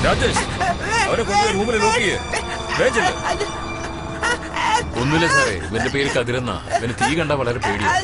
രാജേഷ്, അവരെ കൊണ്ടുപോയി റൂമിൽ നോക്കിയേ. ഒന്നുമില്ല സാറേ, ഇവന്റെ പേര് കതിരെന്ന. ഇവന് തീ കണ്ട വളരെ പേടിയാണ്.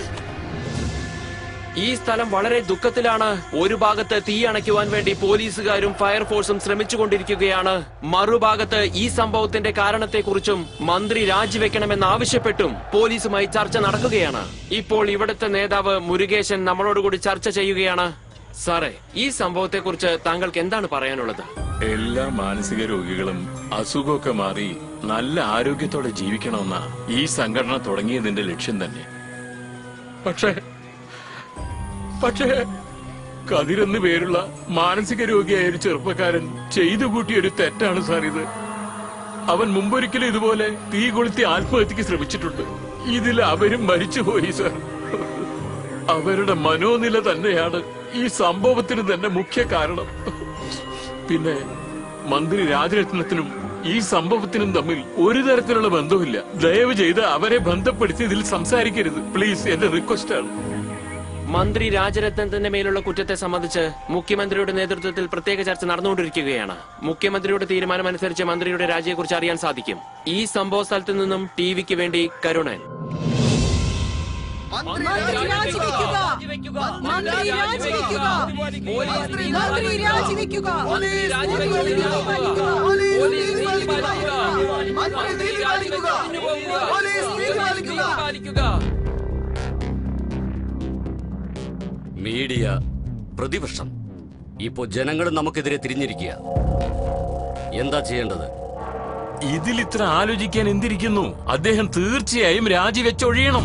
ഈ സ്ഥലം വളരെ ദുഃഖത്തിലാണ്. ഒരു ഭാഗത്ത് തീ അണയ്ക്കുവാൻ വേണ്ടി പോലീസുകാരും ഫയർഫോഴ്സും ശ്രമിച്ചുകൊണ്ടിരിക്കുകയാണ്. മറുഭാഗത്ത് ഈ സംഭവത്തിന്റെ കാരണത്തെക്കുറിച്ചും മന്ത്രി രാജിവെക്കണമെന്ന് ആവശ്യപ്പെട്ടും പോലീസുമായി ചർച്ച നടക്കുകയാണ്. ഇപ്പോൾ ഇവിടുത്തെ നേതാവ് മുരുകേശൻ നമ്മളോടുകൂടി ചർച്ച ചെയ്യുകയാണ്. സാറേ, ഈ സംഭവത്തെക്കുറിച്ച് താങ്കൾക്ക് എന്താണ് പറയാനുള്ളത്? എല്ലാ മാനസിക രോഗികളും അസുഖമൊക്കെ മാറി നല്ല ആരോഗ്യത്തോടെ ജീവിക്കണമെന്ന ഈ സംഘടന തുടങ്ങിയതിന്റെ ലക്ഷ്യം തന്നെ. പക്ഷേ കതിരെന്ന് പേരുള്ള മാനസിക രോഗിയായ ഒരു ചെറുപ്പക്കാരൻ ചെയ്തു കൂട്ടിയൊരു തെറ്റാണ് സാർ ഇത്. അവൻ മുമ്പൊരിക്കലും ഇതുപോലെ തീ കൊളുത്തി ആത്മഹത്യക്ക് ശ്രമിച്ചിട്ടുണ്ട്. ഇതിൽ അവരും മരിച്ചുപോയി സാർ. അവരുടെ മനോനില തന്നെയാണ് ഈ സംഭവത്തിന് തന്നെ മുഖ്യ കാരണം. പിന്നെ മന്ത്രി രാജരത്നത്തിനും ഈ സംഭവത്തിനും തമ്മിൽ ഒരു തരത്തിലുള്ള ബന്ധവുമില്ല. ദയവ് ചെയ്ത് അവരെ ബന്ധപ്പെടുത്തി ഇതിൽ സംസാരിക്കരുത് പ്ലീസ്, എന്റെ റിക്വസ്റ്റ് ആണ്. മന്ത്രി രാജരത്നത്തിന്റെ മേലുള്ള കുറ്റത്തെ സംബന്ധിച്ച് മുഖ്യമന്ത്രിയുടെ നേതൃത്വത്തിൽ പ്രത്യേക ചർച്ച നടന്നുകൊണ്ടിരിക്കുകയാണ്. മുഖ്യമന്ത്രിയുടെ തീരുമാനമനുസരിച്ച് മന്ത്രിയുടെ രാജിയെക്കുറിച്ച് അറിയാൻ സാധിക്കും. ഈ സംഭവ സ്ഥലത്ത് നിന്നും ടിവിക്ക് വേണ്ടി കരുണൻ. മീഡിയ, പ്രതിപക്ഷം, ഇപ്പോ ജനങ്ങൾ നമുക്കെതിരെ തിരിഞ്ഞിരിക്കുക. എന്താ ചെയ്യേണ്ടത്? ഇതിൽ ഇത്ര ആലോചിക്കാൻ എന്തിരിക്കുന്നു? അദ്ദേഹം തീർച്ചയായും രാജിവെച്ചൊഴിയണം.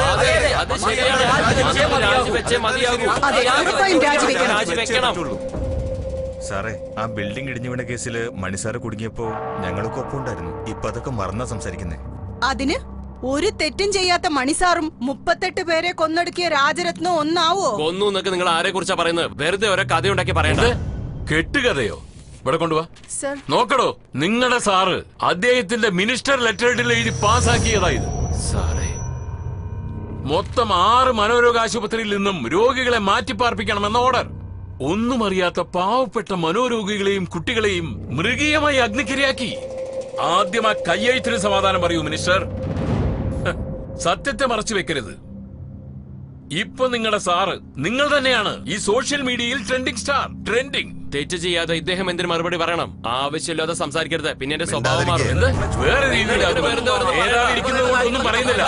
സാറേ, ആ ബിൽഡിംഗ് ഇടിഞ്ഞു വീണ കേസിൽ മണിസാറ് കുടുങ്ങിയപ്പോ ഞങ്ങൾക്ക് ഒപ്പം ഉണ്ടായിരുന്നു. ഇപ്പൊ അതൊക്കെ മറന്നാ സംസാരിക്കുന്നേ. അതിന് ഒരു തെറ്റും ചെയ്യാത്ത മണിസാറും 38 പേരെ കൊന്നൊടുക്കിയ രാജരത്നം ഒന്നാവോ? കൊന്നു എന്നൊക്കെ നിങ്ങൾ ആരെ കുറിച്ചാ പറയുന്നത്? വെറുതെ ഓരോ കഥയുണ്ടാക്കി പറയണ്ടേ. കെട്ടുകഥയോ? ഇവിടെ കൊണ്ടുപോവാ. നോക്കടോ, നിങ്ങളുടെ സാറ് അദ്ദേഹത്തിന്റെ മിനിസ്റ്റർ ലെറ്ററിൽ എഴുതി പാസ്സാക്കിയതായത്. സാറേ, മൊത്തം 6 മനോരോഗ ആശുപത്രിയിൽ നിന്നും രോഗികളെ മാറ്റിപ്പാർപ്പിക്കണമെന്ന ഓർഡർ. ഒന്നും അറിയാത്ത പാവപ്പെട്ട മനോരോഗികളെയും കുട്ടികളെയും മൃഗീയമായി അഗ്നിക്കിരയാക്കി. ആദ്യം ആ കയ്യെഴുത്തിന് സമാധാനം പറയൂ മിനിസ്റ്റർ. സത്യത്തെ മറച്ചു വെക്കരുത്. ഇപ്പൊ നിങ്ങളുടെ സാറ് നിങ്ങൾ തന്നെയാണ് ഈ സോഷ്യൽ മീഡിയയിൽ ട്രെൻഡിങ് സ്റ്റാർ. ട്രെൻഡിങ്. തെറ്റ് ചെയ്യാതെ ഇദ്ദേഹം എന്തിനു മറുപടി പറയണം? ആവശ്യമില്ലാതെ സംസാരിക്കരുത്, പിന്നെ എന്റെ സ്വഭാവം മാറും. വേറെ രീതിയിൽ ഒന്നും പറയുന്നില്ല.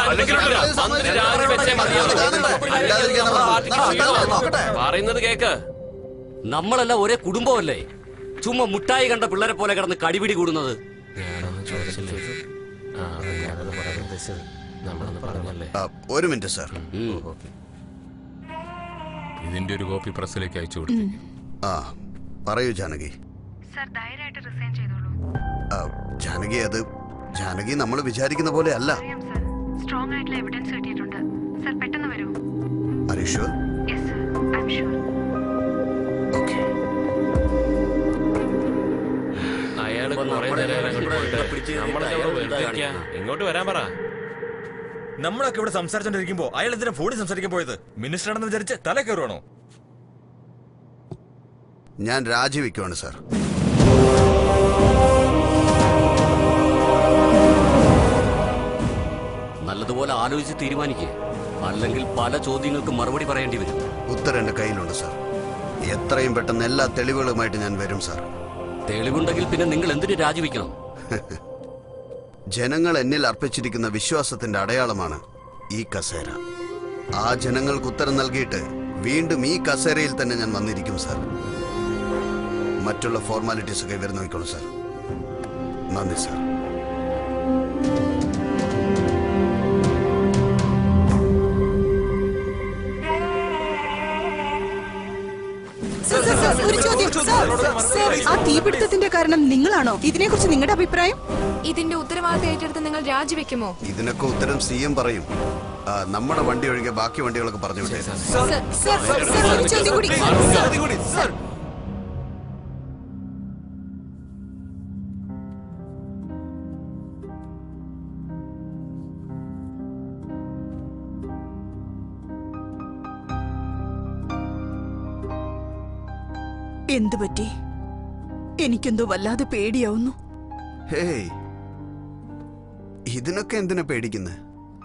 പറയുന്നത് കേക്ക്. നമ്മളെല്ലാം ഒരേ കുടുംബമല്ലേ? ചുമ്മാ മുട്ടായി കണ്ട പിള്ളേരെ പോലെ കിടന്ന് കടിപിടി കൂടുന്നത്. ഒരു മിനിറ്റ് സാർ. ഇതിന്റെ ഒരു കോപ്പി പ്രസിലേക്ക് അയച്ചു കൊടുത്തു. പറയൂ ജാനകി. ജാനകി, അത് ജാനകി നമ്മൾ വിചാരിക്കുന്ന പോലെ അല്ല. ഇങ്ങോട്ട് വരാൻ പറ. നമ്മളൊക്കെ ഇവിടെ സംസാരിച്ചോണ്ടിരിക്കുമ്പോ അയാൾ എന്തിനാ ഫോണിൽ സംസാരിക്കാൻ പോയത്? മിനിസ്റ്റർ ആണെന്ന് വിചാരിച്ച് തല കയറുവാണോ? ഞാൻ രാജിവെക്കുവാണ് സാർ. നല്ലതുപോലെ ആലോചിച്ച് തീരുമാനിക്കേ, അല്ലെങ്കിൽ പല ചോദ്യങ്ങൾക്ക് മറുപടി പറയേണ്ടി വരും. ഉത്തരം എന്റെ കയ്യിലുണ്ട് സാർ. എത്രയും പെട്ടെന്ന് എല്ലാ തെളിവുകളുമായിട്ട് ഞാൻ വരും സാർ. തെളിവുണ്ടെങ്കിൽ പിന്നെ നിങ്ങൾ എന്തിനു രാജിവെക്കണം? ജനങ്ങൾ എന്നിൽ അർപ്പിച്ചിരിക്കുന്ന വിശ്വാസത്തിന്റെ അടയാളമാണ് ഈ കസേര. ആ ജനങ്ങൾക്ക് ഉത്തരം നൽകിയിട്ട് വീണ്ടും ഈ കസേരയിൽ തന്നെ ഞാൻ വന്നിരിക്കും സാർ. മറ്റുള്ള ഫോർമാലിറ്റീസ് ഒക്കെ ഇവർ നോക്കിക്കോളൂ സാർ. നന്ദി സാർ. ഒരു ചോദ്യം. ആ തീപിടുത്തത്തിന്റെ കാരണം നിങ്ങളാണോ? ഇതിനെക്കുറിച്ച് നിങ്ങളുടെ അഭിപ്രായം? ഇതിന്റെ ഉത്തരവാദിത്തം ഏറ്റെടുത്ത് നിങ്ങൾ രാജിവെക്കുമോ? ഇതിനൊക്കെ ഉത്തരം സിഎം പറയും. നമ്മുടെ വണ്ടി ഒഴികെ ബാക്കി വണ്ടികളൊക്കെ പറഞ്ഞു വിട്ടേ. എന്തു പറ്റി? എനിക്കെന്തോ വല്ലാതെ പേടിയാവുന്നു. ഹേയ്, ഇതിനൊക്കെ എന്തിനാ പേടിക്കുന്നത്?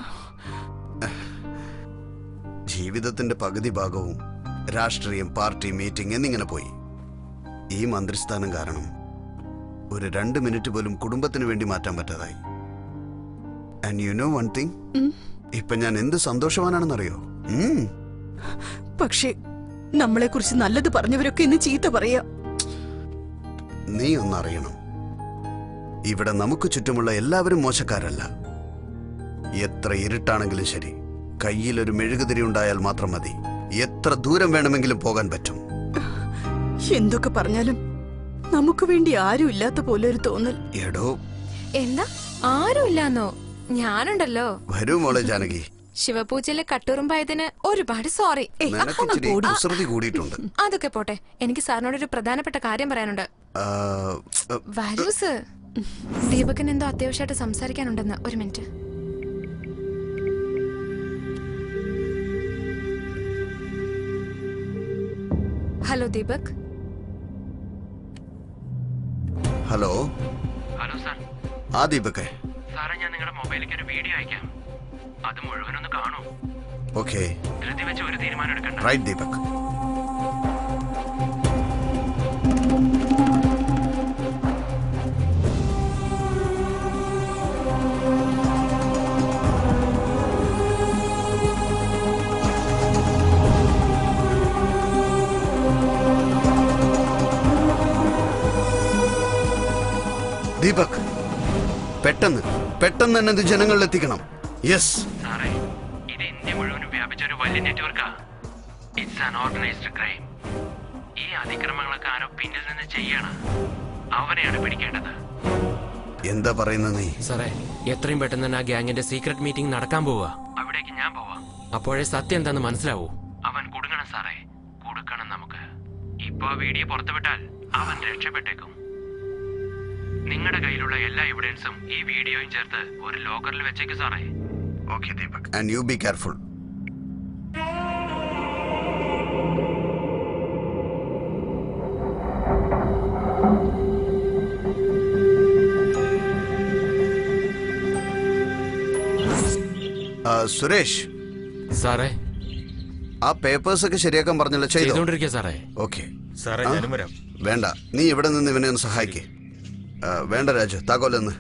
ജീവിതത്തിന്റെ പകുതി ഭാഗവും രാഷ്ട്രീയം, പാർട്ടി, മീറ്റിംഗ് എന്നിങ്ങനെ പോയി. ഈ മന്ത്രിസ്ഥാനം കാരണം ഒരു 2 മിനിറ്റ് പോലും കുടുംബത്തിന് വേണ്ടി മാറ്റാൻ പറ്റാതായി. And you know one thing, ഇപ്പൊ ഞാൻ എന്ത് സന്തോഷവാനാണെന്നറിയോ? പക്ഷേ നമ്മളെ കുറിച്ച് നല്ലത് പറഞ്ഞവരൊക്കെ ഇന്ന് ചീത്ത പറയാ. നീ ഒന്നറിയണം, ഇവിടെ നമുക്ക് ചുറ്റുമുള്ള എല്ലാവരും മോശക്കാരല്ല. എത്ര ഇരുട്ടാണെങ്കിലും ശരി, കയ്യിലൊരു മെഴുകുതിരി ഉണ്ടായാൽ മാത്രം മതി. എത്ര ദൂരം വേണമെങ്കിലും പോകാൻ പറ്റും. എന്തൊക്കെ പറഞ്ഞാലും നമുക്ക് വേണ്ടി ആരും ഇല്ലാത്ത പോലെ ഒരു തോന്നൽ. എടോ, എന്താ ആരും ഇല്ലാന്നോ? ഞാനുണ്ടല്ലോ. വരൂ മോളെ ജാനകി. ശിവപൂജയിലെ കട്ടുറുമ്പായതിന് ഒരുപാട് സോറി. നിനക്കിച്ചിരി കുസൃതി കൂടിയിട്ടുണ്ട്. അതൊക്കെ പോട്ടെ, എനിക്ക് സാറിനോട് ഒരു പ്രധാനപ്പെട്ട കാര്യം പറയാനുണ്ട്. വരൂ സർ. ദീപകൻ എന്തോ അത്യാവശ്യമായിട്ട് സംസാരിക്കാനുണ്ടെന്ന്. ഒരു minute. Hello Deepak. Hello. Hello sir. ആ ദീപകേ. സാറേ, ഞാൻ നിങ്ങളുടെ മൊബൈലിലേക്ക് ഒരു വീഡിയോ അയക്കാം. അത് മുഴുവനൊന്ന് കാണൂ. ഓക്കേ. ധൃതി വെച്ച് ഒരു തീരുമാനം എടുക്കണ്ട. റൈറ്റ് ദീപക്. ദീപക്, പെട്ടെന്ന് പെട്ടെന്ന് തന്നെ ഇത് ജനങ്ങളിൽ എത്തിക്കണം. യെസ് സാറേ, ഇത് ഇന്ത്യ മുഴുവനും വ്യാപിച്ച ഒരു വലിയ നെറ്റ്വർക്കാ. It's an organised crime. ഈ അതിക്രമങ്ങളൊക്കെ ആരോ പിന്നിൽ നിന്ന് ചെയ്യണം. അവരെയാണ് പിടിക്കേണ്ടത്. എന്താ പറയുന്നത് നീ? സാറേ, എത്രയും പെട്ടെന്ന് തന്നെ ആ ഗ്യാങ്ങിന്റെ സീക്രട്ട് മീറ്റിംഗ് നടക്കാൻ പോവാ. അവിടേക്ക് ഞാൻ പോവാം. അപ്പോഴേ സത്യം എന്താന്ന് മനസ്സിലാവൂ. അവൻ കുടുങ്ങണം സാറേ, കൊടുക്കണം നമുക്ക്. ഇപ്പൊ ആ വീഡിയോ പുറത്തുവിട്ടാൽ അവൻ രക്ഷപ്പെട്ടേക്കും. നിങ്ങളുടെ കയ്യിലുള്ള എല്ലാ എവിഡൻസും ഈ വീഡിയോയും ചേർത്ത് ഒരു ലോക്കറിൽ വെച്ചേക്ക് സാറേ. Okay Deepak, and you be careful. Suresh സാറേ, ആ പേപ്പേഴ്സ് ഒക്കെ ശരിയാക്കാൻ പറഞ്ഞല്ലോ, ചെയ്തോണ്ടിരിക്കുക സാറേ. ഓക്കെ സാറേ, ഞാനും വരാം. വേണ്ട, നീ ഇവിടെ നിന്ന് ഇവനെ ഒന്ന് സഹായിക്കേ. വേണ്ട രാജു, താക്കോലെന്ന്.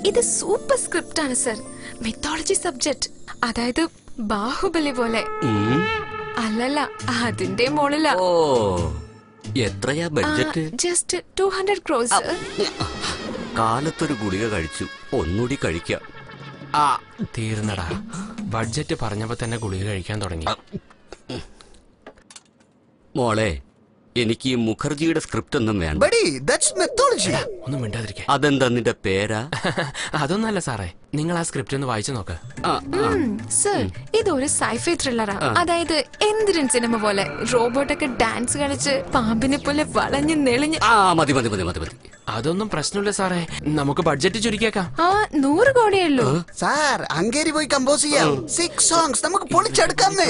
ഇത് സൂപ്പർ സ്ക്രിപ്റ്റ് ആണ് സർ. മിത്തോളജി സബ്ജക്ട്, അതായത് ബാഹുബലി പോലെ. അല്ലല്ല, അതിന്റെ മോളിലാ. ഓ, എത്രയാ ബഡ്ജറ്റ്? Just 200 crores. കാലത്തൊരു ഗുളിക കഴിച്ചു, ഒന്നുകൂടി കഴിക്കാം. തീർന്നടാ. ബഡ്ജറ്റ് പറഞ്ഞപ്പോ തന്നെ ഗുളിക കഴിക്കാൻ തുടങ്ങി. മോളെ, എനിക്ക് ഈ മുഖർജിയുടെ സ്ക്രിപ്റ്റ് ഒന്നും വേണ്ട. ഒന്നും മിണ്ടാതിരിക്കെ. അതെന്താ നിന്റെ പേരാ? അതൊന്നല്ല സാറേ, നിങ്ങൾ ആ സ്ക്രിപ്റ്റ് ഒന്ന് വായിച്ചു നോക്ക്. സർ, ഇതൊരു സൈഫൈ ത്രില്ലറാ. അതായത് എന്തിരൻ സിനിമ പോലെ റോബോട്ടൊക്കെ ഡാൻസ് കളിച്ച് പാമ്പിനെ പോലെ വളഞ്ഞ് നെളിഞ്ഞ്. മതി മതി മതി മതി മതി. അതൊന്നും പ്രശ്നമില്ല സാറേ, നമുക്ക് ബഡ്ജറ്റ് ചുരുക്കിയേക്കാം. 100 കോടിയേ ഉള്ളൂ. സാർ, അങ്ങേരി പോയി കമ്പോസ് ചെയ്യാം. 6 songs നമുക്ക് പൊളിച്ചെടുക്കാന്നേ.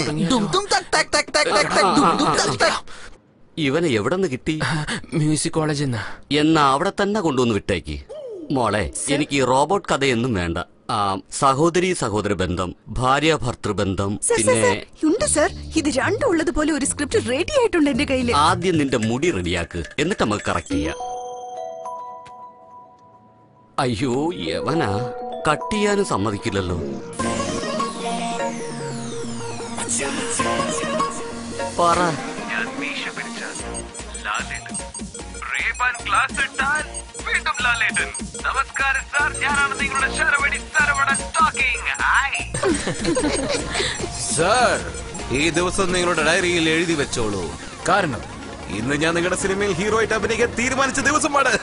ഇവനെ എവിടെ നിന്ന് കിട്ടി? മ്യൂസിക് കോളേജിൽ നിന്ന്. എന്നാ അവിടെ തന്നെ കൊണ്ടുവന്ന് വിട്ടേക്ക്. മോളെ, എനിക്ക് ഈ റോബോട്ട് കഥയൊന്നും വേണ്ട. സഹോദരി സഹോദര ബന്ധം, ഭാര്യ ഭർത്തൃബന്ധം, പിന്നെ ഉണ്ട് സർ. ഇത് രണ്ടും ഉള്ളതുപോലെ ഒരു സ്ക്രിപ്റ്റ് റെഡി ആയിട്ടുണ്ട് എന്റെ കയ്യിൽ. ആദ്യം നിന്റെ മുടി റെഡിയാക്ക്, എന്നിട്ട് നമുക്ക് കറക്റ്റ് ചെയ്യാം. അയ്യോ, യവനാ കട്ട് ചെയ്യാനും സമ്മതിക്കില്ലല്ലോ. പറ. നമസ്കാരം സാർ, ഞാനാണ് നിങ്ങളുടെ ശരവടി സരവണ ടോക്കിംഗ്. സാർ, ഈ ദിവസം നിങ്ങളുടെ ഡയറിയിൽ എഴുതി വെച്ചോളൂ. കാരണം ഇന്ന് ഞാൻ നിങ്ങളുടെ സിനിമയിൽ ഹീറോ ആയിട്ട് അഭിനയിക്കാൻ തീരുമാനിച്ച ദിവസമാണ്.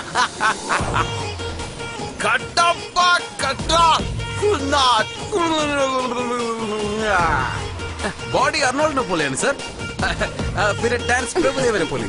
ബോഡി അർണോൾഡിനെ പോലെയാണ് സാർ. പിന്നെ ഡാൻസ് പ്രഭുദേവനെ പോലെ.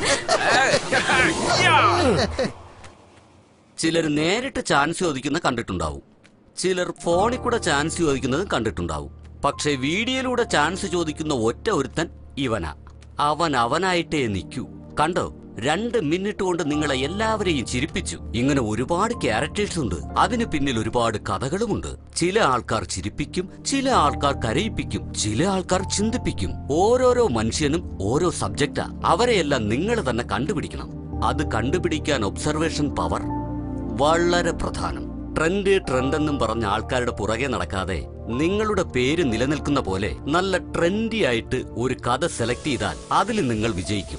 ചിലർ നേരിട്ട് ചാൻസ് ചോദിക്കുന്ന കണ്ടിട്ടുണ്ടാവും, ചിലർ ഫോണിൽ കൂടെ ചാൻസ് ചോദിക്കുന്നതും കണ്ടിട്ടുണ്ടാവും. പക്ഷെ വീഡിയോയിലൂടെ ചാൻസ് ചോദിക്കുന്ന ഒറ്റ ഒരുത്തൻ ഇവനാ. അവനായിട്ടേ നിൽക്കൂ. കണ്ടോ, 2 മിനിറ്റ് കൊണ്ട് നിങ്ങളെ എല്ലാവരെയും ചിരിപ്പിച്ചു. ഇങ്ങനെ ഒരുപാട് ക്യാരക്ടേഴ്സ് ഉണ്ട്. അതിന് പിന്നിൽ ഒരുപാട് കഥകളുമുണ്ട്. ചില ആൾക്കാർ ചിരിപ്പിക്കും, ചില ആൾക്കാർ കരയിപ്പിക്കും, ചില ആൾക്കാർ ചിന്തിപ്പിക്കും. ഓരോരോ മനുഷ്യനും ഓരോ സബ്ജക്റ്റാ. അവരെയെല്ലാം നിങ്ങൾ തന്നെ കണ്ടുപിടിക്കണം. അത് കണ്ടുപിടിക്കാൻ ഒബ്സർവേഷൻ പവർ വളരെ പ്രധാനം. ട്രെൻഡ് എന്നും പറഞ്ഞ ആൾക്കാരുടെ പുറകെ നടക്കാതെ നിങ്ങളുടെ പേര് നിലനിൽക്കുന്ന പോലെ നല്ല ട്രെൻഡി ആയിട്ട് ഒരു കഥ സെലക്ട് ചെയ്താൽ അതിൽ നിങ്ങൾ വിജയിക്കും.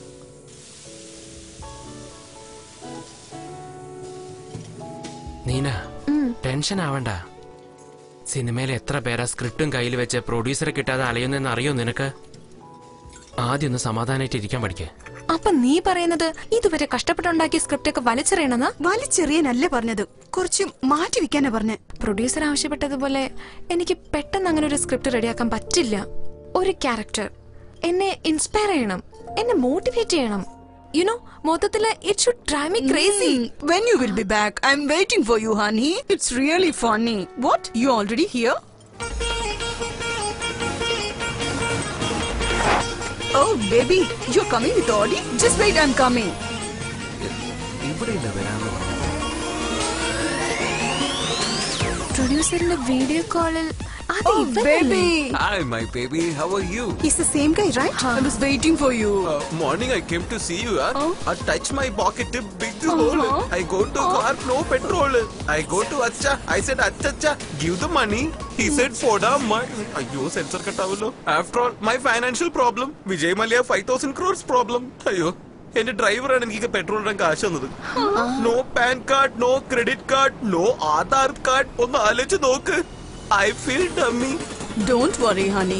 നീന, ടെൻഷൻ ആവണ്ട. സിനിമയിൽ എത്ര പേരാ സ്ക്രിപ്റ്റും കയ്യിൽ വെച്ച് പ്രൊഡ്യൂസറെ കിട്ടാതെ അലയുന്നെന്ന് അറിയോ നിനക്ക്? ആദ്യം ഒന്ന് സമാധാനായിട്ട് ഇരിക്കാൻ പഠിക്കേ. അപ്പൊ നീ പറയുന്നത് ഇതുവരെ കഷ്ടപ്പെട്ടുണ്ടാക്കിയ സ്ക്രിപ്റ്റ് ഒക്കെ വലിച്ചെറിയണമെന്നാ? വലിച്ചെറിയാനല്ലേ പറഞ്ഞത്, കുറച്ച് മാറ്റി വെക്കാനാ പറഞ്ഞ. പ്രൊഡ്യൂസർ ആവശ്യപ്പെട്ടതുപോലെ എനിക്ക് പെട്ടെന്ന് അങ്ങനെ ഒരു സ്ക്രിപ്റ്റ് റെഡിയാക്കാൻ പറ്റില്ല. ഒരു ക്യാരക്ടർ എന്നെ ഇൻസ്പയർ ചെയ്യണം, എന്നെ മോട്ടിവേറ്റ് ചെയ്യണം. You know, മൊത്തത്തില് it should drive me crazy. When you will be back? I'm waiting for you, honey. It's really funny. What? You already here? Oh, baby, you're coming with Audi? Just wait, I'm coming. പ്രൊഡ്യൂസറിന്റെ video കോളിൽ Oh, baby. Hi, my baby. How are you? He's the same guy, right? I was waiting for you. Morning I came to see you. I touch my pocket, big hole. I go to car, no petrol. I go to Acha. I said, Acha, give the money. He said, Foda, Ayyo, sensor katavalo. After all, my financial problem. Vijay Mallya 5,000 crores problem. Ayyo. എന്റെ ഡ്രൈവറാണ് എനിക്ക് petrol ഇടാൻ കാശ് തന്നത്. No PAN card, no credit card, no Aadhaar card. ഒന്ന് ആലോചിച്ച് നോക്ക്. I feel dummy. Don't worry, honey.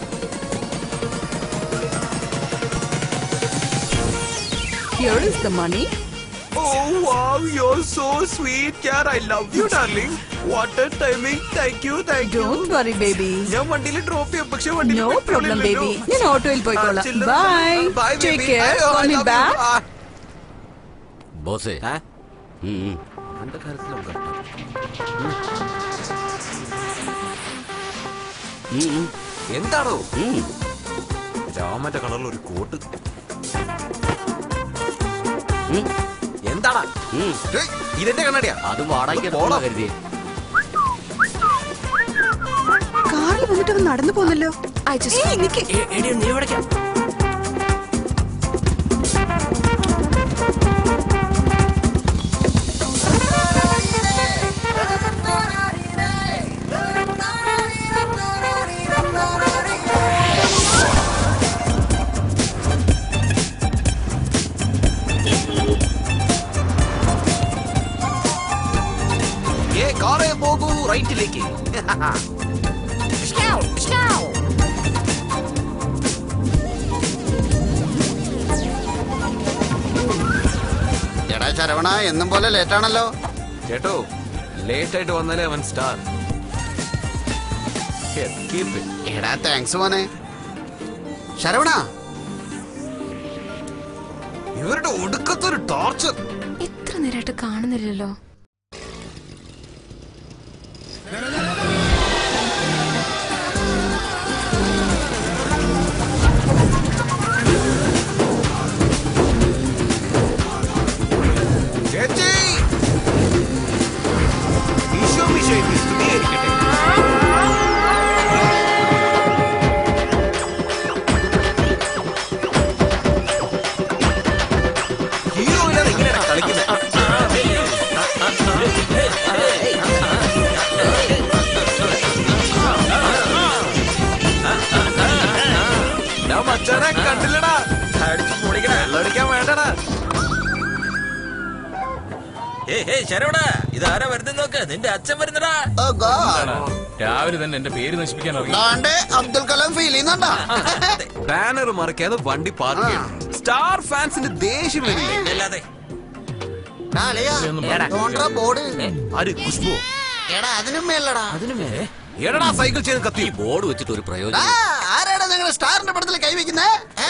Here is the money. Oh wow, you're so sweet, yaar. I love you, darling. What a timing. Thank you, thank you. Don't worry, baby. ഞാൻ വണ്ടിയിൽ drop ചെയ്യാം, പക്ഷേ വണ്ടിയിൽ No problem, baby. ഞാൻ ഓട്ടോയിൽ പോയിക്കോളാം. Bye. Bye, Take baby. care. I Call me love back. you. ബോസേ, എന്താണോ രാമന്റെ കളറിൽ ഒരു കോട്ട്? എന്താടാ ഇതെന്റെ കണ്ണടിയാ? അത് വാടകയ്ക്ക് കരുതിയേ. കാറിൽ വന്നിട്ട് അവൻ നടന്നു പോന്നല്ലോ. നീ എവിടേക്കാ? റൈറ്റിലേക്ക്. എടാ ശരവണ, എന്നും പോലെ ലേറ്റാണല്ലോ. കേട്ടോ, ലേറ്റ് ആയിട്ട് വന്നാലേ അവൻ സ്റ്റാർ. എടാ താങ്ക്സ് മോനെ. ശരവണ, ഇവരുടെ ഒടുക്കത്തൊരു ടോർച്ചർ. ഇത്ര നേരമായിട്ട് കാണുന്നില്ലല്ലോ. ചേച്ചി, ഈശോ മിശിഹായ്ക്ക് സ്തുതിയായിരിക്കട്ടെ. ഹീറോ ഇല്ലാതെ ഇങ്ങനെയാണ് കളിക്കുന്നത്. ഞാൻ മച്ചാനെ കണ്ടില്ലടാ. അടിച്ചു പൊളിക്കണ വെള്ളമടിക്കാൻ വേണ്ടടാ. ശരവണ, ഇതാരാ വരുന്ന നോക്ക്. നിന്റെ അച്ഛൻ വരുന്നടാ. രാവിലെ തന്നെ എന്റെ പേര് നശിപ്പിക്കാൻ അബ്ദുൽ കലാം ഫീൽ ചെയ്യുന്നുണ്ടാ? ബാനർ മറക്കാതെ വണ്ടി പാർക്ക് ചെയ്യണം. സ്റ്റാർ ഫാൻസിന്റെ ദേഷ്യം വരില്ലേ? അല്ലാതെ ബോർഡ് ആര്? ഖുശ്ബു? എടാ അതിനും മേലടാ. അതിനു മേലെ എടാ സൈക്കിൾ ചെയ്ത് കത്തി. ഈ ബോർഡ് വെച്ചിട്ട് ഒരു പ്രയോജനം. ആരാടാ ഞങ്ങളുടെ സ്റ്റാറിന്റെ പടത്തിൽ കൈവയ്ക്കുന്നേ?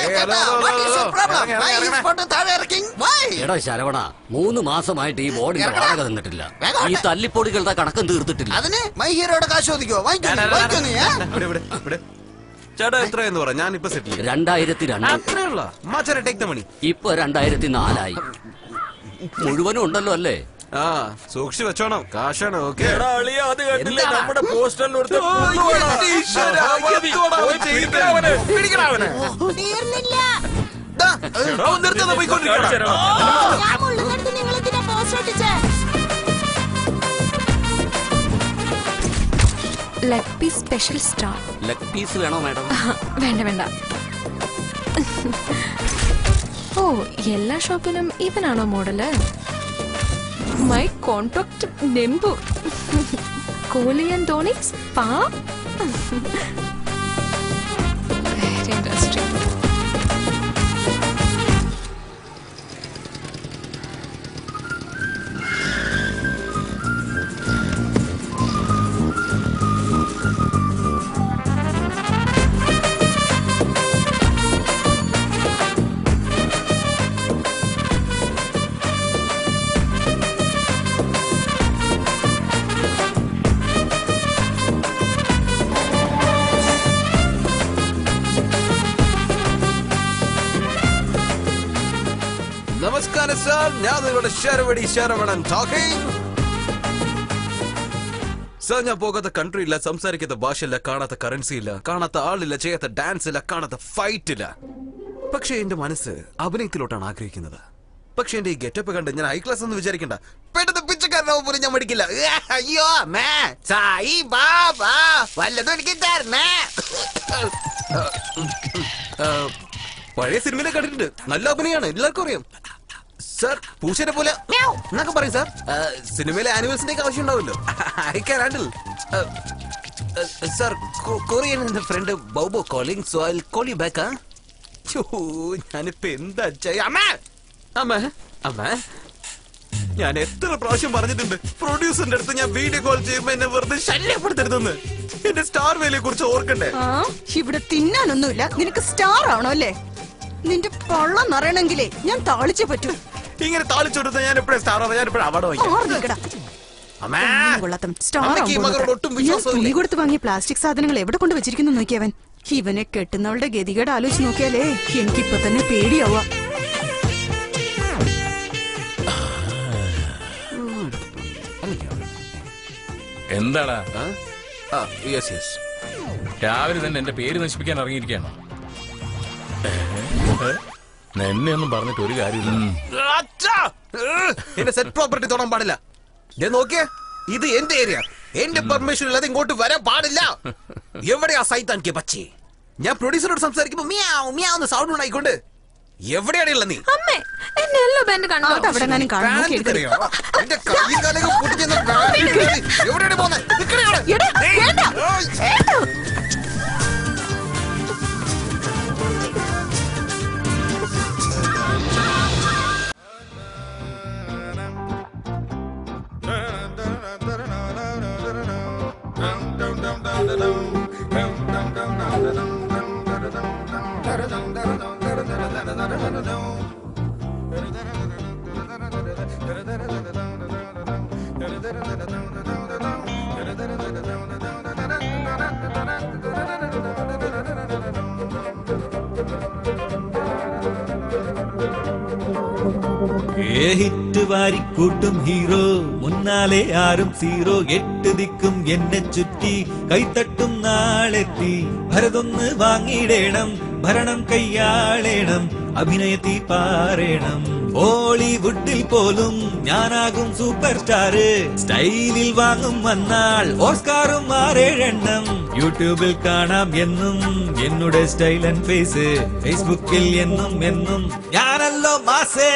എടാ ശരവണ, 3 മാസമായിട്ട് ഈ ബോർഡിന്റെ വാടക തന്നിട്ടില്ല. ഈ തല്ലിപ്പൊടികളുടെ കണക്കും തീർത്തിട്ടില്ല. അതിന് മൈ ഹീറോയുടെ കാശ് ചോദിക്കോ? വാങ്ങിക്കോ നീ. ചേട്ടാ എത്രയെന്ന് പറ, ഞാൻ ഇപ്പൊ സെറ്റിൽ. 2002. അത്രയുള്ള മാച്ചാരെ ടേക്ക് ദ മണി. ഇപ്പൊ 2004 മുഴുവനും ഉണ്ടല്ലോ അല്ലേ? ആ സൂക്ഷിച്ചു വെച്ചോണം, കാശാണ്. ഓക്കെ അത് കണ്ടില്ലേ നമ്മുടെ പോസ്റ്ററിൽ leg piece special star. Leg piece വേണോ മാഡം? വേണ്ട വേണ്ട. ഓ, എല്ലാ ഷോപ്പിലും ഇവനാണോ model? My contact number. Kohli and Dhoni spa. Very interesting. നമസ്കാരം സാർ, ഞാൻ നിങ്ങളുടെ ശരവണൻ ടോക്കിംഗ്. സാർ, ഞാൻ പോകാത്ത കൺട്രി ഇല്ല, സംസാരിക്കാത്ത ഭാഷയില്ല, കാണാത്ത കറൻസി ഇല്ല, കാണാത്ത ആളില്ല, ചെയ്യാത്ത ഡാൻസ് ഇല്ല, കാണാത്ത ഫൈറ്റ് ഇല്ല. പക്ഷെ എന്റെ മനസ്സ് അഭിനയത്തിലോട്ടാണ് ആഗ്രഹിക്കുന്നത്. പക്ഷെ എന്റെ ഈ ഗെറ്റപ്പ് കണ്ട് ഞാൻ ഹൈ ക്ലാസ് എന്ന് വിചാരിക്കണ്ട. പെട്ടെന്ന് പിച്ചക്കാരനാവും പോലും ഞാൻ മടിക്കില്ല. അയ്യോ വല്ലതും എനിക്ക് തരണേ. പഴയ സിനിമയിലെ കണ്ടിട്ടുണ്ട്, നല്ല അഭിനയാണ്, എല്ലാവർക്കും അറിയാം. സാർ, പൂച്ചനെ പോലെ എന്നൊക്കെ പറയും സാർ. സിനിമയിലെ ആനിമൽസിന്റെ ആവശ്യം ഉണ്ടാവില്ലോ. I can handle. Sir, Korean എന്റെ ഫ്രണ്ട് ബൗബോ calling, so I will call you back. ഞാനിപ്പോ എന്താ അമ്മ ഞാൻ എത്ര പ്രാവശ്യം പറഞ്ഞിട്ടുണ്ട് പ്രൊഡ്യൂസറിന്റെ അടുത്ത് ഞാൻ വീഡിയോ കോൾ ചെയ്യുമ്പോ എന്നെ വെറുതെ ശല്യപ്പെടുത്തരുതെന്ന്. എന്റെ സ്റ്റാർ വേലയെ കുറിച്ച് ഓർക്കണ്ടേ? ഇവിടെ തിന്നാനൊന്നുമില്ല, നിനക്ക് സ്റ്റാർ ആണോ അല്ലേ? നിന്റെ പൊള്ളം നിറയണെങ്കിലേ ഞാൻ താളിച്ചേ പറ്റൂ. ഇങ്ങനെ താളിച്ചെടുത്ത ഞാൻ എപ്പോഴും സ്റ്റാർ ആവാം, ഞാൻ എപ്പോഴും അവാർഡ് തുണി കൊടുത്ത് വാങ്ങിയ പ്ലാസ്റ്റിക് സാധനങ്ങൾ എവിടെ കൊണ്ട് വെച്ചിരിക്കുന്നു നോക്കിയവൻ. ഇവനെ കെട്ടുന്നവളുടെ ഗതികേട് ആലോചിച്ച് നോക്കിയാലേ എനിക്കിപ്പൊ തന്നെ പേടിയാവാ. എന്താടാ രാവിലെ തന്നെ എന്റെ പേര് നശിപ്പിക്കാൻ ഇറങ്ങിയിരിക്കുകയാണോ? എന്നെ ഒന്നും പറഞ്ഞിട്ട് ഒരു കാര്യമില്ല. എന്റെ സെറ്റ് പ്രോപ്പർട്ടി തൊടാൻ പാടില്ല. നോക്കിയേ, ഇത് എന്റെ ഏരിയ, എന്റെ പെർമിഷൻ ഇല്ലാതെ ഇങ്ങോട്ട് വരാൻ പാടില്ല. എവിടെയാ സൈത്താൻ കെ ബച്ചി? ഞാൻ പ്രൊഡ്യൂസറോട് സംസാരിക്കുമ്പോ മിയാവ് മിയാവ് സൗണ്ട് ഉണ്ടായിക്കൊണ്ട് എവിടെയാണുള്ള നീ? അമ്മേ, എന്റെ യെല്ലോ ബാൻഡ് കണ്ടോ? അവിടെ ഞാനും കാണാൻ നോക്കി എടുത്തത്. നിന്റെ കൈയും കാലൊക്കെ പൊട്ടിച്ചെന്ന് ബാൻഡ് ഇട്ടത്. എവിടെയാണ് പോകുന്നത്? നിക്കണേ അവിടെ. എടാ, വേണ്ട. ഹിറ്റ് വാരിക്കൂട്ടും ഹീറോ, മുന്നാലെ ആരും സീറോ. 8 ദിക്കും എന്നെ ചുറ്റി, കൈത്തട്ടും നാളെത്തി. ഭരതൊന്ന് വാങ്ങിടേണം, ഭരണം കയ്യാളേണം, അഭിനയത്തി പാറേണം. ബോളിവുഡിൽ പോലും ഞാനാകും സൂപ്പർ സ്റ്റാർ. സ്റ്റൈലിൽ വാങ്ങും വന്നാൽ ഓസ്കാറും 6-7 യൂട്യൂബിൽ കാണാം എന്നും എന്നുടെ സ്റ്റൈൽ ആൻഡ് ഫേസ്. ഫേസ്ബുക്കിൽ എന്നും എന്നും ഞാനല്ലോ മാസേ.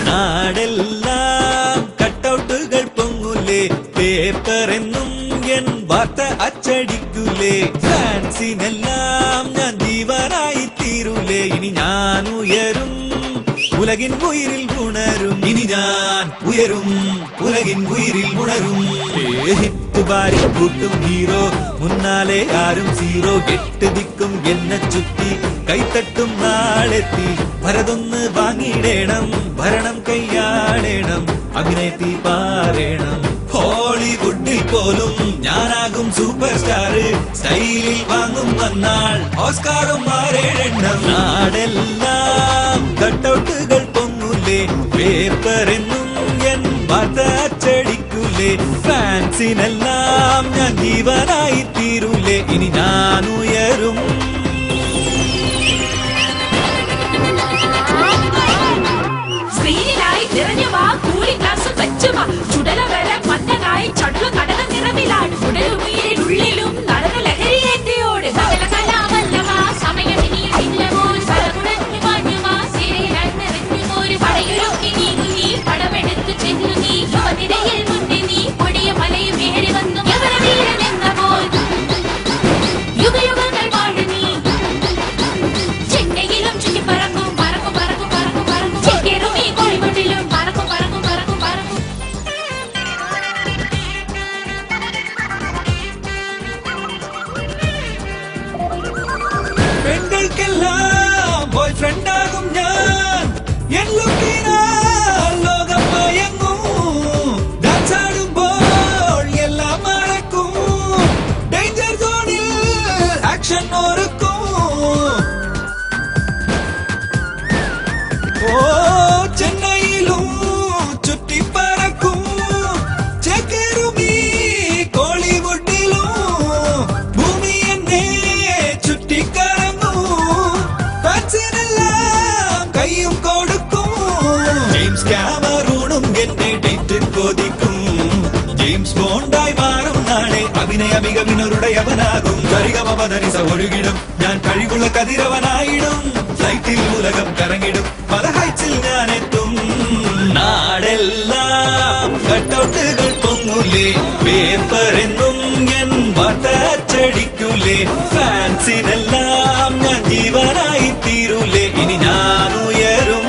നാടെല്ലാം കട്ടൗട്ടുകൾ പൊങ്ങൂലേ, പേപ്പർ എന്നും എൻ വാർത്ത അച്ചടിക്കൂലേ. ഫാൻസിനെല്ലാം ഞാൻ ജീവനായി തീരൂലേ. ഇനി ഞാൻ ഉയരും, ഉലകിൻ ഉയിരിൽ ഉണരും. ഇനി ഞാൻ ഉയരും, ഉലകിൻ ഉയിരിൽ ഉണരും. ഹിറ്റ് വാരിക്കൂട്ടും ഹീറോ, മുന്നാലെ ആരും സീറോ. 8 ദിക്കും എന്നെ ചുറ്റി, കൈത്തട്ടും നാളെത്തി. ഭരതൊന്ന് വാങ്ങിടേണം, ഭരണം കയ്യാളേണം, അഭിനയത്തി പാറേണം. ഹോളിവുഡിൽ പോലും ഞാനാകും സൂപ്പർ സ്റ്റാർ. സ്റ്റൈലിൽ വാങ്ങും വന്നാൽ ഓസ്കാറും 6-7. നാടെല്ലാം കട്ടൗട്ടുകൾ പൊങ്ങൂലേ, പേപ്പർ എന്നും എൻ വാർത്ത അച്ചടിക്കൂലേ. ഫാൻസിനെല്ലാം ഞാൻ ജീവനായി തീരൂലേ. ഇനി ഞാൻ ഉയരും. സ്ക്രീനിലായി നിറഞ്ഞു വാ, കൂളിംഗ് ഗ്ലാസ് വെച്ചു വാ. ചുടല വരെ മഞ്ഞനായി ചടുല കടല നിറവിലാട്. ഉടലുമീരിൽ ഉള്ളിലും നടന ലഹരിയേറ്റിയോട്. സകല കലാവല്ലവാ, സമയമിനിയും ഇല്ലമോൽ പടകുടഞ്ഞു മാഞ്ഞുവാ. സിരയിലണിഞ്ഞൊരു പടയൊരുക്കി നീങ്ങി, പടമെടുത്തു ചെന്നു നീ. യുവനിരയിൽ മുന്നേ നീ, കൊടിയ മലയും ഏറി വന്നു യവന വീരനെന്ന പോൽ. യുഗയുഗങ്ങൾ വാഴ നീ, ചെന്നൈയിലും ചുറ്റിപ്പറങ്ങും. പറക്കും പറക്കും പറക്കും പറക്കും, ചെക്കേറും ഈ കോഴിമുട്ടിലും. പറക്കും പറക്കും പറക്കും പറക്കും. പെൺകൾക്കെല്ലാം ബോയ് ഫ്രണ്ട് ആകും ഞാൻ. എൻ ലുക്കിനാൽ ലോകം മയങ്ങും. ഡാൻസ് ആടുമ്പോൾ എല്ലാം മറക്കും. ഡേഞ്ചർ സോണിൽ ആക്ഷൻ ഒരുക്കും. ഓ ചെന്നൈയിലും ചുറ്റിപ്പറക്കും. ചെക്കേറുമീ കോളിവുഡിലും. ഭൂമി എന്നെ ചുറ്റിക്കറങ്ങും. ഫാൻസിനെല്ലാം കയ്യും കൊടുക്കും. ജെയിംസ് ക്യാമറൂണും എന്നെ ഡേറ്റ് കൊതിക്കും. ജെയിംസ് ബോണ്ടായി മാറും നാളെ. അഭിനയ മികവിനരുടെ അവനാകും. കരികമപതനിസ ഒഴുകിടും. ഞാൻ കഴിവുള്ള കതിരവനായിടും. ഫ്ലൈറ്റിൽ ഉലകം കറങ്ങിടും. പല ഹൈറ്റ്സിൽ ഞാൻ എത്തും. നാടെല്ലാം കട്ടൗട്ടുകൾ പൊങ്ങൂലേ, പേപ്പർ എന്നും എൻ വാർത്ത അച്ചടിക്കൂലേ. ഫാൻസിനെല്ലാം ഞാൻ ജീവനായി തീരൂലേ. ഇനി ഞാൻ ഉയരും.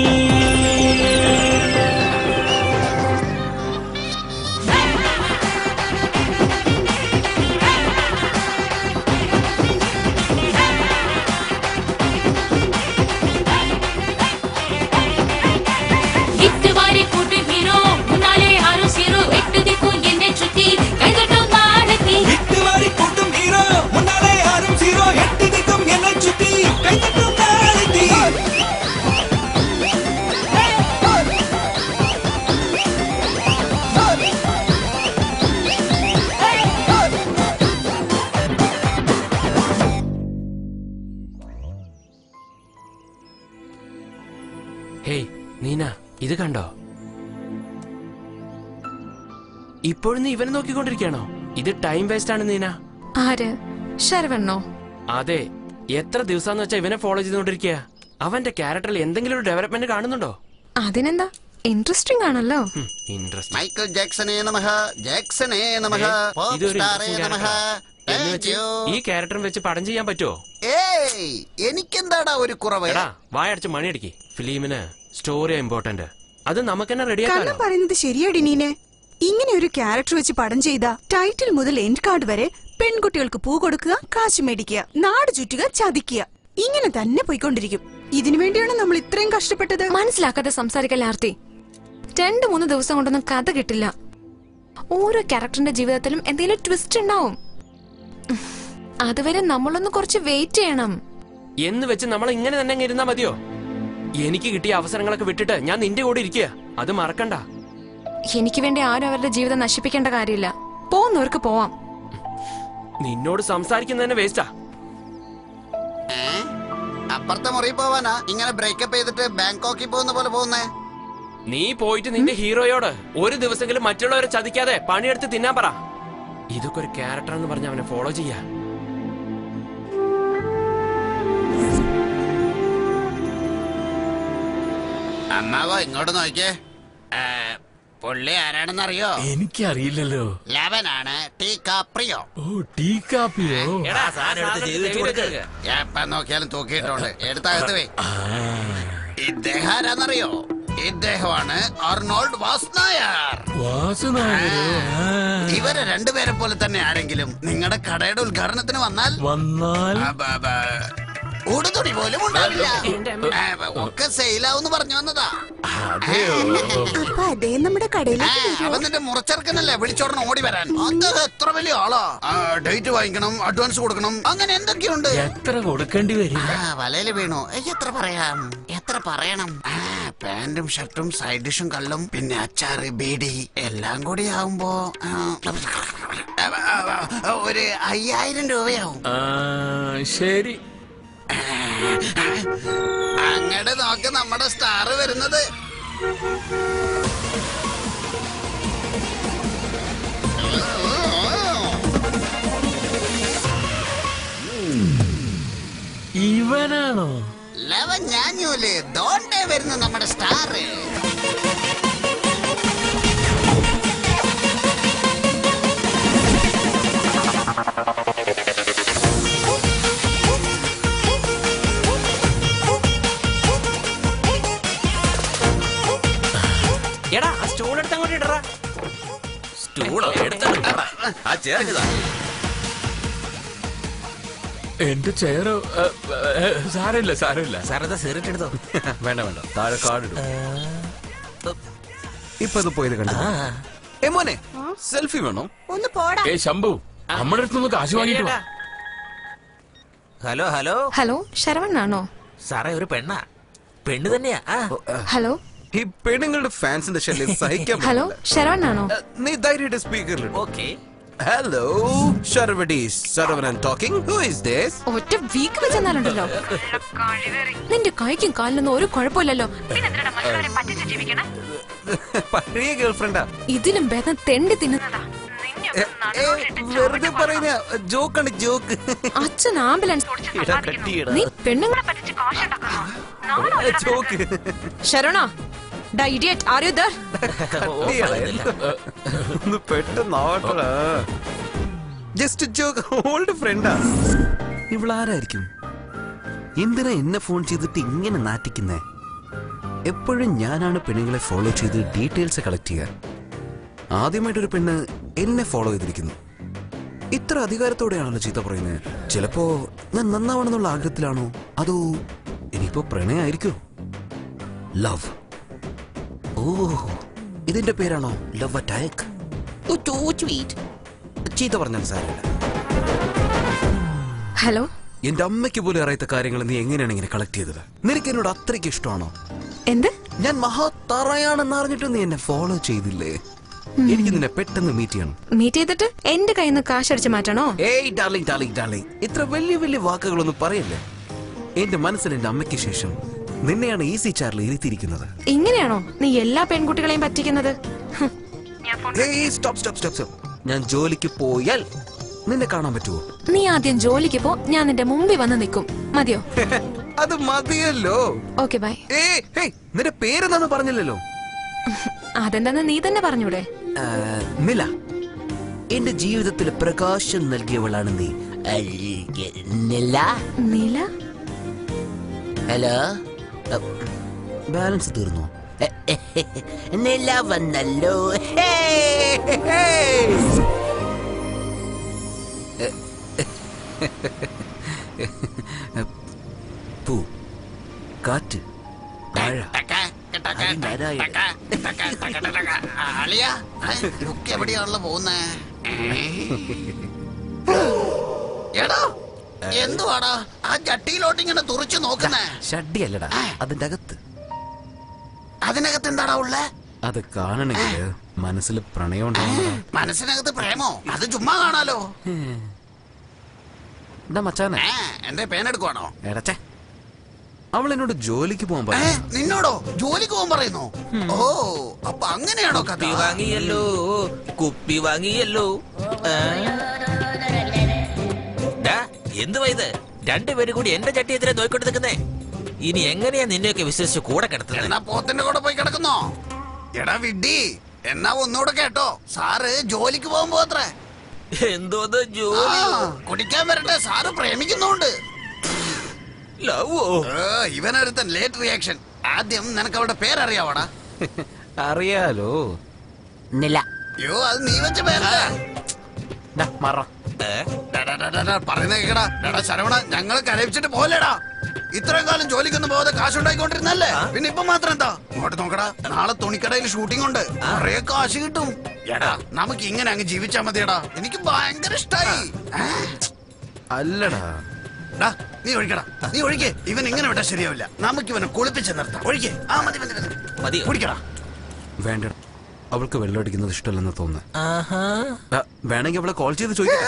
ഹിറ്റ് വാരിക്കൂട്ടും ഹീറോ, മുന്നാലെ ആരും സീറോ. 8 ദിക്കും എന്നെ ചുറ്റി, കൈതട്ടും നാളെത്തി. ഹിറ്റ് വാരിക്കൂട്ടും ഹീറോ, മുന്നാലെ ആരും സീറോ. 8 ദിക്കും എന്നെ ചുറ്റി, കൈതട്ടും നാളെത്തി. ഹേയ് നീന, ഇത് കണ്ടോ? ഇപ്പോഴും നീ ഇവനെ നോക്കിക്കൊണ്ടിരിക്കുകയാണോ? ഇത് ടൈം വേസ്റ്റ് ആണ് നീന. ആര്? ശരവണ്ണോ? അതെ, എത്ര ദിവസാന്ന് വെച്ചാ ഇവനെ ഫോളോ ചെയ്തോണ്ടിരിക്കുക. അവന്റെ ക്യാരക്ടറിൽ എന്തെങ്കിലും ഒരു ഡെവലപ്മെന്റ് കാണുന്നുണ്ടോ? അതിനെന്താ, ഇൻട്രസ്റ്റിംഗ് ആണല്ലോ. ഇൻട്രസ്റ്റ്. മൈക്കിൾ ജാക്സണേ നമഃ, ജാക്സണേ നമഃ, പോപ്പ് സ്റ്റാറേ നമഃ. ഈ ക്യാരക്ടറും വെച്ച് പടം ചെയ്യാൻ പറ്റുമോ? ഏയ്, എനിക്കെന്താടാ ഒരു കുറവ്? എടാ വായടച്ച് മണിയടിക്ക്. ഫിലിമിന് സ്റ്റോറിയാ ഇമ്പോർട്ടന്റ്. അത് നമുക്ക് തന്നെ റെഡിയാക്കാം. കണ്ണൻ പറയുന്നത് ശരിയാടി നീനെ. ഇങ്ങനെ ഒരു ക്യാരക്ടർ വെച്ച് പടം ചെയ്ത ടൈറ്റിൽ മുതൽ എൻഡ് കാർഡ് വരെ പെൺകുട്ടികൾക്ക് പൂ കൊടുക്കുക, കാശ് മേടിക്കുക, നാട് ചുറ്റുക, ചതിക്കുക, ഇങ്ങനെ തന്നെ പോയിക്കൊണ്ടിരിക്കും. ഇതിനു വേണ്ടിയാണ് നമ്മൾ ഇത്രയും കഷ്ടപ്പെട്ടത്. മനസ്സിലാക്കാതെ സംസാരിക്കല്ലേ ആർത്തി. 2-3 ദിവസം കൊണ്ടൊന്നും കഥ കിട്ടില്ല. ഓരോ ക്യാരക്ടറിന്റെ ജീവിതത്തിലും എന്തെങ്കിലും ട്വിസ്റ്റ് ഉണ്ടാവും. അതുവരെ നമ്മളൊന്ന് കുറച്ച് വെയിറ്റ് ചെയ്യണം. എന്ന് വെച്ച് നമ്മൾ ഇങ്ങനെ തന്നെ ഇരുന്നാ മതിയോ? എനിക്ക് കിട്ടിയ അവസരങ്ങളൊക്കെ വിട്ടിട്ട് ഞാൻ നിന്റെ കൂടെ ഇരിക്കുക. അത് മറക്കണ്ട. എനിക്ക് വേണ്ടി ആരും അവരുടെ ജീവിതം നശിപ്പിക്കേണ്ട കാര്യമില്ല. പോകുന്നവർക്ക് പോവാം. നിന്നോട് സംസാരിക്കുന്നതന്നെ വേസ്റ്റാ. അപ്പുറത്തെ മുറി പോവാനാ ഇങ്ങനെ ബ്രേക്കപ്പ് ചെയ്തിട്ട് ബാങ്കോക്കിൽ പോകുന്ന പോലെ പോകുന്നേ? നീ പോയിട്ട് നിന്റെ ഹീറോയോട് ഒരു ദിവസമെങ്കിലും മറ്റുള്ളവരെ ചതിക്കാതെ പണിയെടുത്ത് തിന്നാൻ പറ. ഇതൊക്കെ ഒരു ക്യാരക്ടർ എന്ന് പറഞ്ഞ് അവനെ ഫോളോ ചെയ്യാ. അമ്മാവോ ഇങ്ങോട്ട് നോക്കിയേ. പുള്ളി ആരാണെന്നറിയോ? എനിക്കറിയില്ലല്ലോ. ലവനാണ് ടീക്കാപ്രിയോ. ഓ, ടീക്കാപ്പിയോ? എപ്പ നോക്കിയാലും തൂക്കിയിട്ടുണ്ട്. എടുത്തകത്ത് വേ. ഇദ്ദേഹം ആരാന്നറിയോ? ഇദ്ദേഹമാണ് അർണോൾഡ് വാസ്നായർ. ഇവരെ രണ്ടുപേരെ പോലെ തന്നെ ആരെങ്കിലും നിങ്ങളുടെ കടയുടെ ഉദ്ഘാടനത്തിന് വന്നാൽ ഉടുതുണി പോലും ഉണ്ടാവില്ല. ഒക്കെ സെയിലാവെന്ന് പറഞ്ഞു വന്നതാ. അപ്പൊ അതേ നമ്മുടെ കടയിലേക്ക് അവൻ നിന്റെ മുറച്ചെറുക്കനല്ലേ വിളിച്ചോടണം ഓടി വരാൻ. അദ്ദേഹം എത്ര വലിയ ആളാ. ഡേറ്റ് വാങ്ങിക്കണം, അഡ്വാൻസ് കൊടുക്കണം, അങ്ങനെ എന്തൊക്കെയുണ്ട്. എത്ര കൊടുക്കേണ്ടി വരും? വലയില് വീണു. എത്ര പറയാം, എത്ര പറയണം. പാന്റും ഷർട്ടും സൈഡ് ഡിഷും കള്ളും പിന്നെ അച്ചാറ് ബീഡി എല്ലാം കൂടി ആവുമ്പോ ഒരു 5000 രൂപയാവും. ശരി, അങ്ങോട്ട് നോക്ക് നമ്മുടെ സ്റ്റാർ വരുന്നത്. ഇവനാണോ? ലവൻ ഞാഞ്ഞൂല് ദോണ്ടേ വരുന്ന നമ്മുടെ സ്റ്റാർ. എടാ ആ സ്റ്റൂൾ എടുത്ത് അങ്ങോട്ട് ഇടറാ. എന്റെ ചെയറോ? സാരമില്ല സാരമില്ല. സാറതാ സിഗരറ്റ് എടുത്തോ? വേണ്ട വേണ്ട, താഴെ കാർഡ് ഇടും. ഇപ്പൊ അത് പോയത് കണ്ടു. മോനെ സെൽഫി വേണോ? ഒന്ന് പോടാ. ശംഭു, നമ്മുടെ അടുത്തൊന്ന് കാശ് വാങ്ങിട്ട് വാ. ഹലോ ഹലോ ഹലോ, ശരവണ്ണാണോ? സാറേ ഒരു പെണ്ണാ. പെണ്ണ് തന്നെയാ. ഹലോ, ഈ പെണ്ണുങ്ങളുടെ ഫാൻസിന്റെ ശല്യം സഹിക്കാൻ ഹലോ, ശരവണ്ണാണോ? നീ ധൈര്യമായിട്ട് സ്പീക്കറിൽ. ഓക്കെ. ഹലോ ശരവണീസ്, Saravanan talking. Who is this? ഒറ്റ വീക്ക് വെച്ചെന്നാലുണ്ടല്ലോ. നിന്റെ കൈക്കും കാലിനൊന്നും ഒരു കുഴപ്പമില്ലല്ലോ. പഴയ ഗേൾഫ്രണ്ടാ. ഇതിലും ഭേദം തെണ്ടി തിന്നുന്നതാ. വെറുതെ പറയുന്ന ജോക്കാണ്, ജോക്ക്. അച്ഛൻ ആംബുലൻസ് നീ പെണ്ണുങ്ങളെ പറ്റിച്ച് ജോക്ക്. ശരണ, ഒന്ന് പെട്ടെന്ന് ജസ്റ്റ് ജോക്ക്. ഓൾഡ് ഫ്രണ്ടാ. ഇവളാരായിരിക്കും? എന്തിനാ എന്നെ ഫോൺ ചെയ്തിട്ട് ഇങ്ങനെ നാറ്റിക്കുന്നേ? എപ്പോഴും ഞാനാണ് പെണ്ണുങ്ങളെ ഫോളോ ചെയ്ത് ഡീറ്റെയിൽസ് കളക്ട് ചെയ്യാൻ. ആദ്യമായിട്ടൊരു പെണ്ണ് എന്നെ ഫോളോ ചെയ്തിരിക്കുന്നു. ഇത്ര അധികാരത്തോടെയാണല്ലോ ചീത്ത പറയുന്നത്. ചിലപ്പോ ഞാൻ നന്നാവണമെന്നുള്ള ആഗ്രഹത്തിലാണോ, അതോ ഇനിയിപ്പോ പ്രണയായിരിക്കോ? ലവ്. ഓ, ഇതിന്റെ പേരാണോ ലവ് അറ്റാക്ക്? ചീത്ത പറഞ്ഞാൽ സാരമില്ല. ഹലോ, എന്റെ അമ്മയ്ക്ക് പോലും അറിയാത്ത കാര്യങ്ങൾ നീ എങ്ങനെയാണ് ഇങ്ങനെ കളക്ട് ചെയ്തത്? നിനക്ക് എന്നോട് അത്രയ്ക്ക് ഇഷ്ടമാണോ? എന്ത്? ഞാൻ മഹാത്തറയാണെന്ന് അറിഞ്ഞിട്ട് നീ എന്നെ ഫോളോ ചെയ്തില്ലേ? എനിക്ക് നിന്നെ പെട്ടെന്ന് മീറ്റ് ചെയ്യണം. മീറ്റ് ചെയ്തിട്ട് എന്റെ കയ്യിൽ നിന്ന് കാശടിച്ച് മാറ്റണോ? ഏയ് ഡാർലിംഗ്, ഡാർലിംഗ്, ഡാർലിംഗ്, ഇത്ര വലിയ വലിയ വാക്കുകളൊന്നും പറയല്ലേ. എന്റെ മനസ്സിൽ എന്റെ അമ്മയ്ക്ക് ശേഷം നിന്നെയാണ് ഈസി ചാറിൽ ഇരുത്തിയിരിക്കുന്നത്. ഇങ്ങനെയാണോ നീ എല്ലാ പെൺകുട്ടികളെയും പറ്റിക്കുന്നത്? ഞാൻ ജോലിക്ക് പോയാൽ നിന്നെ കാണാൻ പറ്റുമോ? നീ ആദ്യം ജോലിക്ക് പോ, ഞാൻ നിന്റെ മുമ്പിൽ വന്ന് നിൽക്കും. മതിയോ? അത് മതിയല്ലോ. Okay bye. നിന്റെ പേരെന്താന്ന് പറഞ്ഞില്ലല്ലോ. അതെന്താന്ന് നീ തന്നെ പറഞ്ഞൂടെ? നില, എന്റെ ജീവിതത്തിൽ പ്രകാശം നൽകിയവളാണ് നീ. നില. നീല? ഹലോ, ബാലൻസ് തീർന്നു. നില വന്നല്ലോ. പൂ, കാറ്റ്, മഴ, എവിടെയാണല്ലോ പോകുന്നേ? എടാ എന്തുവാടാ ആ ചട്ടിയിലോട്ട് ഇങ്ങനെ തുറച്ചു നോക്കുന്നേ? ഷഡ്ഡിയല്ലടാ, അതിന്റെ അകത്ത്. അതിനകത്ത് എന്താടാ ഉള്ളേ? അത് കാണണെങ്കില് മനസ്സിൽ പ്രണയം ഉണ്ടാവണം. മനസ്സിനകത്ത് പ്രേമോ? അത് ചുമ്മാ കാണാലോ. എന്താ മച്ചാനെ, എന്റെ പേനെടുക്കുവാണോ? എടച്ചേ, അവൾ എന്നോട് ജോലിക്ക് പോകാൻ പറഞ്ഞു. നിന്നോടോ ജോലിക്ക് പോകാൻ പറയുന്നു? ഓ, അപ്പൊ അങ്ങനെയാണോ കഥ? കുപ്പി വാങ്ങിയല്ലോ, കുപ്പി വാങ്ങിയല്ലോ. എന്തുവാ ഇത്? രണ്ടുപേരും കൂടി എന്റെ ചട്ടി എതിരെ നോക്കിക്കൊണ്ട് നിൽക്കുന്നേ. ഇനി എങ്ങനെയാ നിന്നെയൊക്കെ വിശ്വസിച്ച് കൂടെ കിടത്തുന്നത്? എന്നാ പോത്തിന്റെ കൂടെ പോയി കിടക്കുന്നോ? എടാ വിഡ്ഡി, എന്നാ ഒന്നുകൂടെ കേട്ടോ, സാറ് ജോലിക്ക് പോകുമ്പോ അത്രേ. എന്തോന്ന് ജോലി? കുടിക്കാൻ വരട്ടെ, സാറ് പ്രേമിക്കുന്നുണ്ട്. ഇവനൊരുത്തൻ ലേറ്റ് റിയാക്ഷൻ. ആദ്യം നിനക്ക് അവളുടെ പേരറിയാവടാ? അറിയാലോ, നില. അയ്യോ, അത് നീ വെച്ച പേരാ. പറയുന്ന കേക്കടാ. എടാ ശരവണ, ഞങ്ങള് കരയിച്ചിട്ട് പോലെടാ. ഇത്രയും കാലം ജോലിക്കൊന്നും പോകാതെ കാശുണ്ടായിക്കൊണ്ടിരുന്നല്ലേ, പിന്നെ ഇപ്പൊ മാത്രം എന്താ? ഇങ്ങോട്ട് നോക്കടാ, നാളെ തുണിക്കടയിൽ ഷൂട്ടിംഗ് ഉണ്ട്, കുറെ കാശ് കിട്ടും. എടാ നമുക്ക് ഇങ്ങനെ അങ്ങ് ജീവിച്ചാ മതിയടാ. എനിക്ക് ഭയങ്കര ഇഷ്ടായി. അല്ലടാ, നീ ഒഴിക്കടാ, നീ ഒഴിക്കേ. ഇവൻ ഇങ്ങനെ വിട്ടാ ശരിയാവില്ല. നമുക്ക് ഇവനെ കുളിപ്പിച്ച് നിർത്താം. ഒഴിക്കേ. ആ മതി മതി മതി, കുടിക്കടാ. വേണ്ട, അവൾക്ക് വെള്ളം അടിക്കുന്നത് ഇഷ്ടമല്ലെന്ന് തോന്നുന്നു. വേണമെങ്കിൽ അവളെ കോൾ ചെയ്ത് ചോദിക്കട്ടെ.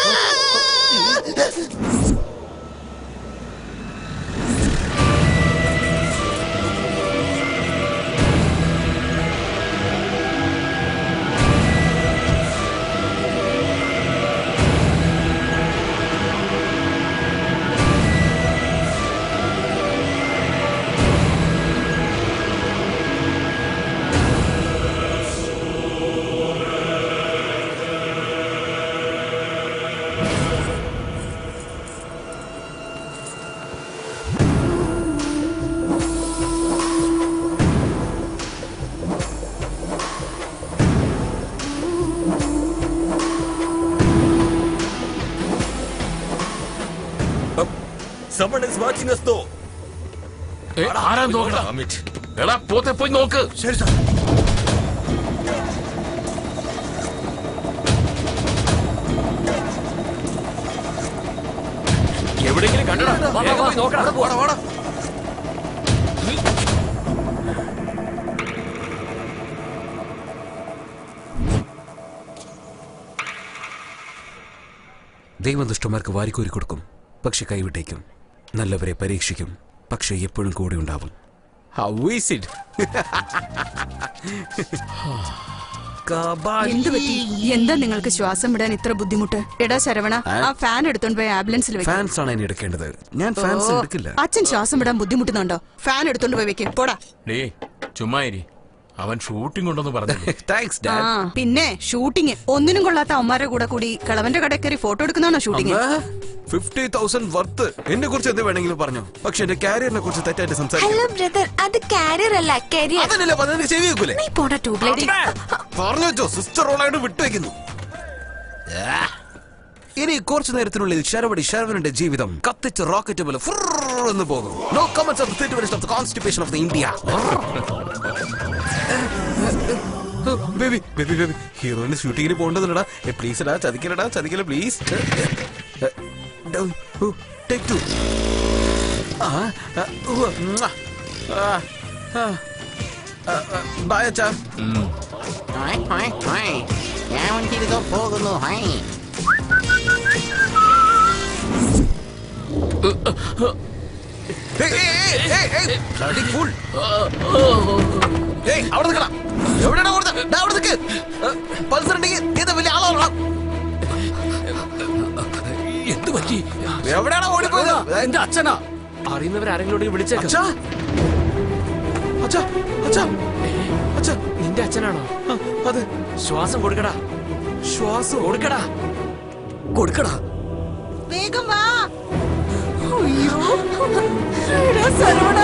Someone is watching us though. ആരാ നോക്കടാ? എടാ പോത്തെ പോയി നോക്ക്. ശരി സാർ. എവിടെയെങ്കിലും കണ്ടടാ? നോക്കടാ. ദൈവദുഷ്ടന്മാർക്ക് വാരിക്കോരി കൊടുക്കും, പക്ഷെ കൈവിട്ടേക്കും. നല്ലവരെ പരീക്ഷിക്കും, പക്ഷെ എപ്പോഴും കൂടെ ഉണ്ടാവും. എന്താ നിങ്ങൾക്ക് ശ്വാസം വിടാൻ ഇത്ര ബുദ്ധിമുട്ട്? എടാ ശരവണ, ആ ഫാൻ എടുത്തോണ്ട് പോയി ആംബുലൻസിൽ വെക്കും. ഫാൻസ് ആണ് എന്നെ എടുക്കേണ്ടത്, ഞാൻ ഫാൻസ് എടുക്കില്ല. അച്ഛൻ ശ്വാസം വിടാൻ ബുദ്ധിമുട്ടുന്നുണ്ടോ? ഫാൻ എടുത്തോണ്ട് പോയി വെക്കും. പോടാ. ചുമ്മാരി, അവൻ ഷൂട്ടിംഗ് ഉണ്ടെന്ന് പറഞ്ഞു. Thanks dad. പിന്നെ ഷൂട്ടിംഗ് ഒന്നിനും കൊള്ളാത്ത അമ്മമാരുടെ കൂടെ കൂടി കളവന്റെ കടയിൽ കയറി ഫോട്ടോ എടുക്കുന്നതാണോ ഷൂട്ടിംഗ്? 50,000 വർത്ത്. എന്നെ കുറിച്ച് എന്ത് വേണമെങ്കിലും പറഞ്ഞു, പക്ഷെ എന്റെ കാരിയറിനെ കുറിച്ച് തെറ്റായിട്ട് സംസാരിക്കും. ഹലോ ബ്രദർ, അത് കാരിയർ അല്ല, കരിയർ. അതല്ലേ പറഞ്ഞ ചെവി വെക്കൂലേ? നീ പോടാ ട്യൂബ്ലൈറ്റ്. പറഞ്ഞു വെച്ചോ, സിസ്റ്റർ റോളായിട്ട് വിട്ടുവെക്കുന്നു. ഇനി കുറച്ചു നേരത്തിനുള്ളിൽ ശരവണന്റെ ജീവിതം കത്തിച്ച് റോക്കറ്റ് പോലെ എന്ന് പോകും. No comments of the of the constitution of the India. Baby baby baby, ഹീറോയിന് ഷൂട്ടിങ്ങിന് പോകേണ്ടതുണ്ടടാ. പ്ലീസ് എടാ, ചതിക്കലടാ പ്ലീസ്. ടേക്ക് 2. ബൈ അച്ഛാ. ഞാൻ തിരികെ പോകുന്നു. അവിടെ നിൽക്കണം. എവിടെയാണ് അവിടെ നിൽക്ക്. പൾസർ ഉണ്ടെങ്കിൽ ഇത് വലിയ ആളാണോ? എന്ത് പറ്റി? എവിടെയാണോ ഓടിപ്പോയത്? എന്റെ അച്ഛനാ. അറിയുന്നവരാരെങ്കിലും വിളിച്ചേക്കാം. നിന്റെ അച്ഛനാണോ? അതെ. ശ്വാസം കൊടുക്കടാ. ശ്വാസം കൊടുക്കടാ. കൊടുക്കടാ. വേഗം വാ. അയ്യോ എടാ സർവണ,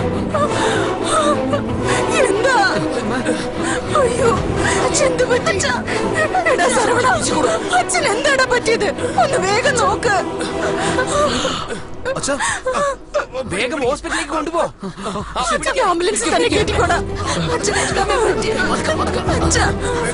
എന്താ? അയ്യോ എന്ത് പറ്റി? എടാ സർവണ, അച്ഛൻ എന്താടാ പറ്റിയത്? ഒന്ന് വേഗം നോക്ക്. വേഗം ഹോസ്പിറ്റലിലേക്ക് കൊണ്ടുപോ. ആംബുലൻസ് തന്നെ കേട്ടിക്കോടാ. അച്ഛൻ എന്താ പറ്റി? അച്ഛാ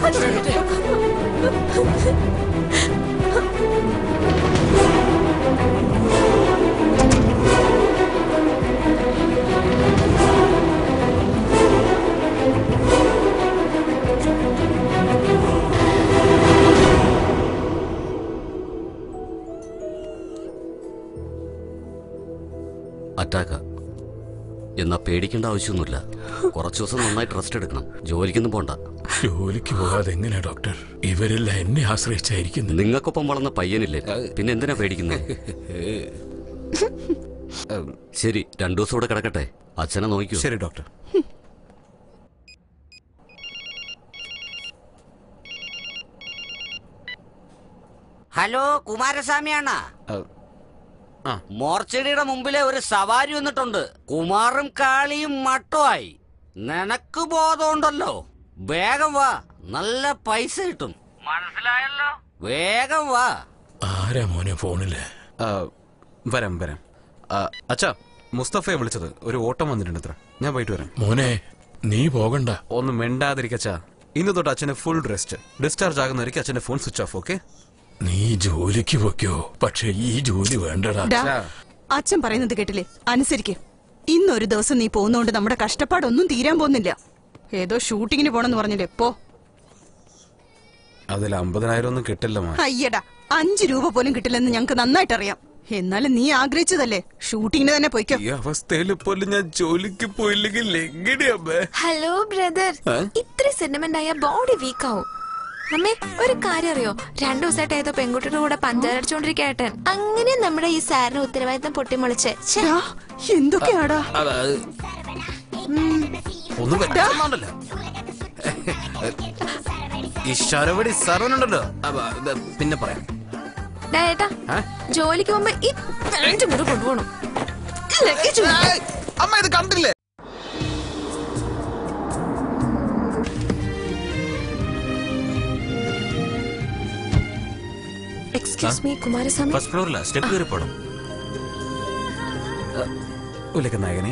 അറ്റാക്ക. എന്നാ പേടിക്കേണ്ട ആവശ്യമൊന്നുമില്ല. കുറച്ചു ദിവസം നന്നായിട്ട് റെസ്റ്റ് എടുക്കണം. ജോലിക്കൊന്നും പോണ്ട. ജോലിക്ക് പോകാതെ എങ്ങനെയാ ഡോക്ടർ? ഇവരെല്ലാം എന്നെ ആശ്രയിച്ചായിരിക്കുന്നു. നിങ്ങൾക്കൊപ്പം വളർന്ന പയ്യനില്ലേ, പിന്നെ എന്തിനാ പേടിക്കുന്നത്? ശരി, 2 ദിവസം കൂടെ കിടക്കട്ടെ. അച്ഛനെ നോക്കൂ. ശരി ഡോക്ടർ. ഹലോ, കുമാരസ്വാമിയാണോ? മോർച്ചടിയുടെ മുമ്പിലെ ഒരു സവാരി വന്നിട്ടുണ്ട്. കുമാറും കാളിയും മട്ടുമായി. നിനക്ക് ബോധമുണ്ടല്ലോ. വേഗം വാ, നല്ല പൈസ കിട്ടും. മനസ്സിലായല്ലോ? വേഗം വാ. ആരാ മോനെ ഫോണില്? വരാം. അച്ഛാ, മുസ്തഫയെ വിളിച്ചത്. ഒരു ഓട്ടം വന്നിട്ടുണ്ട് അത്ര. ഞാൻ പോയിട്ട് വരാം. മോനെ നീ പോകണ്ട. ഒന്ന് മിണ്ടാതിരിക്കച്ചാ. ഇന്ന് തൊട്ട് അച്ഛന് ഫുൾ റെസ്റ്റ്. ഡിസ്ചാർജ് ആകുന്നവർക്ക് അച്ഛന്റെ ഫോൺ സ്വിച്ച് ഓഫ്. ഓക്കെ? നീ ജോലിക്ക് വെക്കോ, പക്ഷെ ഈ ജോലി വേണ്ടടാ. അച്ഛൻ പറയുന്നത് കേട്ടില്ലേ? അനുസരിക്ക്. ഇന്നൊരു ദിവസം നീ പോകുന്നോണ്ട് നമ്മുടെ കഷ്ടപ്പാടൊന്നും തീരാൻ പോകുന്നില്ല. ഏതോ ഷൂട്ടിങ്ങിന് പോണെന്ന് പറഞ്ഞില്ലേ? പോ. അതിൽ 50,000 ഒന്നും കിട്ടില്ല. അയ്യടാ, 5 രൂപ പോലും കിട്ടില്ലെന്ന് ഞങ്ങക്ക് നന്നായിട്ട് അറിയാം. എന്നാലും നീ ആഗ്രഹിച്ചതല്ലേ, ഷൂട്ടിങ്ങിന് തന്നെ പോയിക്കോ. ഈ അവസ്ഥയിൽ പോലും ഞാൻ ജോലിക്ക് പോയില്ലെങ്കിൽ എങ്ങനെയാ? ഹലോ ബ്രദർ, ഇത്ര സെന്റിമെന്റ് ആയ ബോഡി വീക്ക് ആവും. അമ്മേ, ഒരു കാര്യം അറിയോ? 2 ദിവസമായിട്ട് ഏതോ പെൺകുട്ടിയുടെ കൂടെ പഞ്ചാരടിച്ചോണ്ടിരിക്കേട്ടൻ. അങ്ങനെ നമ്മുടെ ഈ സാറിന് ഉത്തരവാദിത്തം പൊട്ടിമുളിച്ച്. എന്തൊക്കെയാടാ? ഒന്നും പറ്റുന്നുണ്ടല്ലോ. ഈ ശരവടി സർവനുണ്ടല്ലോ. പിന്നെ പറയാം. ഏട്ടാ, ജോലിക്ക് പോകുമ്പോ ഈ 5 മുറി കൊണ്ടുപോകണം. അമ്മ ഇത് കണ്ടില്ലേ? Excuse me, Kumaraswamy. ഫസ്റ്റ് ഫ്ലോറിലാ, സ്റ്റെപ്പ് കയറി പോണം. നായകനെ,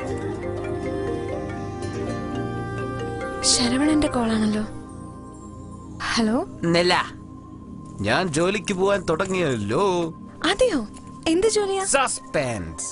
ശരവണന്റെ കോളാണല്ലോ. ഹലോ നെല്ല, ഞാൻ ജോലിക്ക് പോവാൻ തുടങ്ങിയല്ലോ. അതെയോ? എന്ത് ജോലിയാ? സസ്പെൻസ്.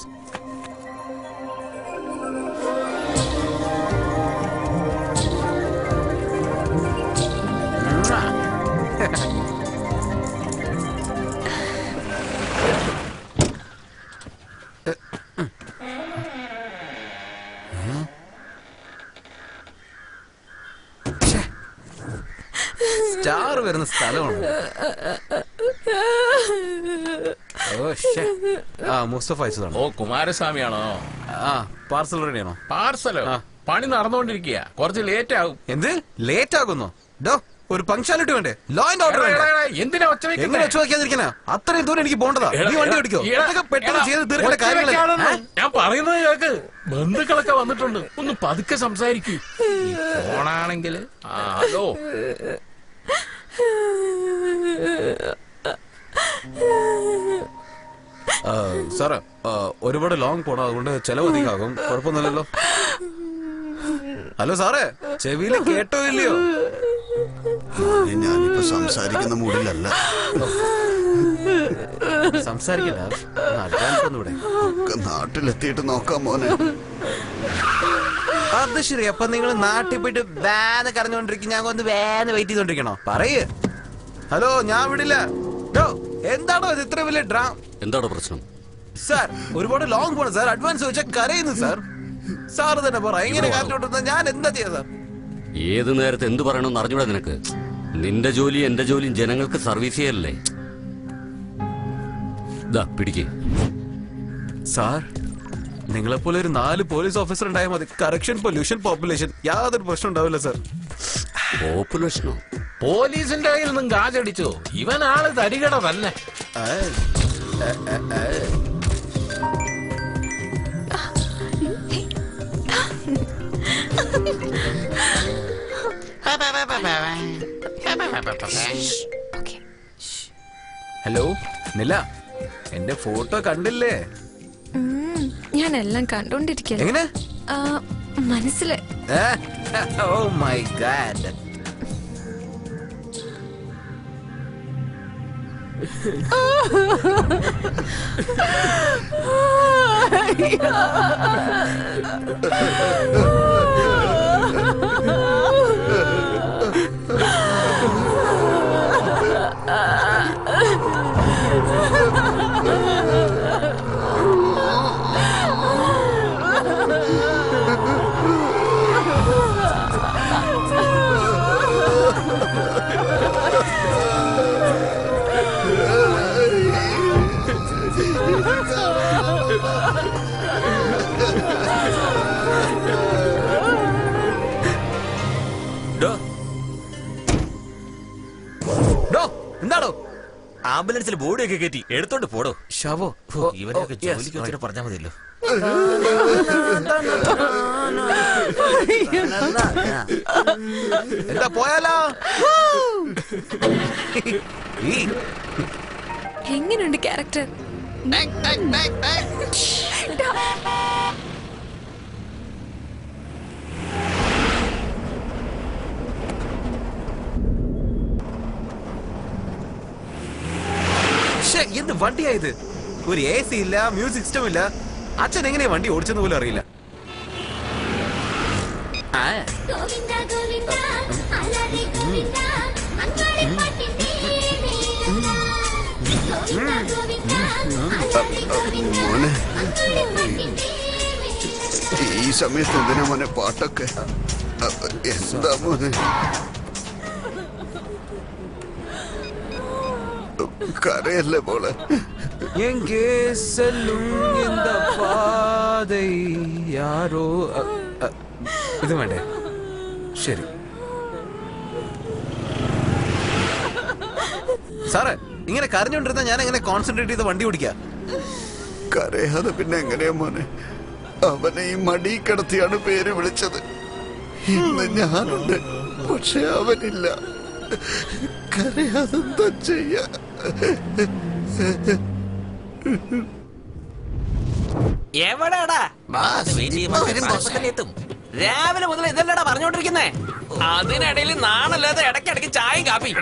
സ്റ്റാർ വരുന്ന സ്ഥലമാണ്. മുസ്തഫ അയച്ചതാണ്. ഓ, കുമാരസ്വാമിയാണോ? പാർസൽ റെഡിയാണോ? പാർസലോ? പണി നടന്നുകൊണ്ടിരിക്കുക, കുറച്ച് ലേറ്റ് ആകും. എന്ത് ലേറ്റ് ആകുന്നു? ഒരു പങ്ക്ച്വാലിറ്റി വേണ്ടേ? ലോ ആൻഡ് ഓർഡർ വേണ്ടേ? എന്തിനാ എങ്ങനെ ഒച്ച വയ്ക്കാതിരിക്കാനാ? അത്രയും ദൂരം എനിക്ക് പോകേണ്ടതാ. നീ വണ്ടി ഓടിക്കോ. പെട്ടെന്ന് ചെയ്ത് തീർക്കേണ്ട കാര്യങ്ങളാണ് ഞാൻ പറയുന്നത് കേൾക്ക്. ബന്ധുക്കളൊക്കെ വന്നിട്ടുണ്ട്, ഒന്ന് പതുക്കെ സംസാരിക്കൂ. ഫോണാണെങ്കിൽ ഹലോ. സാറേ, ഒരുപാട് ലോങ് പോണം, അതുകൊണ്ട് ചെലവ് അധികമാകും. കുഴപ്പമൊന്നുമില്ലല്ലോ. ഹലോ സാറേ, ചെവിയില് കേട്ടോ ഇല്ലയോ? ഞാനിപ്പോ സംസാരിക്കുന്ന മൂഡിലല്ല. സംസാരിക്കണ്ട, നാട്ടിലെത്തിയിട്ട് നോക്കാം മോനെ. അത് ശരി. അപ്പൊ നിങ്ങൾ നാട്ടിൽ പോയിട്ട് വാന്ന് കറഞ്ഞോണ്ടിരിക്കും, ഞാൻ ഒന്ന് വാന്ന് വെയിറ്റ് ചെയ്തോണ്ടിരിക്കണോ? പറയ്. ഹലോ, ഞാൻ വിടില്ല. എന്താണോ ഇത് ഇത്ര വലിയ ഡ്രാം? എന്താണോ പ്രശ്നം? സാർ, ഒരുപാട് ലോങ് പോണം സാർ. അഡ്വാൻസ് വെച്ചാൽ കരയുന്നു സാർ. സാറ് തന്നെ പറ, എങ്ങനെ കാറ്റോട്ടുന്ന ഞാൻ എന്താ ചെയ്ത? ഏത് നേരത്തെ എന്ത് പറയണമെന്ന് അറിഞ്ഞൂടാ നിനക്ക്? നിന്റെ ജോലി എന്റെ ജോലിയും ജനങ്ങൾക്ക് സർവീസ് ചെയ്യല്ലേ? പിടിക്ക് സാർ. നിങ്ങളെപ്പോലെ ഒരു 4 പോലീസ് ഓഫീസർ ഉണ്ടായാൽ മതി. കറക്ഷൻ, പൊല്യൂഷൻ, പോപ്പുലേഷൻ യാതൊരു പ്രശ്നം ഉണ്ടാവില്ല സർ. പോപ്പുലേഷനോ? പോലീസിന്റെ കയ്യിൽ നിന്നും കാശടിച്ചു. ഇവൻ ആള് തരികട തന്നെ. ഹലോ നില, എന്റെ ഫോട്ടോ കണ്ടില്ലേ? ഞാൻ എല്ലാം കണ്ടോണ്ടിരിക്കല്ലേ. എങ്ങനെ മനസ്സില്? Oh my god. എന്താണോ? ആംബുലൻസിൽ ബോഡിയൊക്കെ കയറ്റി എടുത്തോണ്ട് പോടോ. ശവോ? ഇവരൊക്കെ ജോലിക്ക് വെച്ചിട്ട് പറഞ്ഞാൽ മതിയല്ലോ. എന്താ പോയാലോ? എങ്ങനെയുണ്ട് ക്യാരക്ടർ? എന്ത് വണ്ടിയായത്? ഒരു AC ഇല്ല, മ്യൂസിക് സിസ്റ്റം ഇല്ല. അച്ഛൻ എങ്ങനെയാ വണ്ടി ഓടിച്ചെന്ന് പോലും അറിയില്ല. മോനെ, ഈ സമയത്ത് എന്തിനാ മോനെ പാട്ടൊക്കെ? എന്താ മോനെ? കരയല്ലേ മോളെ? യാരോ ഇത് വേണ്ടേ? ശരി സാറേ, ഇങ്ങനെ കരഞ്ഞോണ്ടിരുന്ന ഞാൻ എങ്ങനെ കോൺസെൻട്രേറ്റ് ചെയ്ത് വണ്ടി ഓടിക്കാം? കരയാതെ പിന്നെ എങ്ങനെയാ മോനെ? അവനെ ഈ മടി കിടത്തിയാണ് പേര് വിളിച്ചത്. ഇന്ന് ഞാനുണ്ട്, പക്ഷെ അവനില്ല. കരയാതെന്താ ചെയ്യാ? എവിടെടാ? രാവിലെ മുതൽ ഇതല്ലടാ പറഞ്ഞോണ്ടിരിക്കുന്നേ. അതിനിടയിൽ നാണല്ലാതെ ഇടയ്ക്കിടയ്ക്ക് ചായയും കാപ്പി.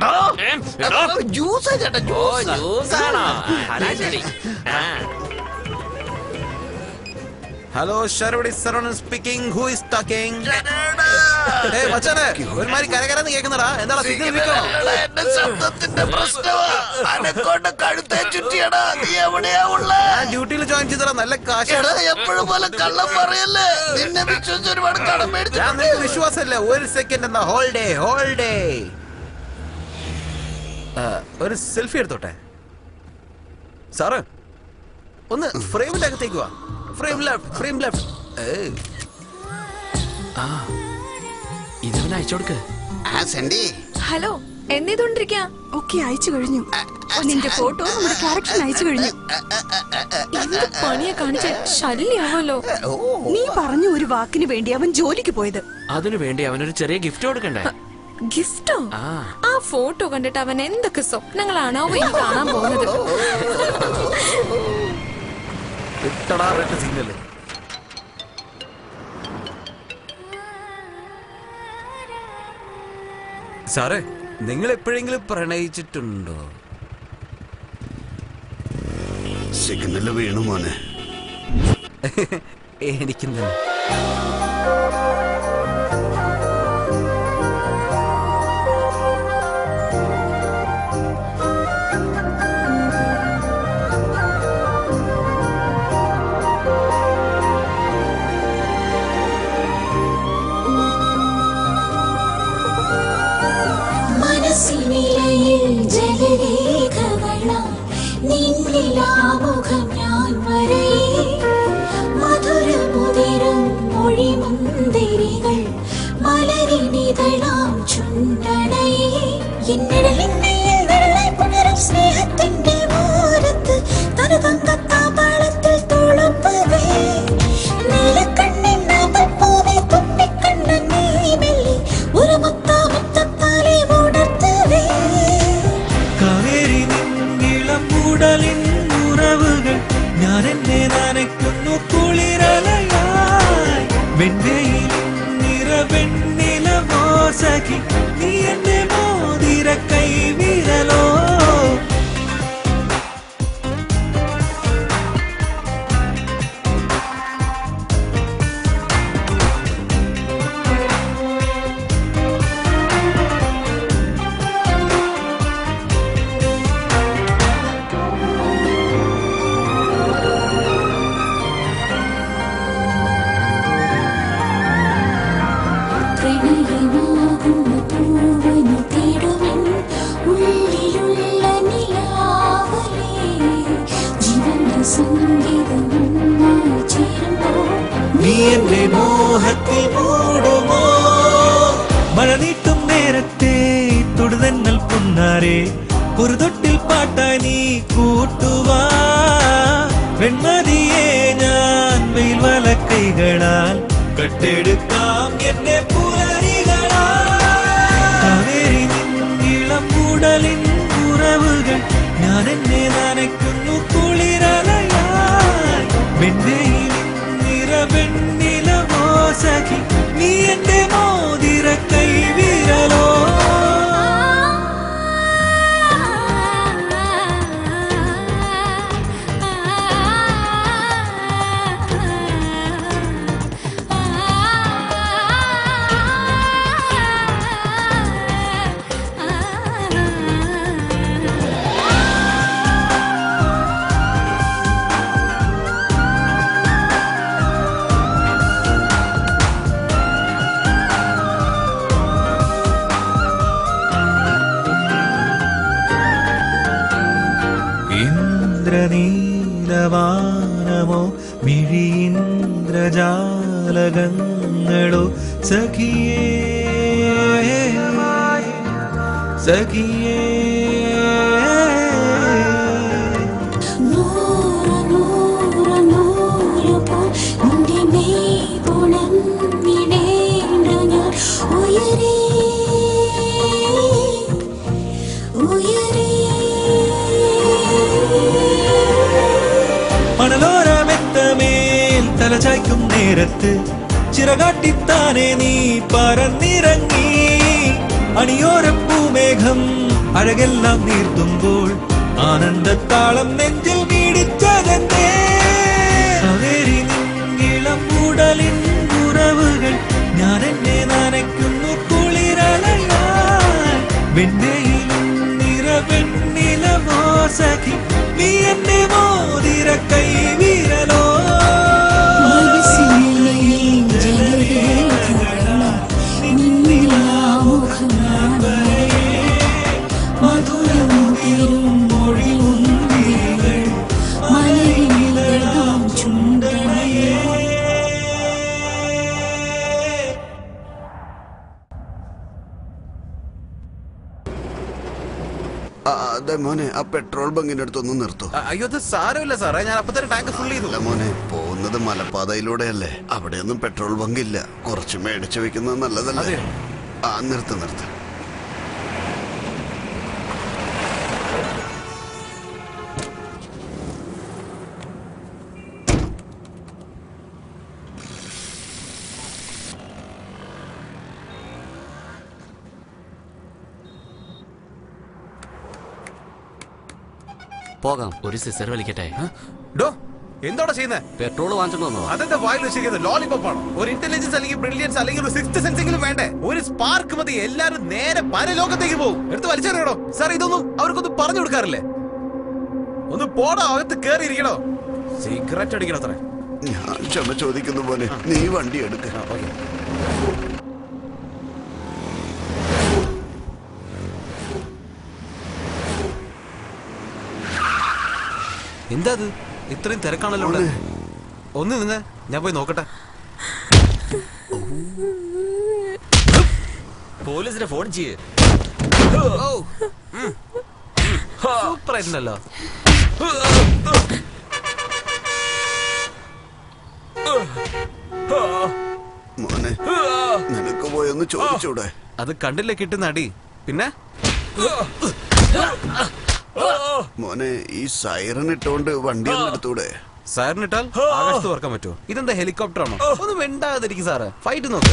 ജ്യൂസാണോ? ശരി. ഹലോ, ശരവടി Saravanan speaking. Who is talking? ഏയ് മച്ചാനെ, ഒരുമാതിരി കരകരന്ന് കേൾക്കുന്നടാ. എന്താടാ സിഗ്നൽ നിൽക്കണോ? എന്റെ ശബ്ദത്തിന്റെ പ്രശ്നമാ. അനക്കോട്ടെ കഴുത്തെ ചുറ്റിയടാ. നീ എവിടെയാ ഉള്ളേ? ഞാൻ ഡ്യൂട്ടിയിൽ ജോയിൻ ചെയ്തടാ. നല്ല കാശ്. എപ്പോഴും പോലെ കള്ളം പറയല്ലേ. നിന്നെ വിശ്വസിച്ച് ഒരുപാട് കടം മേടിച്ചു. നിനക്ക് വിശ്വാസമല്ല. ഒരു സെക്കൻഡ് എന്നാ. ഹോൾഡേ. ഒരു സെൽഫി എടുത്തോട്ടെ സാറ്? ഒന്ന് ഫ്രെയിമിന്റെ അകത്തേക്ക് വാ. Frame left. ഇതവനെ അയച്ചോടുക്ക്. ഹലോ, എന്തിരിക്കാ? ഓക്കെ, അയച്ചു കഴിഞ്ഞു. നിന്റെ ഫോട്ടോ നമ്മുടെ ക്യാരക്ടർ അയച്ചു കഴിഞ്ഞു. എന്ത് പണിയാ കാണിച്ച? ശല്യാവല്ലോ. നീ പറഞ്ഞ ഒരു വാക്കിന് വേണ്ടി അവൻ ജോലിക്ക് പോയത്. അതിനു വേണ്ടി അവനൊരു ചെറിയ ഗിഫ്റ്റ് കൊടുക്കണ്ടേ? ഗിഫ്റ്റോ? ആ ഫോട്ടോ കണ്ടിട്ട് അവൻ എന്തൊക്കെ സ്വപ്നങ്ങളാണോ ഇനി കാണാൻ പോകുന്നത്? സിഗ്നല്. സാറേ, നിങ്ങൾ എപ്പോഴെങ്കിലും പ്രണയിച്ചിട്ടുണ്ടോ? സിഗ്നല് വീണു മോനെ. എനിക്കും തന്നെ. മനസ്സിനിലയിൽ ജലരേഖകളാം നിന്നിലാമുഖം ഞാൻ വരേ മധുര കാവേരി നിന്നിളം മൂടലിൻ ഉറവുകൾ ഞാൻ എന്നെ നനയ്ക്കുന്നു കുളിരലയായി വെണ്ണയിൽ നിറവെണ്ണിലമോ സഖി നീ എന്റെ മോതിര കൈവിരലോ നീ എന്റെ മോഹത്തിൽ മൂടുമോ മഴ നീട്ടും നേരത്തെ തൊടുതന്നൽ പൊന്നാരെ ഒരു തൊട്ടിൽ പാട്ടായി നീ കൂട്ടുവാ വെൺമതിയെ ഞാൻ വെയിൽ വല കൈകളാൽ കട്ടെടുക്കാം എന്നെ പുലരികളാൽ കാവേരി നിന്നിളം മൂടലിൻ ഉറവുകൾ ഞാൻ എന്നെ നനയ്ക്കുന്നു കുളിരലയാൽ വെണ്ണയിൽ നിറവെണ്ണിലമോ സഖി നീ എന്റെ മോതിര കൈവിരലോ ഇന്ദ്രനീലവാനമോ മിഴിയിന്ദ്രജാലകങ്ങളോ സഖിയേ സഖിയേ മണലോരമെത്തമേൽ തലചായ്ക്കും നേരത്ത് ചിറകാട്ടിത്താനെ നീ പറന്നിറങ്ങി അണിയോരപ്പൂമേഘം അഴകെല്ലാം നീർത്തുമ്പോൾ ആനന്ദത്താളം നെഞ്ചിൽ മീടിച്ചതെന്തേ കാവേരി നിന്നിളം മൂടലിൻ ഉറവുകൾ ഞാൻ എന്നെ നനയ്ക്കുന്നു കുളിരലയാൽ വെണ്ണയിൽ നിറവെണ്ണിലമോ സഖി നീ എന്റെ മോതിര കൈവിരലോ അതെ മോനെ, ആ പെട്രോൾ ബങ്കിന്റെ അടുത്തൊന്ന് നിർത്തൂ. അയ്യോ അത് സാരമില്ല സാറേ, ഞാൻ അപ്പൊ തന്നെ ടാങ്ക് ഫുൾ ചെയ്തു. മോനെ, പോകുന്നത് മലപ്പാതയിലൂടെയല്ലേ, അവിടെയൊന്നും പെട്രോൾ ബങ്ക് ഇല്ല. കുറച്ച് മേടിച്ചു വെക്കുന്നത് നല്ലതല്ലേ? ആ നിർത്ത്. പോകാം. ഒരു സിസർ വലിക്കട്ടെ. എന്താ ചെയ്യുന്നത്? പെട്രോൾ വാങ്ങിച്ചോ? അതെന്താ വായിൽ വെച്ചിരിക്കുന്നത്? ലോലിപോപ്പ് ആണോ? ഒരു ഇന്റലിജൻസ് അല്ലെങ്കിൽ ബ്രില്യൻസ് അല്ലെങ്കിൽ ഒരു സിക്സ്ത് സെൻസ് എങ്കിലും വേണ്ടേ? ഒരു സ്പാർക്ക് മതി, എല്ലാരും നേരെ പരലോകത്തേക്ക് പോകും. എടുത്ത് വലിച്ചെറിയണോ സാർ? ഇതൊന്നും അവർക്കൊന്നും പറഞ്ഞു കൊടുക്കാറില്ലേ? ഒന്ന് പോടാ, അകത്ത് കേറിയിരിക്കണോ? സിഗരറ്റ് അടിക്കണോ? അത്ര ഞാൻ ക്ഷമ ചോദിക്കുന്നു പോലെ, നീ വണ്ടി എടുക്ക. എന്താ ഇത്രയും തിരക്കാണല്ലോ ഇവിടെ? ഒന്ന് നിന്ന് ഞാൻ പോയി നോക്കട്ടെ. പോലീസിനെ ഫോൺ ചെയ്യേ. സൂപ്പർ ആയിട്ടുണ്ടല്ലോ. മോനെ നിനക്ക് പോയൊന്ന് ചോദിച്ചൂടെ? അത് കണ്ടില്ലേ കിട്ടുന്ന അടി. പിന്നെ മോനെ ഈ സൈറൻ ഇട്ടോണ്ട് വണ്ടി എടുത്തൂടെ? സൈറൻ ഇട്ടാൽ ആകാശത്ത് പറക്കാൻ പറ്റുമോ? ഇതെന്താ ഹെലികോപ്റ്റർ ആണോ? ഒന്ന് വെണ്ടാതിരിക്കും സാറ്. ഫൈറ്റ് നോക്ക്.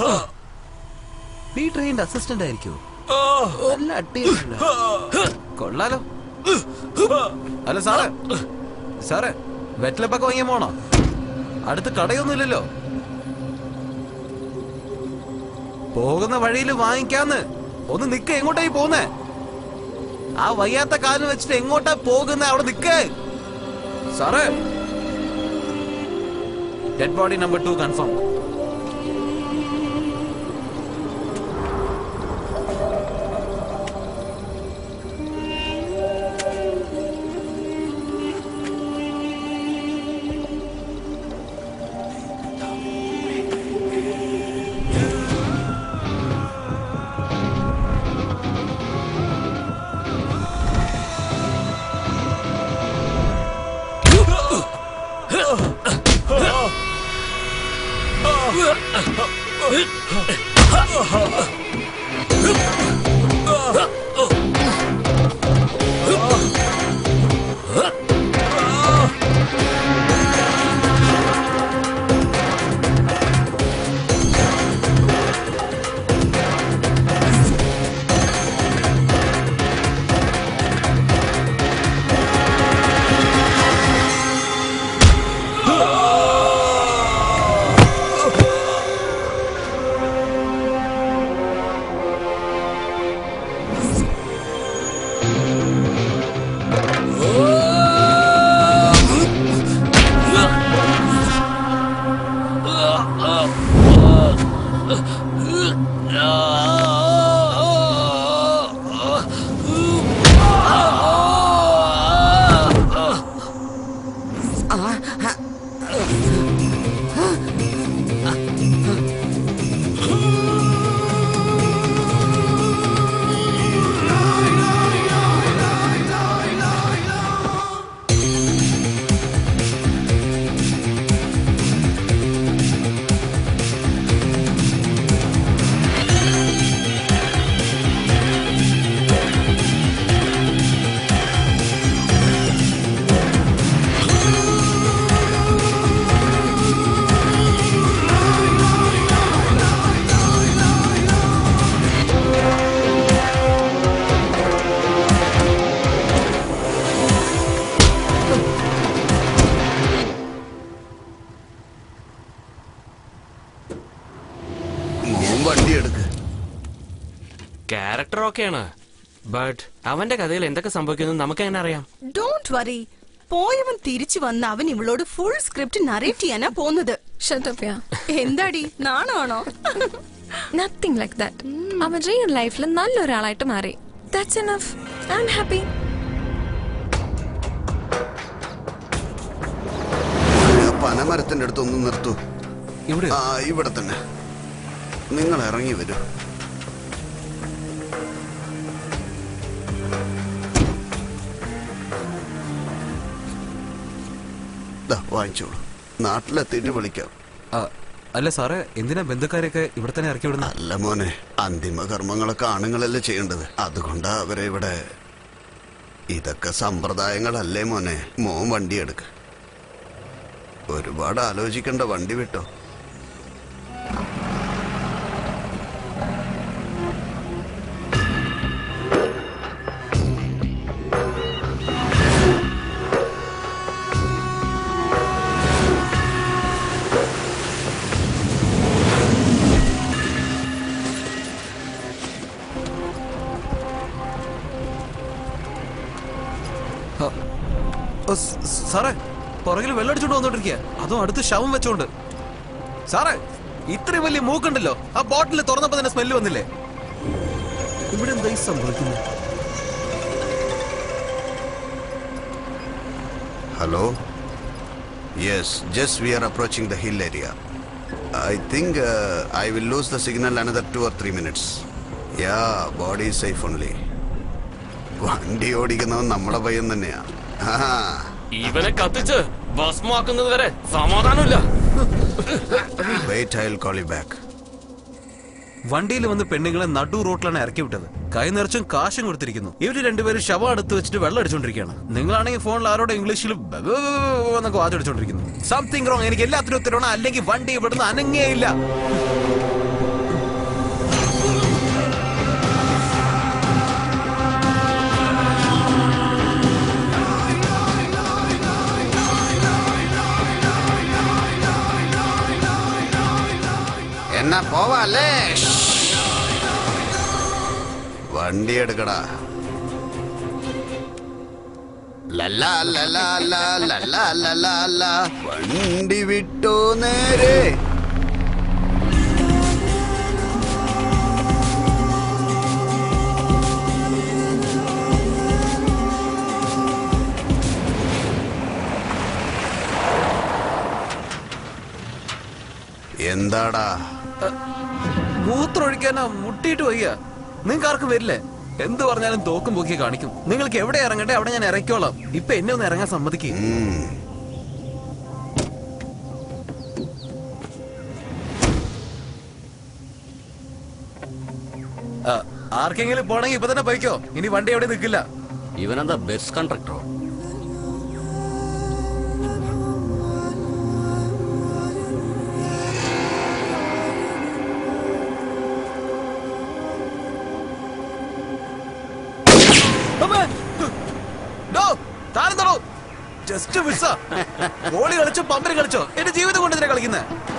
ഈ ട്രെയിനിന്റെ അസിസ്റ്റന്റ് ആയിരിക്കോ? നല്ല അടിയുണ്ട്. കൊള്ളാലോ. അല്ല സാറേ, സാറേ വെറ്റിലപ്പൊക്കെ വാങ്ങിയ പോണോ? അടുത്ത് കടയൊന്നുമില്ലല്ലോ. പോകുന്ന വഴിയിൽ വാങ്ങിക്കാന്ന്. ഒന്ന് നിക്ക. എങ്ങോട്ടായി പോകുന്നേ? ആ വയ്യാത്ത കാലം വെച്ചിട്ട് എങ്ങോട്ടാ പോകുന്നേ? അവിടെ നിക്ക് സാറേ. Dead body number 2 confirm. Character ഓക്കെയാണ്, ബട്ട് അവന്റെ കഥയിൽ എന്തൊക്കെ സംഭവിക്കുന്നു നമുക്ക് എങ്ങനെ അറിയാം? Don't worry. പോയവൻ തിരിച്ചു വന്ന് അവൻ ഇവളോട് ഫുൾ സ്ക്രിപ്റ്റ് നറേറ്റ് ചെയ്യാനാ പോകുന്നത്. എന്താടി നാണാണോ? Nothing like that. അവൻ റിയൽ ലൈഫിൽ നല്ലൊരാളായിട്ട് മാറി. That's enough. I am happy. പനമരത്തിന്റെ അടുത്തൊന്ന് നിർത്തൂ. ഇവിടെ തന്നെ. നിങ്ങൾ ഇറങ്ങി വരൂ. വാങ്ങിച്ചോളൂ. നാട്ടിലെത്തിയിട്ട് വിളിക്കാം. അല്ല സാറേ, എന്തിനാ ബന്ധുക്കാരെയൊക്കെ ഇവിടെ തന്നെ ഇറക്കി വിടുന്നത്? അല്ല മോനെ, അന്തിമ കർമ്മങ്ങളൊക്കെ ആണുങ്ങളല്ലേ ചെയ്യേണ്ടത്. അതുകൊണ്ടാ അവരെ ഇവിടെ. ഇതൊക്കെ സമ്പ്രദായങ്ങളല്ലേ മോനെ. മോൻ വണ്ടി എടുക്ക. ഒരുപാട് ആലോചിക്കണ്ട, വണ്ടി വിട്ടോ. സാറേ, പുറകിൽ വെള്ളടിച്ചോണ്ട് വന്നോണ്ടിരിക്കുക, അതും അടുത്ത് ശവം വെച്ചോണ്ട്. സാറേ, ഇത്രയും വലിയ മൂക്കുണ്ടല്ലോ. ആ ബോട്ടിൽ തുറന്നപ്പോ തന്നെ സ്മെല്ല് വന്നില്ലേ? ഇവിടെ എന്താ ഈ സംഭവിക്കുന്നത്? Hello. Yes, just we are approaching the hill area. I think I will lose the signal another 2 or 3 minutes. Yeah body safe only. വണ്ടി ഓടിക്കുന്നവൻ നമ്മുടെ പയ്യൻ തന്നെയാ. ഇവനെ കത്തിച്ച് ഭസ്മാക്കുന്നത് വരെ സമാധാനമില്ല. Wait, I will call you back. വണ്ടിയിൽ വന്ന് പെണ്ണുങ്ങളെ നടു റോട്ടിലാണ് ഇറക്കി വിട്ടത്. കൈ നിറച്ചും കാശും കൊടുത്തിരിക്കുന്നു. ഇവര് രണ്ടുപേരും ശവം അടുത്ത് വെച്ചിട്ട് വെള്ളം അടിച്ചോണ്ടിരിക്കുകയാണ്. നിങ്ങളാണെങ്കിൽ ഫോണിൽ ആരോടെ ഇംഗ്ലീഷിൽ എന്നൊക്കെ വാചടിച്ചോണ്ടിരിക്കുന്നു. Something wrong. എനിക്ക് എല്ലാത്തിനും ഉത്തരവാണ്, അല്ലെങ്കിൽ വണ്ടി ഇവിടുന്ന് അനങ്ങേയില്ല. എന്നാ പോവാല്ലേ? വണ്ടി എടുക്കടാ. വണ്ടി വിട്ടോ നേരെ. എന്താടാ? മൂത്രം ഒഴിക്കാനാ മുട്ടിയിട്ട് വയ്യ. നിങ്ങൾക്ക് ആർക്കും വരില്ലേ? എന്ത് പറഞ്ഞാലും തോക്കും പൊക്കി കാണിക്കും. നിങ്ങൾക്ക് എവിടെ ഇറങ്ങട്ടെ അവിടെ ഞാൻ ഇറക്കിക്കോളാം. ഇപ്പൊ എന്നെ ഒന്ന് ഇറങ്ങാൻ സമ്മതിക്കും. ആർക്കെങ്കിലും പോണെങ്കിൽ ഇപ്പൊ തന്നെ പോയിക്കോ. ഇനി വണ്ടി എവിടെ നിൽക്കില്ല. ഇവനെന്താ ബസ് കണ്ടക്ടറോ? ജസ്റ്റ് മിസ്സാ. ഗോളി കളിച്ചോ പമ്പര് കളിച്ചോ എന്റെ ജീവിതം കൊണ്ട് ഇതിനെ കളിക്കുന്നേ.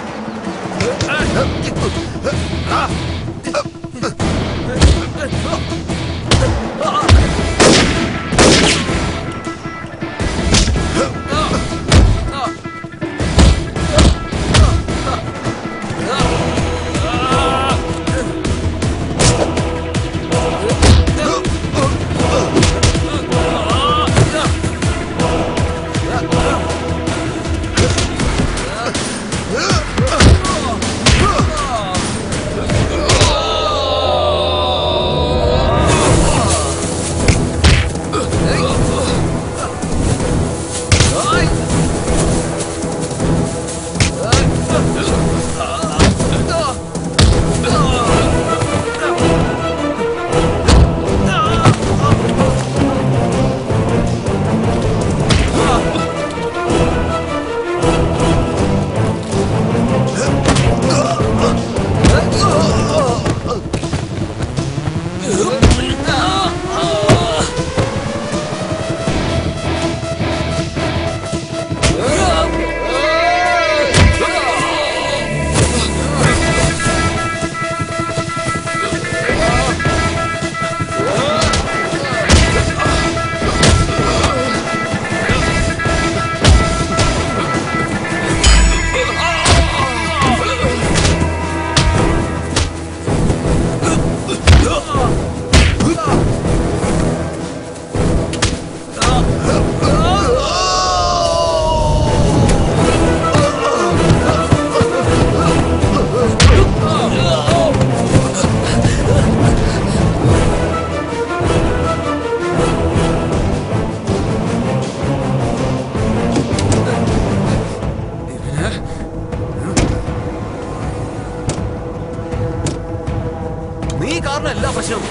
എല്ലാ പ്രശ്നവും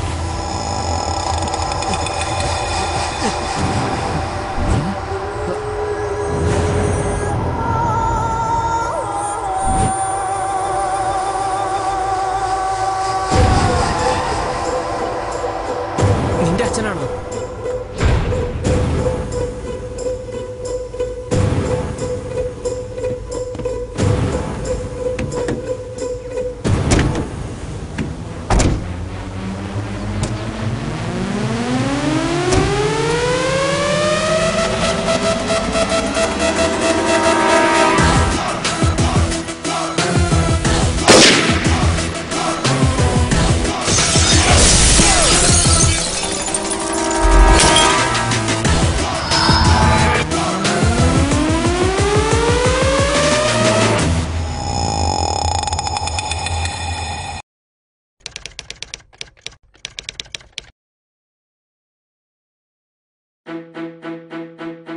നിന്റെ അച്ഛനാണോ?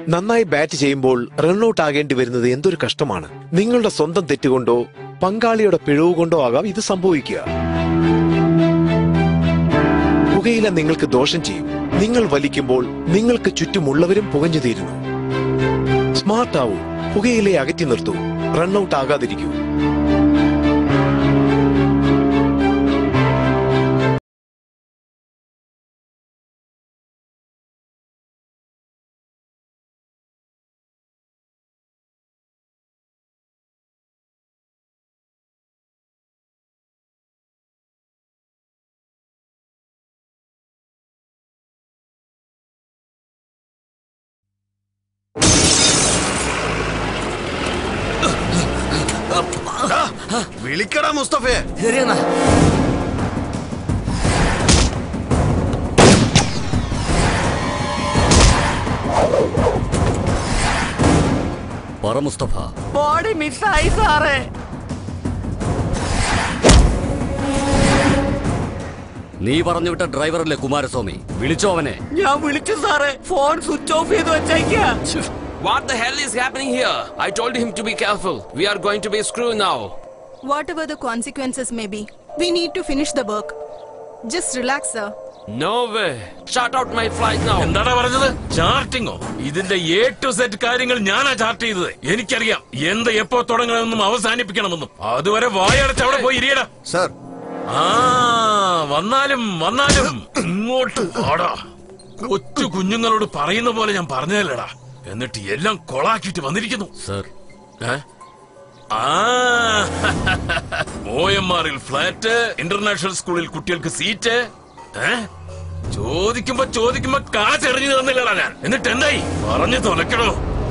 നന്നായി ബാറ്റ് ചെയ്യുമ്പോൾ റൺഔട്ട് ആകേണ്ടി വരുന്നത് എന്തൊരു കഷ്ടമാണ്. നിങ്ങളുടെ സ്വന്തം തെറ്റുകൊണ്ടോ പങ്കാളിയുടെ പിഴവ് കൊണ്ടോ ആകാം ഇത് സംഭവിക്കുക. പുകയില നിങ്ങൾക്ക് ദോഷം ചെയ്യും. നിങ്ങൾ വലിക്കുമ്പോൾ നിങ്ങൾക്ക് ചുറ്റുമുള്ളവരും പുകഞ്ഞു തീരുന്നു. സ്മാർട്ട് ആവൂ, പുകയിലെ അകറ്റി നിർത്തൂ, റൺഔട്ട് ആകാതിരിക്കൂ. വിളിക്കടാ മുസ്തഫയെ. ശരിയെന്നാ. പറ മുസ്തഫ. ബോഡി മിസ്സായി സാറേ. നീ പറഞ്ഞു വിട്ട ഡ്രൈവറല്ലേ കുമാരസ്വാമി? വിളിച്ചോ അവനെ? ഞാൻ വിളിച്ചു സാറേ, ഫോൺ സ്വിച്ച് ഓഫ് ചെയ്ത് വെച്ചേക്കാ. What the hell is happening here? I told him to be careful. We are going to be screwed now. Whatever the consequences may be, we need to finish the work. Just relax, sir. No way. Start out my flight now. എന്താടാ പറഞ്ഞത്? ചാർട്ടിങ്ങോ? ഇതിന്റെ A to Z കാര്യങ്ങൾ ഞാനാ chart ചെയ്തത്. എനിക്കറിയാം എന്ത് എപ്പോ തുടങ്ങണമെന്നും അവസാനിപ്പിക്കണമെന്നും. അതുവരെ വായടച്ച് അവിടെ പോയി ഇരിയടാ. സർ. വന്നാലും ഇങ്ങോട്ട് വാടാ. കൊച്ചു കുഞ്ഞുങ്ങളോട് പറയുന്ന പോലെ ഞാൻ പറഞ്ഞതല്ലടാ. എന്നിട്ട് എല്ലാം കൊളാക്കിട്ട് വന്നിരിക്കുന്നു. സർ. OMRൽ ഫ്ലാറ്റ്, ഇന്റർനാഷണൽ സ്കൂളിൽ കുട്ടികൾക്ക് സീറ്റ്. ചോദിക്കുമ്പോ കാശെറിഞ്ഞു തന്നില്ലടാ ഞാൻ. എന്നിട്ട് എന്തായി? പറഞ്ഞു തുലക്കണോ?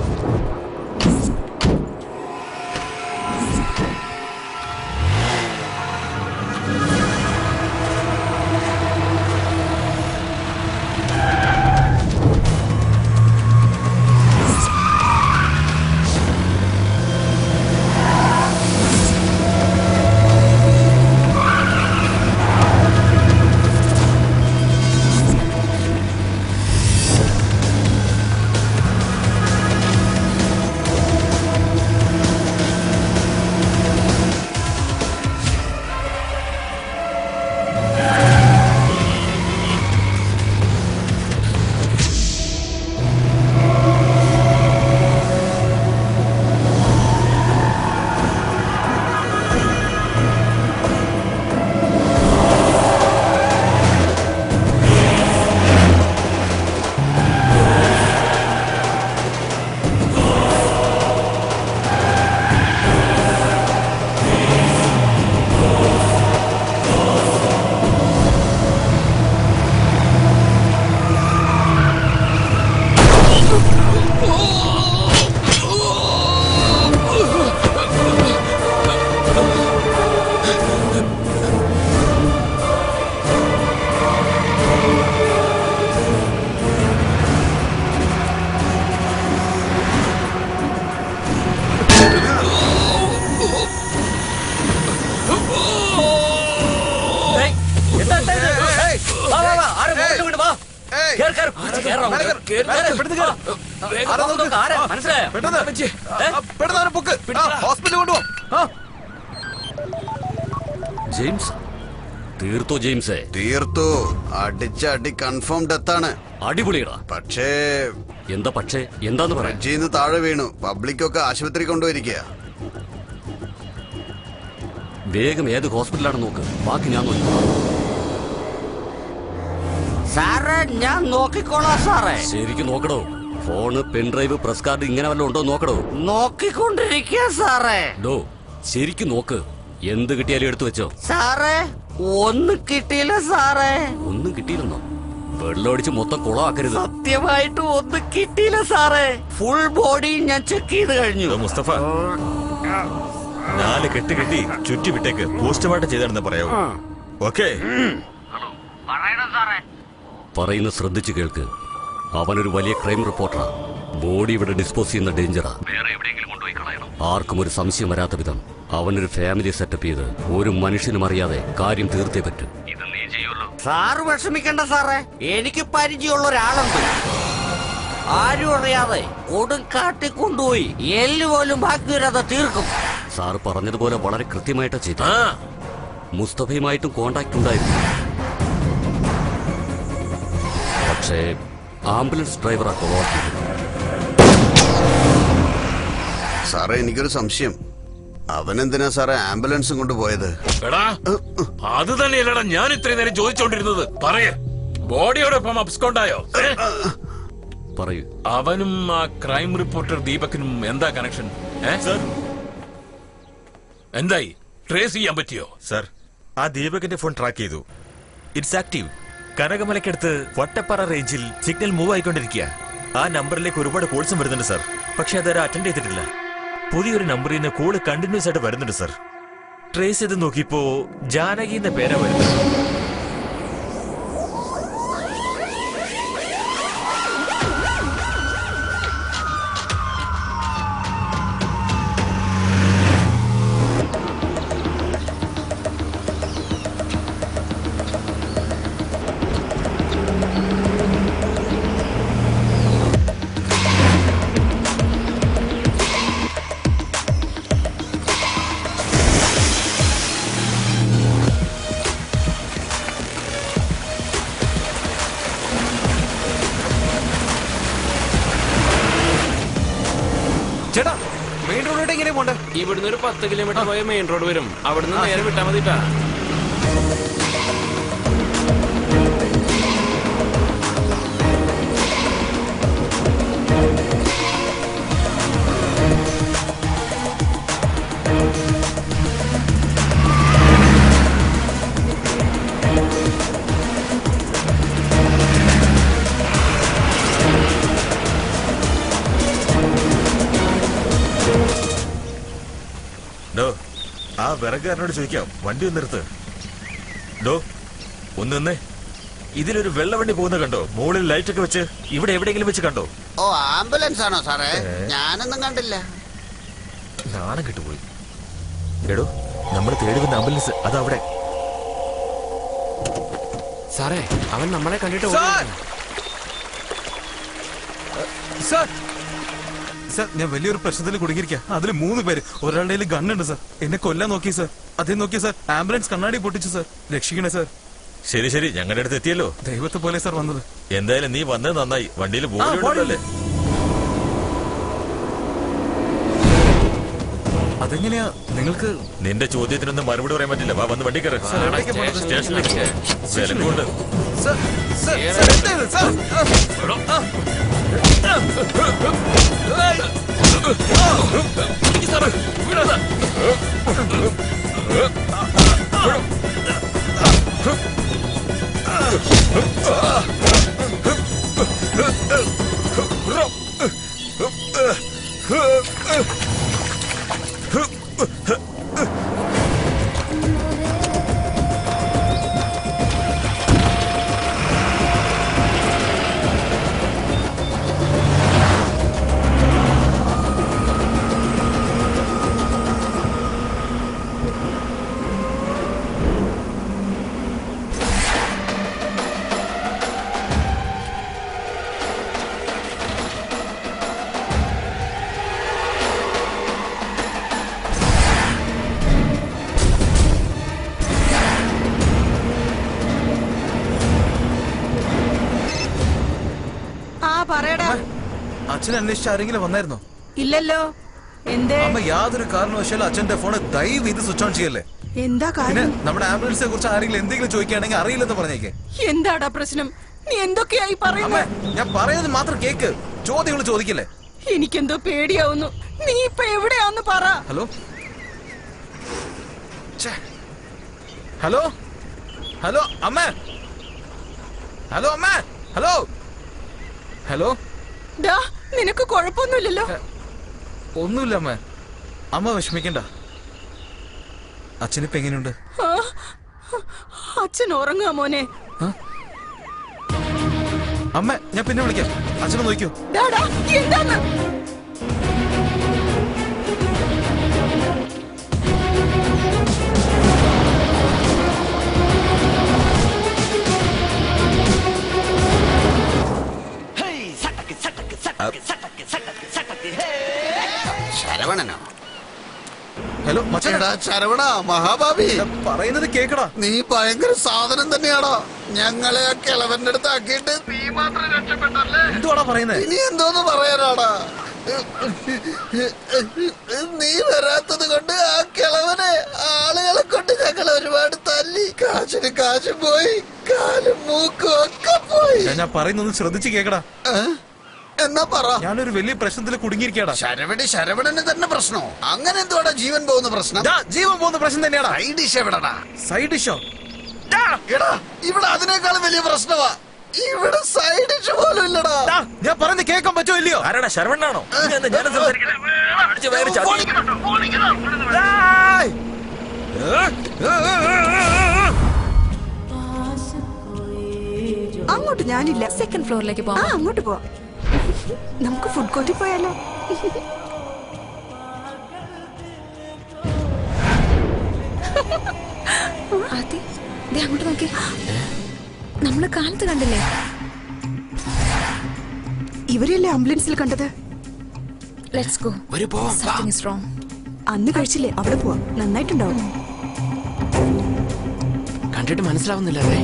ജെയിംസ് തീർത്തോ? ജെയിംസേ തീർത്തു. അടിച്ച അടി കൺഫേം ഡെത്താണ്. അടിപൊളിയടാ. പക്ഷേ എന്താ പക്ഷേ? എന്താന്ന് പറയാ? ബ്രിഡ്ജിന്ന് താഴെ വീണു. പബ്ലിക്കൊക്കെ ആശുപത്രി കൊണ്ടുപോയിരിക്കുക. വേഗം ഏത് ഹോസ്പിറ്റലാണ് നോക്ക്. ബാക്കി ഞാൻ നോക്കി. സാറേ ഞാൻ നോക്കിക്കോളാം സാറേ. ശരിക്കും നോക്കടോ. ഫോണ്, പെൻഡ്രൈവ്, പ്രസ് കാർഡ് ഇങ്ങനെ വല്ലതും ഉണ്ടോ നോക്കടോ. നോക്കിക്കൊണ്ടിരിക്കുക സാറേ. ഡോ ശരിക്കും നോക്ക്. എന്ത് കിട്ടിയാലും എടുത്തു വെച്ചോ. സാറേ ഒന്നും കിട്ടിയില്ല സാറേ. ഒന്നും കിട്ടിയില്ലെന്നോ? വെള്ളമടിച്ച് മൊത്തം കുളമാക്കരുത്. സത്യമായിട്ടും ഒന്നും കിട്ടിയില്ല സാറേ. ഫുൾ ബോഡി ഞാൻ ചെക്ക് ചെയ്ത് കഴിഞ്ഞു. മുസ്തഫ 4 കെട്ട് കെട്ടി ചുറ്റി വിട്ടേക്ക്. പോസ്റ്റ്മോർട്ടം ചെയ്താണെന്ന് പറയാവൂ. ഓക്കേ? പറയുന്ന ശ്രദ്ധിച്ചു കേൾക്ക്. അവനൊരു വലിയ ക്രൈം റിപ്പോർട്ടറാ. ബോഡി ഇവിടെ ഡിസ്പോസ് ചെയ്യുന്ന ഡേഞ്ചറാ. ആർക്കും ഒരു സംശയം വരാത്ത വിധം അവനൊരു ഫാമിലി സെറ്റപ്പ് ചെയ്ത് ഒരു മനുഷ്യനും അറിയാതെ കാര്യം തീർത്തേ പറ്റൂ. സാറ് വിഷമിക്കണ്ട സാറേ, എനിക്ക് പരിചയമുള്ള ഒരാളുണ്ട്. ആരും അറിയാതെ കൊടുങ്കാട്ടി കൊണ്ടുപോയി എല്ല് പോലും ബാക്കി വരാതെ തീർക്കും. സാർ പറഞ്ഞതുപോലെ വളരെ കൃത്യമായിട്ട് ചെയ്തു. മുസ്തഫയുമായിട്ടും കോണ്ടാക്ട് ഉണ്ടായിരുന്നു. പക്ഷേ ആംബുലൻസ് ഡ്രൈവറാ കൊലപാതകം. സാറേ എനിക്കൊരു സംശയം. അവനെന്തിനാ സാറേ ആംബുലൻസും കൊണ്ടുപോയത്? എടാ അത് തന്നെയല്ലടാ ഞാൻ ഇത്രയും നേരം ചോദിച്ചോണ്ടിരുന്നത്. പറയേ, ബോഡിയോടൊപ്പം അബ്സ്കോണ്ടായോ? പറയൂ. അവനും ആ ക്രൈം റിപ്പോർട്ടർ ദീപക്കിനും എന്താ കണക്ഷൻ? എന്തായി? ട്രേസ് ചെയ്യാൻ പറ്റിയോ? സർ, ആ ദീപകിന്റെ ഫോൺ ട്രാക്ക് ചെയ്തു. It's active. കനകമലക്കടുത്ത് വട്ടപ്പാറ റേഞ്ചിൽ സിഗ്നൽ മൂവ് ആയിക്കൊണ്ടിരിക്കുക. ആ നമ്പറിലേക്ക് ഒരുപാട് കോൾസും വരുന്നുണ്ട് സർ. പക്ഷെ അതാരും അറ്റൻഡ് ചെയ്തിട്ടില്ല. പുതിയൊരു നമ്പറിൽ നിന്ന് കോള് കണ്ടിന്യൂസ് ആയിട്ട് വരുന്നുണ്ട് സർ. ട്രേസ് ചെയ്ത് നോക്കിയപ്പോ ജാനകി എന്ന പേരാ വരുന്നത്. ചേട്ടാ, മെയിൻ റോഡിലോട്ട് എങ്ങനെ പോണ്ടേ? ഇവിടുന്ന് ഒരു 10 കിലോമീറ്റർ പോയ മെയിൻ റോഡ് വരും. അവിടുന്ന് നേരെ വിട്ടാ മതിട്ടാ. ആ വിറകുകാരനോട് ചോദിക്കാം, വണ്ടി ഒന്ന് നിർത്ത്. ഡോ ഒന്ന് നിന്നേ. ഇതിലൊരു വെള്ളവണ്ടി പോകുന്ന കണ്ടോ? മുകളിൽ ലൈറ്റ് ഒക്കെ വെച്ച്. ഇവിടെ എവിടെയെങ്കിലും വെച്ച് കണ്ടോ? ഓ, ആംബുലൻസ് ആണോ സാറേ? ഞാനൊന്നും കണ്ടില്ല. നാണം കിട്ടുപോയി. എടോ, നമ്മൾ തേടി വന്ന ആംബുലൻസ് അതവിടെ. സാറേ, അവൻ നമ്മളെ കണ്ടിട്ട് സാർ, ഞാൻ വലിയൊരു പ്രശ്നത്തിൽ കുടുങ്ങിയിരിക്കുക. അതിൽ 3 പേര്. ഒരാളുടെ ഗണ്ണുണ്ട് സാർ. എന്നെ കൊല്ലാൻ നോക്കി സാർ. അതേ നോക്കി സാർ. ആംബുലൻസ് കണ്ണാടി പൊട്ടിച്ചു സാർ. രക്ഷിക്കണേ സാർ. ശരി ശരി, ഞങ്ങളുടെ അടുത്ത് എത്തിയല്ലോ. ദൈവത്തെ പോലെ സാർ വന്നത്. എന്തായാലും നീ വന്നത് നന്നായി. വണ്ടിയിൽ ബോഡിയുണ്ടല്ലേ? അതെങ്ങനെയാ നിങ്ങൾക്ക്? നിന്റെ ചോദ്യത്തിനൊന്നും മറുപടി പറയാൻ പറ്റില്ല. വാ, വന്ന് വണ്ടി കയറി സ്റ്റേഷനിലേക്ക്. വിലങ്ങുണ്ട്. അച്ഛനെ അന്വേഷിച്ച് ആരെങ്കിലും വന്നായിരുന്നോ? ഇല്ലല്ലോ. എന്തേ? അമ്മ യാതൊരു കാരണവശാലും അച്ഛന്റെ ഫോണ് ദയവ് ഇത് സ്വിച്ച് ഓൺ ചെയ്യല്ലേ. എന്താ കാര്യം? നമ്മുടെ ആംബുലൻസിനെ കുറിച്ച് ആരെങ്കിലും എന്തെങ്കിലും ചോദിക്കുകയാണെങ്കിൽ അറിയില്ലെന്ന് പറഞ്ഞേക്കെ. എന്താടാ പ്രശ്നം? നീ എന്തൊക്കെയായി പറയുന്നത്? ഞാൻ പറയുന്നത് മാത്രം കേക്ക്. ചോദ്യങ്ങൾ ചോദിക്കല്ലേ. എനിക്കെന്തോ പേടിയാവുന്നു. നീ ഇപ്പൊ എവിടെയാന്ന് പറ. ഹലോ ഹലോ ഹലോ അമ്മ. ഹലോ അമ്മ. Hello hello. നിനക്ക് കുഴപ്പമൊന്നുമില്ലല്ലോ? ഒന്നുമില്ല അമ്മ. അമ്മ വിഷമിക്കണ്ട. അച്ഛനിപ്പോ എങ്ങനെയുണ്ട്? അച്ഛൻ ഉറങ്ങുക മോനെ. അമ്മ, ഞാൻ പിന്നെ വിളിക്കാം. അച്ഛനെ നോക്കൂ. എന്താണ്? എടാ ശരവണ മഹാഭാവി പറയുന്നത് കേക്കടാ. നീ ഭയങ്കര സാധനം തന്നെയാടാ. ഞങ്ങളെ ആ കിളവന്റെ അടുത്ത് ആക്കിയിട്ട് നീ മാത്രം രക്ഷപ്പെട്ടല്ലേ? എന്തുവാടാ പറയുന്നത്? ഇനി എന്തോന്ന് പറയാനാടാ? നീ വരാത്തത് കൊണ്ട് ആ കിളവനെ ആളുകളെ കൊണ്ട് ഞങ്ങൾ ഒരുപാട് തല്ലി. കാശിന് കാശും പോയി, കാലും മൂക്കും ഒക്കെ പോയി. ഞാൻ പറയുന്നൊന്ന് ശ്രദ്ധിച്ച് കേക്കടാ. എന്നാ പറ. ഞാനൊരു വലിയ പ്രശ്നത്തിൽ കുടുങ്ങിയിരിക്കടാ. ശരവണന് തന്നെ പ്രശ്നോ? അങ്ങനെ എന്തുവാടാ ജീവൻ പോകുന്ന പ്രശ്നം? ജീവൻ പോകുന്ന പ്രശ്നം തന്നെയാടാ. സൈഡ് ഡിഷ് എവിടെടാ? സൈഡ് ഡിഷോ? എടാ ഇവിടെ അതിനേക്കാളും വലിയ പ്രശ്നമാ. ഇവിടെ സൈഡ് ഡിഷ് പോലും ഇല്ലടാ. ഞാൻ പറയുന്നത് കേൾക്കാൻ പറ്റോ ഇല്ലയോ? ആരാടാ ശരവണാണോ? അങ്ങോട്ട് ഞാനില്ല. സെക്കൻഡ് ഫ്ലോറിലേക്ക് പോവാം. അങ്ങോട്ട് പോവാം. നമുക്ക് ഫുഡ് കോർട്ടിൽ പോയാലോ? അങ്ങോട്ട് നോക്കി. നമ്മള് കാലത്ത് കണ്ടില്ലേ? ഇവരെയല്ലേ ആംബുലൻസിൽ കണ്ടത്? Let's go. Something is wrong. അന്ന് കഴിച്ചില്ലേ? അവിടെ പോവാം. നന്നായിട്ടുണ്ടാവും. കണ്ടിട്ട് മനസ്സിലാവുന്നില്ലല്ലേ?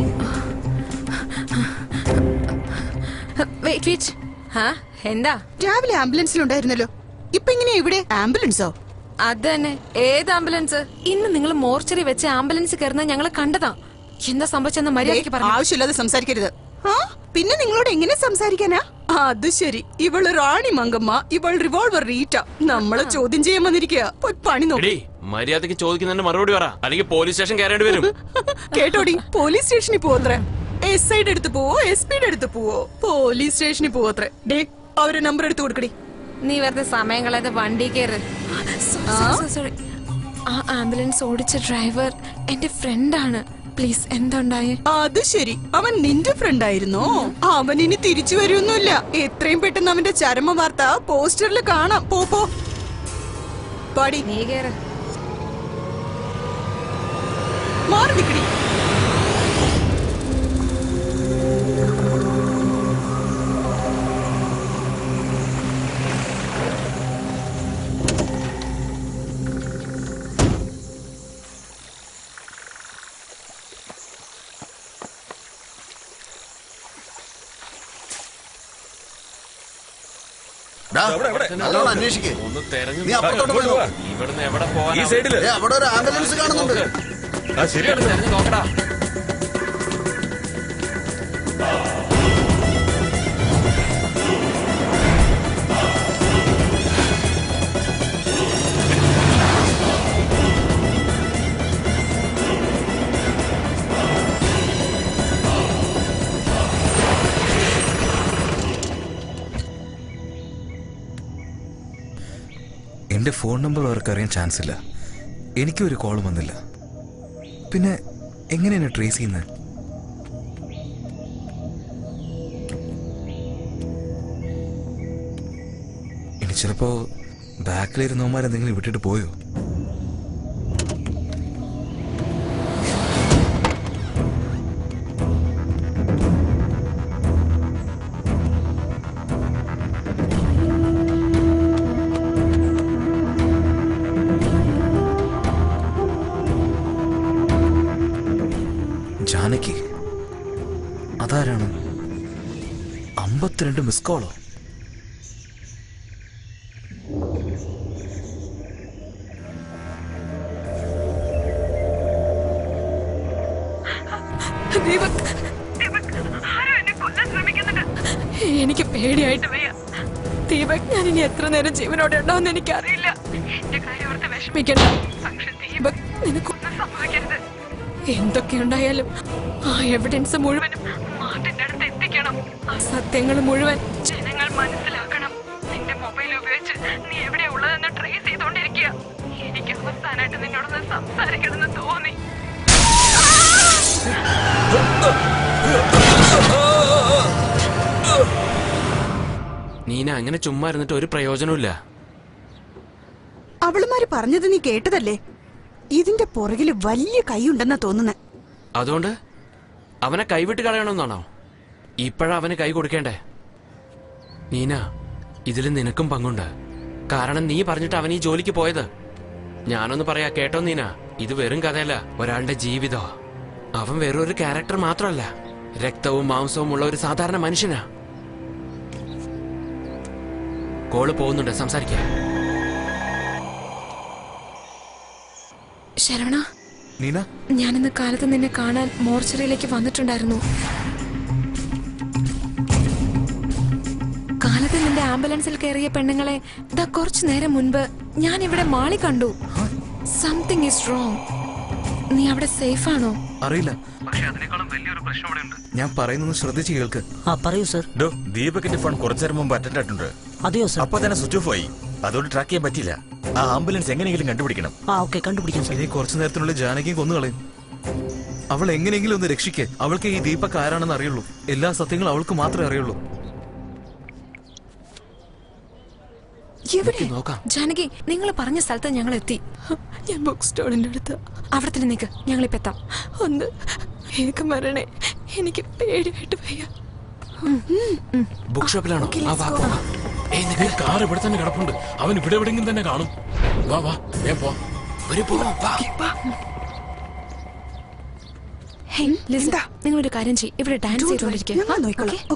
എന്താ? രാവിലെ ആംബുലൻസിലുണ്ടായിരുന്നല്ലോ. ഇപ്പൊ ഇങ്ങനെ ഇവിടെ ആംബുലൻസോ? അത് തന്നെ. ഏത് ആംബുലൻസ്? ഇന്ന് നിങ്ങൾ മോർച്ചറി വെച്ച് ആംബുലൻസ് കയറുന്ന ഞങ്ങൾ കണ്ടതാ. എന്താ സംഭവിച്ചെന്ന് മര്യാദയ്ക്ക് പറഞ്ഞു. ആവശ്യമില്ലാതെ സംസാരിക്കരുത്. പിന്നെ നിങ്ങളോട് എങ്ങനെ സംസാരിക്കാനാ? അത് ശരി. ഇവള് റാണി മങ്കമ്മ, ഇവൾ റിവോൾവർ റീറ്റ. നമ്മളെ ചോദ്യം ചെയ്യാൻ വന്നിരിക്കുക. പണി നോക്കി മര്യാദയ്ക്ക് ചോദിക്കുന്നതിന് മറുപടി പറ, അല്ലെങ്കിൽ പോലീസ് സ്റ്റേഷൻ കയറേണ്ടി വരും. കേട്ടോടി, പോലീസ് സ്റ്റേഷനിൽ പോവത്രേ. SIയുടെ അടുത്ത് പോവോ, SPയുടെ അടുത്ത് പോവോ? പോലീസ് സ്റ്റേഷനിൽ പോവത്രേ. ഡേ, അവരെ നമ്പർ എടുത്ത് കൊടുക്കടി. നീ വെറുതെ സമയം കളയാതെ വണ്ടി കയറ്. സോറി. ആ ആംബുലൻസ് ഓടിച്ച ഡ്രൈവർ എന്റെ ഫ്രണ്ടാണ്. പ്ലീസ്, എന്തുണ്ടായി? അത് ശരി, അവൻ നിന്റെ ഫ്രണ്ട് ആയിരുന്നോ? അവൻ ഇനി തിരിച്ചു വരുമൊന്നുമില്ല. എത്രയും പെട്ടെന്ന് അവന്റെ ചരമ വാർത്ത പോസ്റ്ററിൽ കാണാം. പോ പാടി. നീ കേറ്. മാറി നിക്കടി. അന്വേഷിക്കേ. ഒന്ന് തെരഞ്ഞു നീ അപ്പുറത്തോട്ട് പോയി നോക്ക്. ഇവിടുന്ന് എവിടെ പോവാൻ? ഈ സൈഡില് അവിടെ ഒരു ആംബുലൻസ് കാണുന്നുണ്ട്. ശരിയാണ്, തെരഞ്ഞു നോക്കടാ. എന്റെ ഫോൺ നമ്പർ അവർക്ക് അറിയാൻ ചാൻസ് ഇല്ല. എനിക്കും ഒരു കോൾ വന്നില്ല. പിന്നെ എങ്ങനെയാണ് ട്രേസ് ചെയ്യുന്നത്? ഇനി ചിലപ്പോ ബാക്കിലിരുന്നവന്മാരെന്തെങ്കിലും വിട്ടിട്ട് പോയോ? ജാനകി അതാരാണ്? 52 മിസ് കോളോ? എനിക്ക് പേടിയായിട്ട് വയ്യ ദീപക്. ഞാൻ ഇനി എത്ര നേരം ജീവനോടെ ഉണ്ടാവുമെന്ന് എനിക്കറിയില്ല. എന്റെ കാര്യം ഓർത്ത് വിഷമിക്കണ്ട. പക്ഷെ ദീപക്, നിനക്കൊന്നും സംഭവിക്കരുത്. എന്തൊക്കെയുണ്ടായാലും ആ എവിഡൻസ് മുഴുവനും മാർട്ടിന്റെ അടുത്ത് എത്തിക്കണം. ആ സത്യങ്ങൾ മുഴുവൻ ജനങ്ങൾ മനസ്സിലാക്കണം. നിന്റെ മൊബൈൽ ഉപയോഗിച്ച് നീ എവിടെയാ ഉള്ളതെന്ന് ട്രേസ് ചെയ്തോണ്ടിരിക്കുക. എനിക്ക് അവസാനമായിട്ട് നിന്നോടൊന്ന് സംസാരിക്കണമെന്ന് തോന്നി. നീന, അങ്ങനെ ചുമ്മാ ഇരുന്നിട്ട് ഒരു പ്രയോജനമില്ല. അവളുമാര് പറഞ്ഞത് നീ കേട്ടതല്ലേ? ഇതിന്റെ പുറകില് വലിയ കൈയുണ്ടെന്നാ തോന്നുന്നത്. അതുകൊണ്ട് അവനെ കൈവിട്ട് കളയണമെന്നാണോ? ഇപ്പോഴാ അവന് കൈ കൊടുക്കേണ്ടേ? നീന, ഇതിൽ നിനക്കും പങ്കുണ്ട്. കാരണം നീ പറഞ്ഞിട്ട് അവൻ ഈ ജോലിക്ക് പോയത്. ഞാനൊന്ന് പറയാ കേട്ടോ നീന, ഇത് വെറും കഥയല്ല, ഒരാളുടെ ജീവിതോ. അവൻ വെറൊരു ക്യാരക്ടർ മാത്രമല്ല, രക്തവും മാംസവും ഉള്ള ഒരു സാധാരണ മനുഷ്യനാ. കോള് പോകുന്നുണ്ട്, സംസാരിക്കാം. ശരവണ, നീന, ഞാനിന്ന് കാലത്ത് നിന്നെ കാണാൻ മോർച്ചറിയിലേക്ക് വന്നിട്ടുണ്ടായിരുന്നു. കാലത്ത് നിന്റെ ആംബുലൻസിൽ കയറിയ പെണ്ണുങ്ങളെ ദാ കുറച്ചു നേരം മുൻപ് ഞാൻ ഇവിടെ മാളി കണ്ടു. Something is wrong. നീ അവിടെ സേഫ് ആണോ? അറിയില്ല. പക്ഷേ അതിനേക്കാളും വലിയൊരു പ്രശ്നം അവിടെ ഉണ്ട്. ഞാൻ പറയുന്നത് ശ്രദ്ധിച്ച് കേൾക്ക്. പറയൂ സർ. ദീപകിന്റെ ഫോൺ കുറച്ചു നേരം മുമ്പ് അറ്റൻഡ് ആയിട്ടുണ്ട്. അതെയോ സർ? അപ്പൊ തന്നെ സ്വിച്ച് ഓഫ് ആയി. അതുകൊണ്ട് ട്രാക്ക് ചെയ്യാൻ പറ്റില്ല. ആ ആംബുലൻസ് എങ്ങനെയെങ്കിലും കണ്ടുപിടിക്കണം. കണ്ടുപിടിക്കാം സർ. ഇനി കുറച്ചു നേരത്തിനുള്ളിൽ ജാനകിയും കൊന്നുകളയും. അവൾ എങ്ങനെയെങ്കിലും ഒന്ന് രക്ഷിക്കേ. അവൾക്ക് ഈ ദീപക് ആരാണെന്ന് അറിയുള്ളൂ. എല്ലാ സത്യങ്ങളും അവൾക്ക് മാത്രമേ അറിയുള്ളൂ. ജാനകി, നിങ്ങൾ പറഞ്ഞ സ്ഥലത്ത് ഞങ്ങൾ എത്തി. ഞാൻ ബുക്ക് സ്റ്റോളിന്റെ അടുത്ത്. അവിടെ തന്നെ നിൽക്ക്, ഞങ്ങളിപ്പോ എത്താം. ഒന്ന് വേഗം വരണേ, എനിക്ക് പേടിയായിട്ട് വയ്യ. ബുക്ക് ഷോപ്പിലാണോ? കാർ ഇവിടെ തന്നെ കിടപ്പുണ്ട്. അവൻ ഇവിടെ എവിടെയെങ്കിലും തന്നെ കാണും. വാ വാ, ഞാൻ പോ. നിങ്ങളൊരു കാര്യം ചെയ്യും, ഇവിടെ ഡാൻസ് ചെയ്തോണ്ടിരിക്കുക.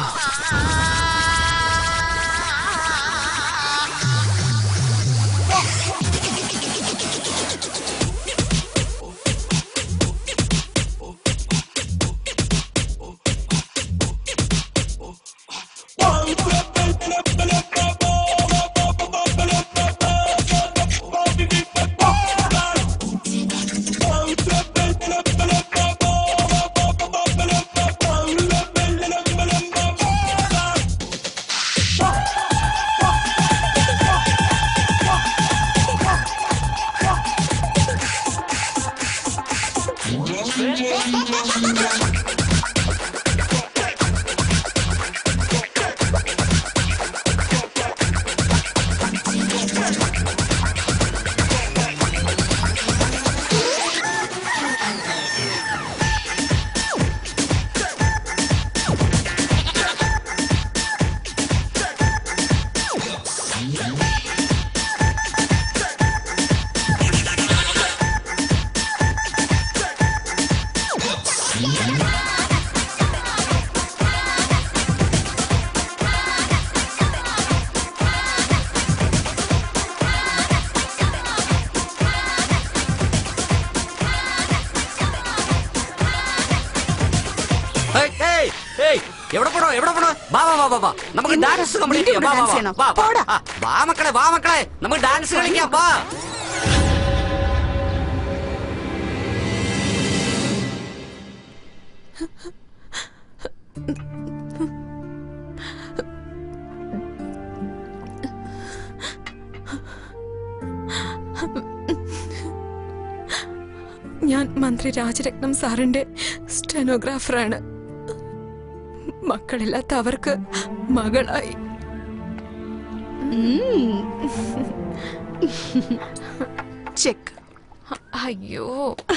എവിടെ പോണോ? വാ വാ വാ വാ, നമുക്ക് ഡാൻസ് കംപ്ലീറ്റ് ചെയ്യാം. വാ മക്കളെ, വാ മക്കളെ, നമുക്ക് ഡാൻസ് കളിക്കാം. വാ. ഞാൻ മന്ത്രി രാജരത്നം സാറിന്റെ സ്റ്റെനോഗ്രാഫറാണ്. മക്കളില്ലാത്ത അവർക്ക് മകളായി. ചെക്ക്. അയ്യോ,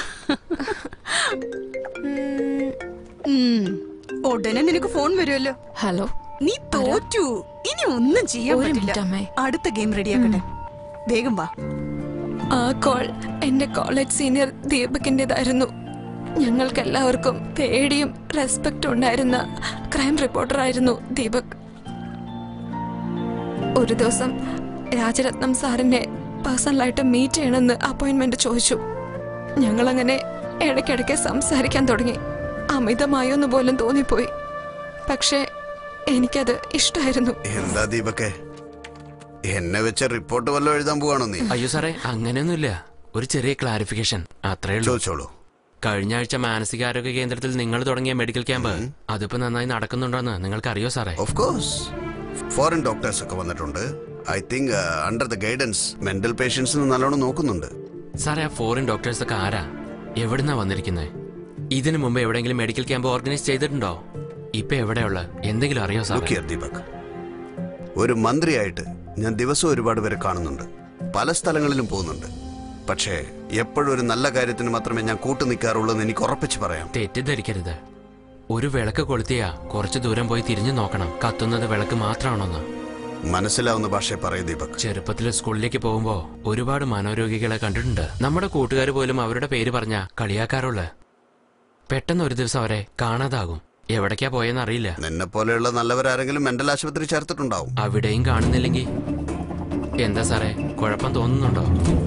ഉടനെ നിനക്ക് ഫോൺ വരുമല്ലോ. ഹലോ, നീ തോറ്റു. ഇനി ഒന്നും ചെയ്യാൻ പറ്റില്ല. അടുത്ത ഗെയിം റെഡിയാക്കട്ടെ. വേഗം വാ. ആ കോൾ എന്റെ കോളേജ് സീനിയർ ദീപകിന്റേതായിരുന്നു. ഞങ്ങൾക്കെല്ലാവർക്കും പേടിയും റെസ്പെക്റ്റും ഉണ്ടായിരുന്ന ക്രൈം റിപ്പോർട്ടറായിരുന്നു ദീപക്. ഒരു ദിവസം രാജരത്നം സാറിനെ പേഴ്സണലായിട്ട് മീറ്റ് ചെയ്യണമെന്ന് അപ്പോയിന്റ്മെന്റ് ചോദിച്ചു. ഞങ്ങളങ്ങനെ ഇടയ്ക്കിടയ്ക്ക് സംസാരിക്കാൻ തുടങ്ങി. അമിതമായോന്ന് പോലും തോന്നിപ്പോയി. പക്ഷേ എനിക്കത് ഇഷ്ടമായിരുന്നു. എന്താ ദീപക്കെ, എന്നെ വെച്ച റിപ്പോർട്ട് വല്ലതും എഴുതാൻ പോവാണോ നീ? അയ്യോ സാറേ, അങ്ങനെയൊന്നുമില്ല. ഒരു ചെറിയ ക്ലാരിഫിക്കേഷൻ അത്രേ ഉള്ളൂ. ചോദിച്ചോളൂ. കഴിഞ്ഞ ആഴ്ച മാനസികാരോഗ്യ കേന്ദ്രത്തിൽ നിങ്ങൾ തുടങ്ങിയ മെഡിക്കൽ ക്യാമ്പ് അതിപ്പോ നന്നായി നടക്കുന്നുണ്ടോന്ന് നിങ്ങൾക്ക് അറിയോ സാറേ? ഓഫ് കോഴ്സ്, ഫോറിൻ ഡോക്ടേഴ്സ് ഒക്കെ വന്നിട്ടുണ്ട്. I think under the guidance mental പേഷ്യൻസിന് നല്ലോണം നോക്കുന്നുണ്ട്. സാറേ, ആ ഫോറിൻ ഡോക്ടേഴ്സ് ഒക്കെ ആരാ, എവിടുന്നാ വന്നിരിക്കുന്നത്? ഇതിനു മുമ്പ് എവിടെയെങ്കിലും മെഡിക്കൽ ക്യാമ്പ് ഓർഗനൈസ് ചെയ്തിട്ടുണ്ടോ? ഇപ്പൊ എവിടെയുള്ള എന്തെങ്കിലും അറിയോ സാർ? ദീപക്, ഒരു മന്ത്രിയായിട്ട് ഞാൻ ദിവസവും ഒരുപാട് പേരെ കാണുന്നുണ്ട്, പല സ്ഥലങ്ങളിലും പോകുന്നുണ്ട്. പക്ഷേ എപ്പോഴും ഒരു നല്ല കാര്യത്തിന് മാത്രമേ ഞാൻ കൂട്ടു നിൽക്കാറുള്ളൂ എന്ന് എനിക്ക് ഉറപ്പിച്ച് പറയാം. തെറ്റിദ്ധരിക്കരുത്. ഒരു വിളക്ക് കൊളുത്തിയാ കുറച്ചു ദൂരം പോയി തിരിഞ്ഞു നോക്കണം കത്തുന്നത് വിളക്ക് മാത്രമാണോന്ന്. മനസ്സിലാവുന്ന ഭാഷയെ പറയൂ ദീപക്. ചെറുപ്പത്തിൽ സ്കൂളിലേക്ക് പോകുമ്പോ ഒരുപാട് മനോരോഗികളെ കണ്ടിട്ടുണ്ട്. നമ്മുടെ കൂട്ടുകാർ പോലും അവരുടെ പേര് പറഞ്ഞ കളിയാക്കാറുള്ള. പെട്ടെന്ന് ഒരു ദിവസം അവരെ കാണാതാകും. എവിടേക്കാ പോയെന്ന് അറിയില്ല. നിന്നെ പോലെയുള്ള നല്ലവരാരെങ്കിലും മെന്റൽ ആശുപത്രി ചേർത്തിട്ടുണ്ടാവും. അവിടെയും കാണുന്നില്ലെങ്കിൽ എന്താ സാറേ, കുഴപ്പം തോന്നുന്നുണ്ടോ?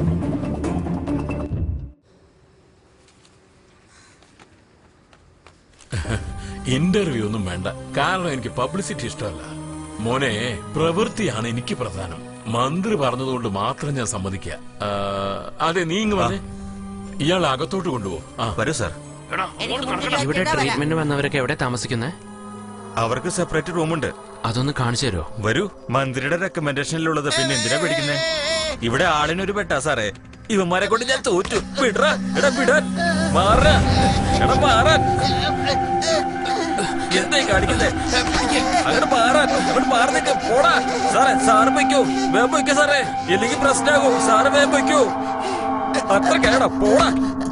ഇന്റർവ്യൂ ഒന്നും വേണ്ട, കാരണം എനിക്ക് പബ്ലിസിറ്റി ഇഷ്ടമല്ല. മോനെ, പ്രവൃത്തിയാണ് എനിക്ക് പ്രധാനം. മന്ത്രി പറഞ്ഞതുകൊണ്ട് മാത്രം ഞാൻ സമ്മതിക്കുക. അതെ, നീ ഇങ്ങ് വന്നേ. ഇയാൾ അകത്തോട്ട് കൊണ്ടുപോകും. വരൂ സാർ. ഇവിടെ ട്രീറ്റ്മെന്റ് വന്നവരൊക്കെ എവിടെ താമസിക്കുന്നേ? അവർക്ക് സെപ്പറേറ്റ് റൂമുണ്ട്. അതൊന്ന് കാണിച്ചു തരുമോ? വരൂ. മന്ത്രിയുടെ റെക്കമെൻഡേഷനിലുള്ളത് പിന്നെ എന്തിനാ പേടിക്കുന്നേ? ഇവിടെ ആളിനൊരു പെട്ടാ സാറേ. ഇവന്മാരെ കൊണ്ട് ഞാൻ തോറ്റു. വിടറാ, എടാ വിടാൻ, മാറാ, എടാ മാറാൻ. എന്തായി കാണിക്കുന്നേ? അങ്ങനെ മാറാൻ, അങ്ങോട്ട് മാറുന്നിട്ട് പോടാ. സാറേ, സാറ് പൊയ്ക്കോ, വേഗം പൊയ്ക്കോ സാറേ, ഇല്ലെങ്കിൽ പ്രശ്നമാകും. സാറ് വേഗം പൊയ്ക്കോ. അത്ര കേടാ, പോടാ.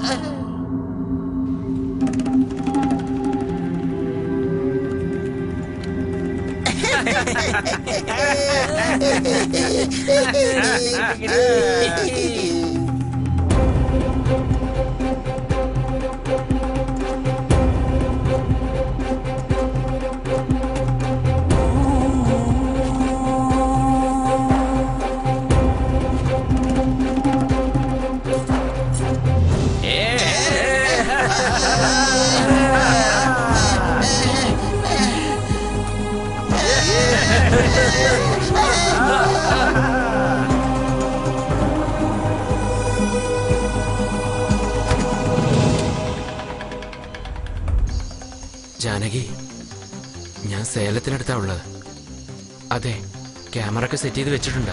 ജാനകി, ഞാൻ സേലത്തിനടുത്താ ഉള്ളത്. അതെ, ക്യാമറ ഒക്കെ സെറ്റ് ചെയ്ത് വെച്ചിട്ടുണ്ട്.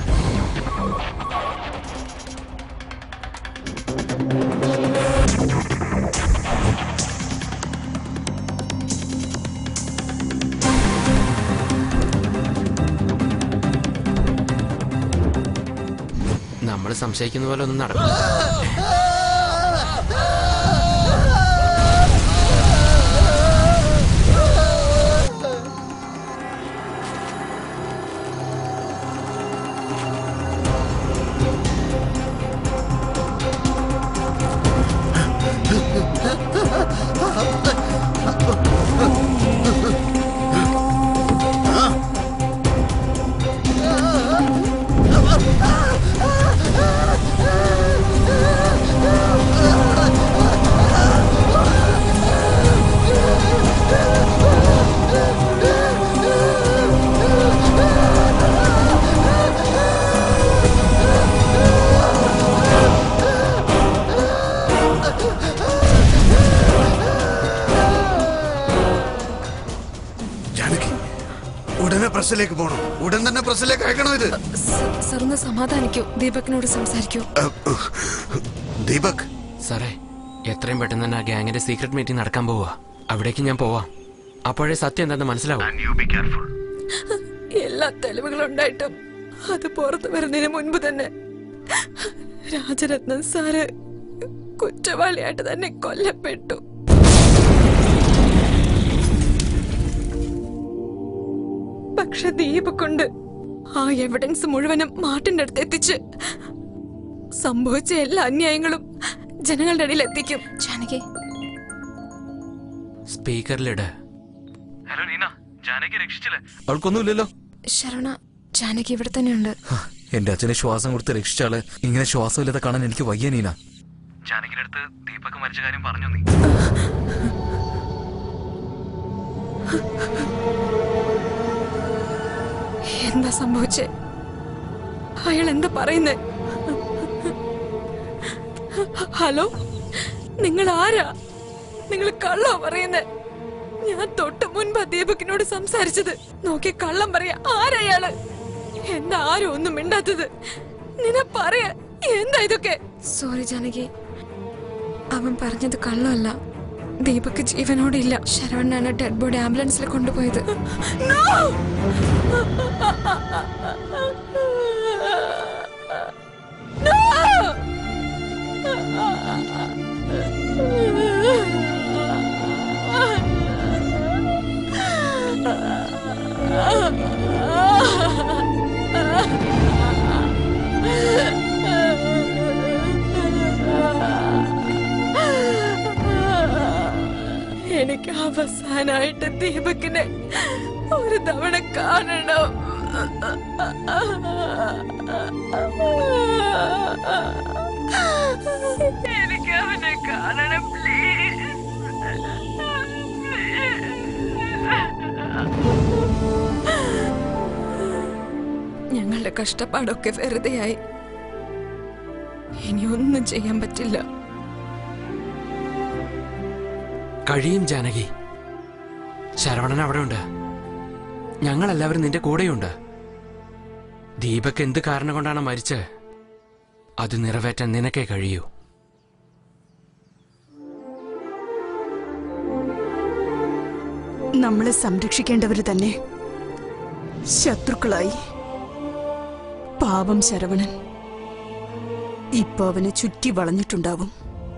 നമ്മൾ സംശയിക്കുന്ന പോലെ ഒന്നും നടക്കില്ല. പ്രസിലേക്ക് പോകണം. ഉടൻ തന്നെ പ്രസിലേക്ക് അയക്കണോ ഇത്? സർ ഒന്ന് സമാധാനിക്കൂ, ദീപകിനോട് സംസാരിക്കൂ. ദീപക് സാറേ, എത്രയും പെട്ടെന്ന് തന്നെ ആ ഗ്യാങ്ങിന്റെ സീക്രട്ട് മീറ്റിംഗ് നടക്കാൻ പോവാ. അവിടേക്ക് ഞാൻ പോവാം. അപ്പോഴേ സത്യം എന്താണെന്ന് മനസ്സിലാവും. എല്ലാ തെളിവുകളും ഉണ്ടായിട്ടും അത് പുറത്തു വരുന്നതിന് മുൻപ് തന്നെ രാജരത്നം സാറ് കുറ്റവാളിയായിട്ട് തന്നെ കൊല്ലപ്പെട്ടു. പക്ഷെ ദീപക്കൊണ്ട് ആ എവിഡൻസ് മുഴുവനും മാർട്ടിന്റെ അടുത്ത് എത്തിച്ച് സംഭവിച്ച എല്ലാ അന്യായങ്ങളും ജനങ്ങളുടെ ഇടയിൽ എത്തിക്കും. ജാനകി സ്പീക്കറിലിട്. ഹലോ നീന, ജാനകി രക്ഷിച്ചില്ലേ? അവൾക്കൊന്നുമില്ലല്ലോ. ശരവണ, ജാനകി ഇവിടെ തന്നെയുണ്ട്. എന്റെ അച്ഛനെ ശ്വാസം കൊടുത്ത് രക്ഷിച്ചാള് ഇങ്ങനെ ശ്വാസമില്ലാതെ കാണാൻ എനിക്ക് വയ്യ നീന. ജാനകിയുടെ അടുത്ത് ദീപക് മരിച്ച കാര്യം പറഞ്ഞു നീ? എന്താ സംഭവിച്ചേ? അയാൾ എന്താ പറയുന്നേ? ഹലോ, നിങ്ങൾ ആരാ? നിങ്ങൾ കള്ളോ പറയുന്നേ? ഞാൻ തൊട്ട് മുൻപ് ദീപകിനോട് സംസാരിച്ചത്. നോക്കി കള്ളം പറയാ. ആരയാള്? എന്താ ആരും ഒന്നും മിണ്ടാത്തത്? നിന്നെ പറയാ. എന്താ ഇതൊക്കെ? സോറി ജാനകി, അവൻ പറഞ്ഞത് കള്ളമല്ല. ദീപക് ജീവനോടില്ല. ശരവണ്ണാണ് ഡെഡ് ബോഡി ആംബുലൻസിൽ കൊണ്ടുപോയത്. ഞാനായിട്ട് ദീപകിനെ ഒരു തവണ കാണണം. എനിക്ക് അവനെ കാണണം പ്ലീസ്. ഞങ്ങളുടെ കഷ്ടപ്പാടൊക്കെ വെറുതെയായി. ഇനി ഒന്നും ചെയ്യാൻ പറ്റില്ല. കഴിയും ജാനകി. ശരവണൻ അവിടെ ഉണ്ട്. ഞങ്ങളെല്ലാവരും നിന്റെ കൂടെയുണ്ട്. ദീപക് എന്ത് കാരണം കൊണ്ടാണ് മരിച്ചത് അത് നിറവേറ്റാൻ നിനക്കേ കഴിയൂ. നമ്മളെ സംരക്ഷിക്കേണ്ടവര് തന്നെ ശത്രുക്കളായി. പാവം ശരവണൻ ഇപ്പൊ അവനെ ചുറ്റി വളഞ്ഞിട്ടുണ്ടാവും.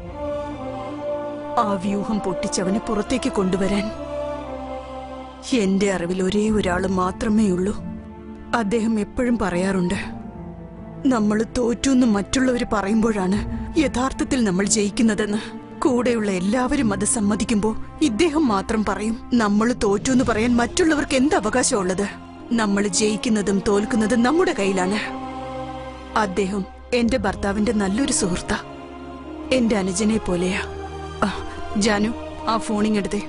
ആ വ്യൂഹം പൊട്ടിച്ചവനെ പുറത്തേക്ക് കൊണ്ടുവരാൻ എന്റെ അറിവിൽ ഒരേ ഒരാള് മാത്രമേ ഉള്ളൂ. അദ്ദേഹം എപ്പോഴും പറയാറുണ്ട്, നമ്മൾ തോറ്റൂന്ന് മറ്റുള്ളവർ പറയുമ്പോഴാണ് യഥാർത്ഥത്തിൽ നമ്മൾ ജയിക്കുന്നതെന്ന്. കൂടെയുള്ള എല്ലാവരും അത് സമ്മതിക്കുമ്പോ ഇദ്ദേഹം മാത്രം പറയും, നമ്മൾ തോറ്റൂന്ന് പറയാൻ മറ്റുള്ളവർക്ക് എന്ത് അവകാശമുള്ളത്? നമ്മൾ ജയിക്കുന്നതും തോൽക്കുന്നതും നമ്മുടെ കയ്യിലാണ്. അദ്ദേഹം എന്റെ ഭർത്താവിന്റെ നല്ലൊരു സുഹൃത്താ. എന്റെ അനുജനെ പോലെയാ. ജാനു, ആ ഫോണിങ്ങെടുത്തേ.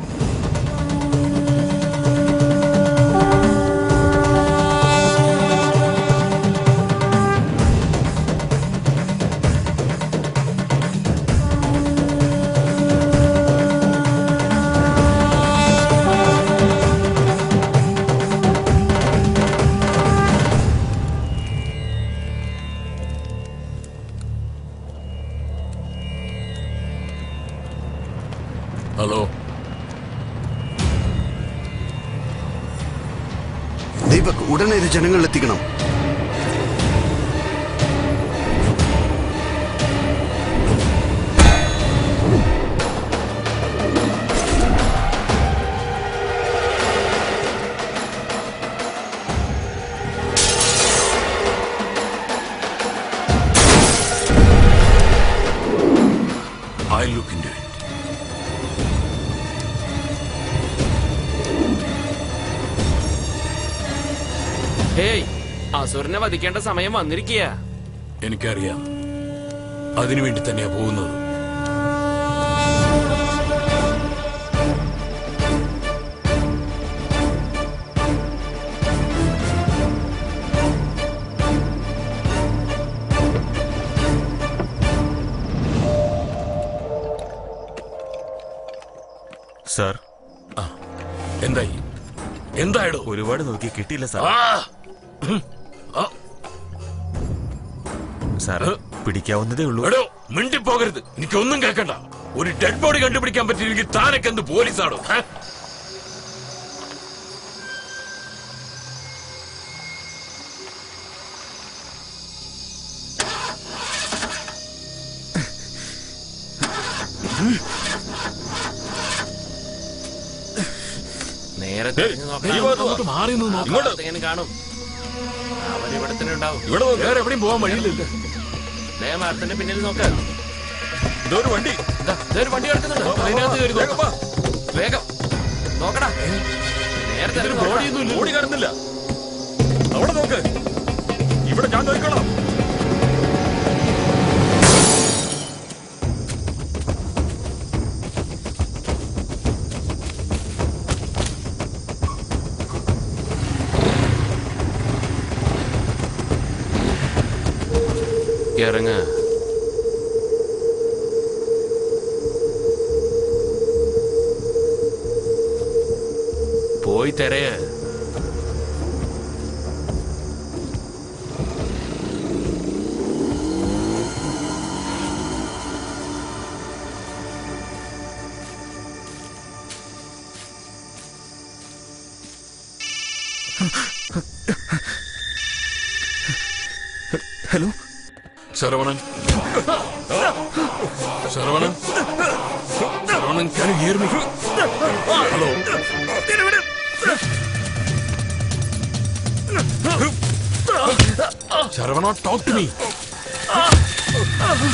ഹലോ, ദീപക്, ഉടനെ ഇത് ജനങ്ങളിൽ എത്തിക്കണം. I'll look into it. Hey, അസുരനെ വധിക്കേണ്ട സമയം വന്നിരിക്കുക. എനിക്കറിയാം, അതിനുവേണ്ടി തന്നെയാ പോകുന്നത്. സാർ, എന്തായി? എന്തായിടോ? ഒരുപാട് നോക്കി കിട്ടിയില്ല സാർ. സാറ് പിടിക്കാവുന്നതേ ഉള്ളൂ. എടോ, മിണ്ടിപ്പോകരുത്. എനിക്കൊന്നും കേൾക്കണ്ട. ഒരു ഡെഡ് ബോഡി കണ്ടുപിടിക്കാൻ പറ്റിയില്ലെങ്കിൽ താനൊക്കെ എന്ത് പോലീസാണോ? നേരത്തെ മാറി കാണും. അവരിവിടെ തന്നെ ഉണ്ടാവും. വേറെ എവിടെയും പോകാൻ വഴിയില്ലല്ലോ. മരത്തിന്റെ പിന്നിൽ നോക്ക്. ഇതൊരു വണ്ടി കിടക്കുന്നുണ്ട്. അതിനകത്ത് കയറി നോക്കാം. വേഗം നോക്കടാ. നേരത്തെ ഓടി കാണുന്നില്ല. അവിടെ നോക്ക്. ഇവിടെ ഞാൻ നോക്കണം. ഇറങ്ങ. പോയി തെരയ. Hello Saravanan, Saravanan, Saravanan, can you hear me? Hello, Saravana, talk to me.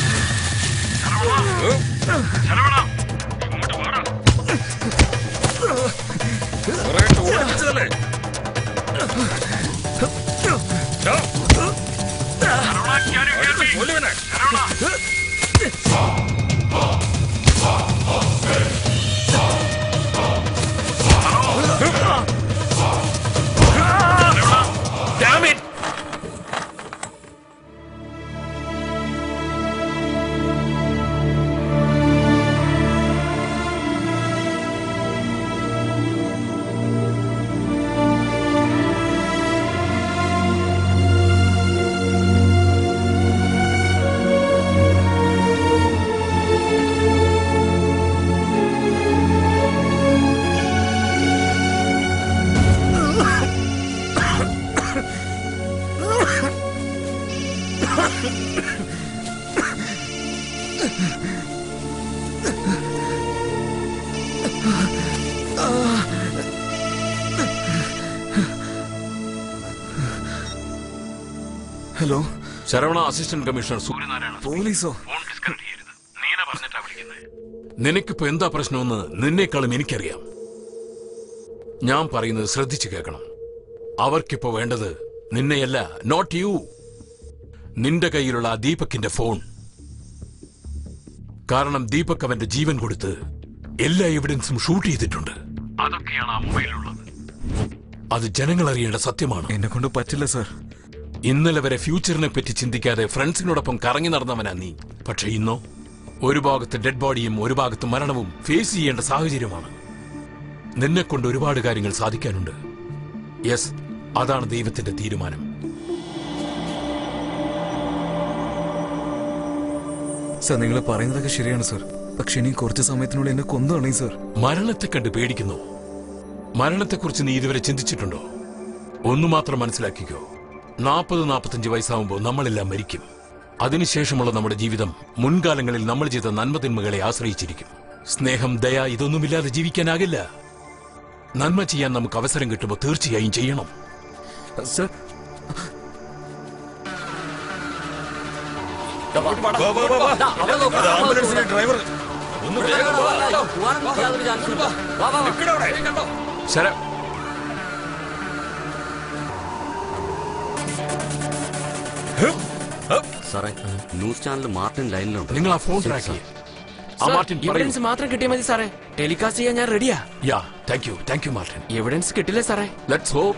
Saravana, ഇങ്ങോട്ട് വാടാ. Hello, Saravana assistant commissioner Suryanarayana. പോലീസോ? ഫോൺ ഡിസ്കണക്ട് ചെയ്യരുത്. നീന പറഞ്ഞിട്ടാ വിളിക്കുന്നത്. നിനക്കിപ്പോ എന്താ പ്രശ്നമെന്ന് നിന്നേക്കാളും എനിക്കറിയാം. ഞാൻ പറയുന്നത് ശ്രദ്ധിച്ചു കേൾക്കണം. അവർക്കിപ്പോ വേണ്ടത് നിന്നെയല്ല, നോട്ട് യു. നിന്റെ കയ്യിലുള്ള ആ ദീപകിന്റെ ഫോൺ. കാരണം ദീപക് അവന്റെ ജീവൻ കൊടുത്ത് എല്ലാ എവിഡൻസും ഷൂട്ട് ചെയ്തിട്ടുണ്ട്. അതൊക്കെയാണ് ആ മൊബൈലിലുള്ളത്. അത് ജനങ്ങൾ അറിയേണ്ട സത്യമാണ്. എന്നെ കൊണ്ട് പറ്റില്ല സർ. ഇന്നലെ വരെ ഫ്യൂച്ചറിനെ പറ്റി ചിന്തിക്കാതെ ഫ്രണ്ട്സിനോടൊപ്പം കറങ്ങി നടന്നവനാ നീ. പക്ഷെ ഇന്നോ ഒരു ഭാഗത്ത് ഡെഡ് ബോഡിയും ഒരു ഭാഗത്ത് മരണവും ഫേസ് ചെയ്യേണ്ട സാഹചര്യമാണ്. നിന്നെ കൊണ്ട് ഒരുപാട് കാര്യങ്ങൾ സാധിക്കാനുണ്ട്. യെസ്, അതാണ് ദൈവത്തിന്റെ തീരുമാനം. സർ, നിങ്ങൾ പറയുന്നതൊക്കെ ശരിയാണ് സർ. പക്ഷെ ഇനി കുറച്ച് സമയത്തിനുള്ളിൽ എന്നെ കൊന്നു സർ. മരണത്തെ കണ്ട് പേടിക്കുന്നു. മരണത്തെക്കുറിച്ച് നീ ഇതുവരെ ചിന്തിച്ചിട്ടുണ്ടോ? ഒന്നു മാത്രം മനസ്സിലാക്കിക്കോ, 40-45 വയസ്സാവുമ്പോൾ നമ്മളെല്ലാം മരിക്കും. അതിനുശേഷമുള്ള നമ്മുടെ ജീവിതം മുൻകാലങ്ങളിൽ നമ്മൾ ചെയ്ത നന്മതിന്മകളെ ആശ്രയിച്ചിരിക്കും. സ്നേഹം, ദയ ഇതൊന്നുമില്ലാതെ ജീവിക്കാനാകില്ല. നന്മ ചെയ്യാൻ നമുക്ക് അവസരം കിട്ടുമ്പോൾ തീർച്ചയായും ചെയ്യണം. സർ, ഡ്രൈവർ ശരം, സാറേ, ന്യൂസ് ചാനൽ മാർട്ടിൻ ലൈനിലുണ്ട്. നിങ്ങൾ ആ ഫോൺ ട്രാക്ക് ചെയ്യും. എവിഡൻസ് മാത്രം കിട്ടിയാൽ മതി സാറേ. ടെലികാസ്റ്റ് ചെയ്യാൻ ഞാൻ റെഡിയാ. Yeah, thank you Martin. Evidence കിട്ടില്ലേ സാറേ? Let's hope.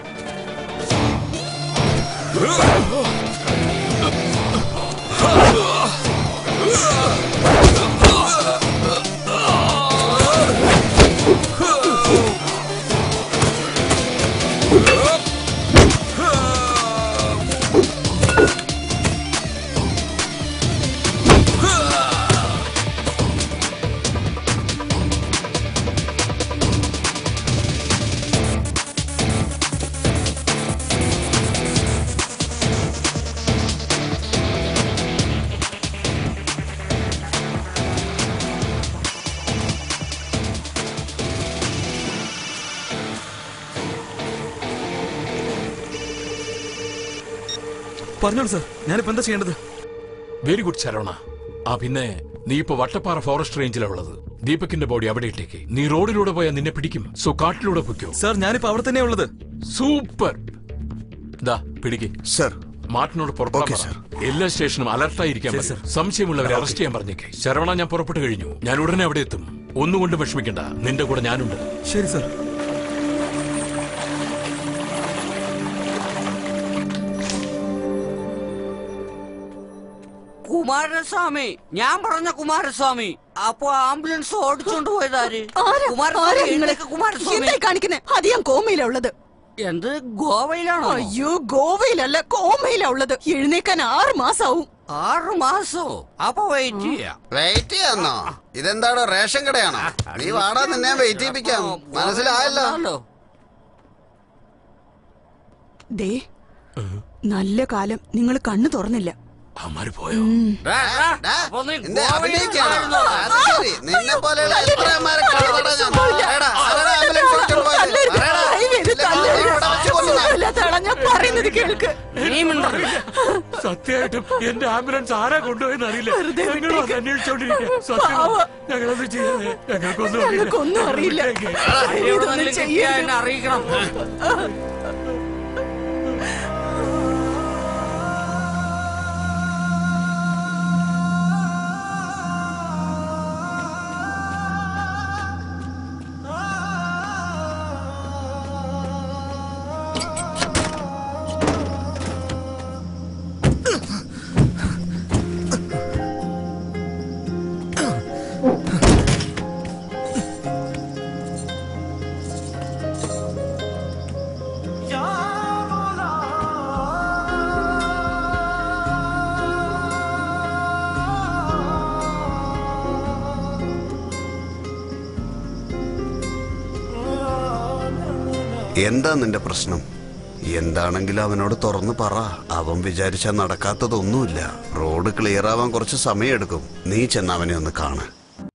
പറഞ്ഞോളൂ സർ, ഞാനിപ്പോ എന്താ ചെയ്യേണ്ടത്? Very good Saravana. പിന്നെ നീ ഇപ്പൊ വട്ടപ്പാറ ഫോറസ്റ്റ് റേഞ്ചിലാണ് ഉള്ളത്. ദീപകിന്റെ ബോഡി അവിടെ ഇട്ടേക്ക്. നീ റോഡിലൂടെ പോയാൽ നിന്നെ പിടിക്കും. സോ കാട്ടിലൂടെ പൊയ്ക്കോ. സർ, ഞാനിപ്പോ അവിടെ തന്നെയാ ഉള്ളത്. സൂപ്പർ. ദാ പിടിക്ക് സർ. മാർട്ടിനോട് പുറപ്പെട്ടു. എല്ലാ സ്റ്റേഷനും അലർട്ടായിരിക്കാൻ സംശയമുള്ളവരെ അറസ്റ്റ് ചെയ്യാൻ പറഞ്ഞേക്കെ. ശരവണ, ഞാൻ പുറപ്പെട്ടു കഴിഞ്ഞു. ഞാൻ ഉടനെ അവിടെ എത്തും. ഒന്നുകൊണ്ട് വിഷമിക്കണ്ട, നിന്റെ കൂടെ ഞാനുണ്ട്. ശരി സർ. കുമാരസ്വാമി, ഞാൻ പറഞ്ഞ കുമാരസ്വാമി. അപ്പൊ ആംബുലൻസ് ഓടിച്ചോണ്ട് പോയതാര്? എന്തായി കാണിക്കുന്നേ? അത് ഞാൻ കോമയിലാ ഉള്ളത്. എന്ത്, ഗോവയിലാണോ? അയ്യോ, ഗോവയിലല്ല, കോമയിലാ ഉള്ളത്. എഴുന്നേക്കാൻ 6 മാസാവും. 6 മാസോ? അപ്പൊ വെയിറ്റ് ചെയ്യാം. വെയിറ്റ് ചെയ്യാന്നോ? ഇതെന്താണോ റേഷൻ കടയാണോ? നീ വാടാ, നിന്നെ വെയിറ്റ് ചെയ്യിപ്പിക്കാം. മനസ്സിലായല്ലോ. ദേ, നല്ല കാലം നിങ്ങൾ കണ്ണു തുറന്നില്ല. നിന്നെ പോലെയുള്ള സത്യം തീർച്ചയായിട്ടും എന്റെ ആംബുലൻസ് ആരാ കൊണ്ടുപോയെന്ന് അറിയില്ല. ഞങ്ങളും അത് അന്വേഷിച്ചോണ്ടിരിക്കുക. സത്യമാണ്, ഞങ്ങളത് ചെയ്യാതെ ഞങ്ങൾക്കൊന്നും അറിയില്ല. അറിയിക്കണം. എന്താ നിന്റെ പ്രശ്നം? എന്താണെങ്കിലും അവനോട് തുറന്നു പറ. അവൻ വിചാരിച്ചാൽ നടക്കാത്തതൊന്നുമില്ല. റോഡ് ക്ലിയർ ആവാൻ കുറച്ച് സമയമെടുക്കും. നീ ചെന്ന് അവനെ ഒന്ന് കാണ.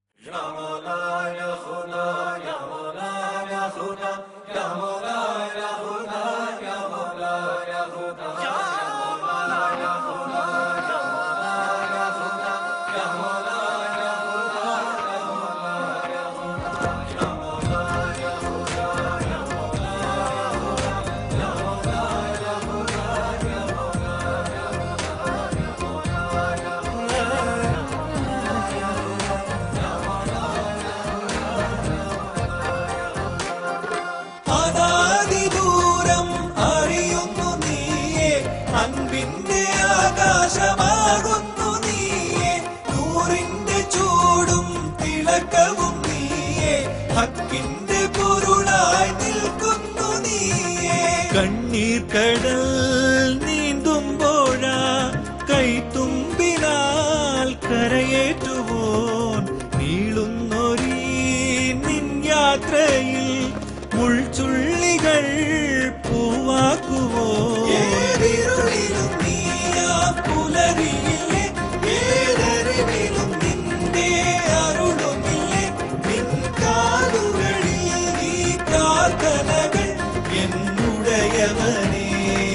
അനാദിദൂരം അറിയുന്നു നീയേ, അൻപിന്റെ ആകാശമാകുന്നു നീയേ, നൂറിന്റെ ചൂടും തിളക്കവും നീയേ, ഹക്കിന്റെ പൊരുളായി നിൽക്കുന്നു നീയേ. കണ്ണീർ കടൽ നീന്തുമ്പോഴാ കൈത്തുമ്പിനാൽ കരയേറ്റുവോൻ, നീളുന്നൊരീ നിൻ യാത്രയിൽ മുൾച്ചുള്ളികൾ പൂവാക്കുവോ. ഏതിരുളിലും നീയാ പുലരിയില്ലേ, ഏതറിവിലും നിന്റെ അരുളുമില്ലേ, നിൻ കാതുകളിൽ ഈ പ്രാർത്ഥനകൾ എന്നുടയവനേ.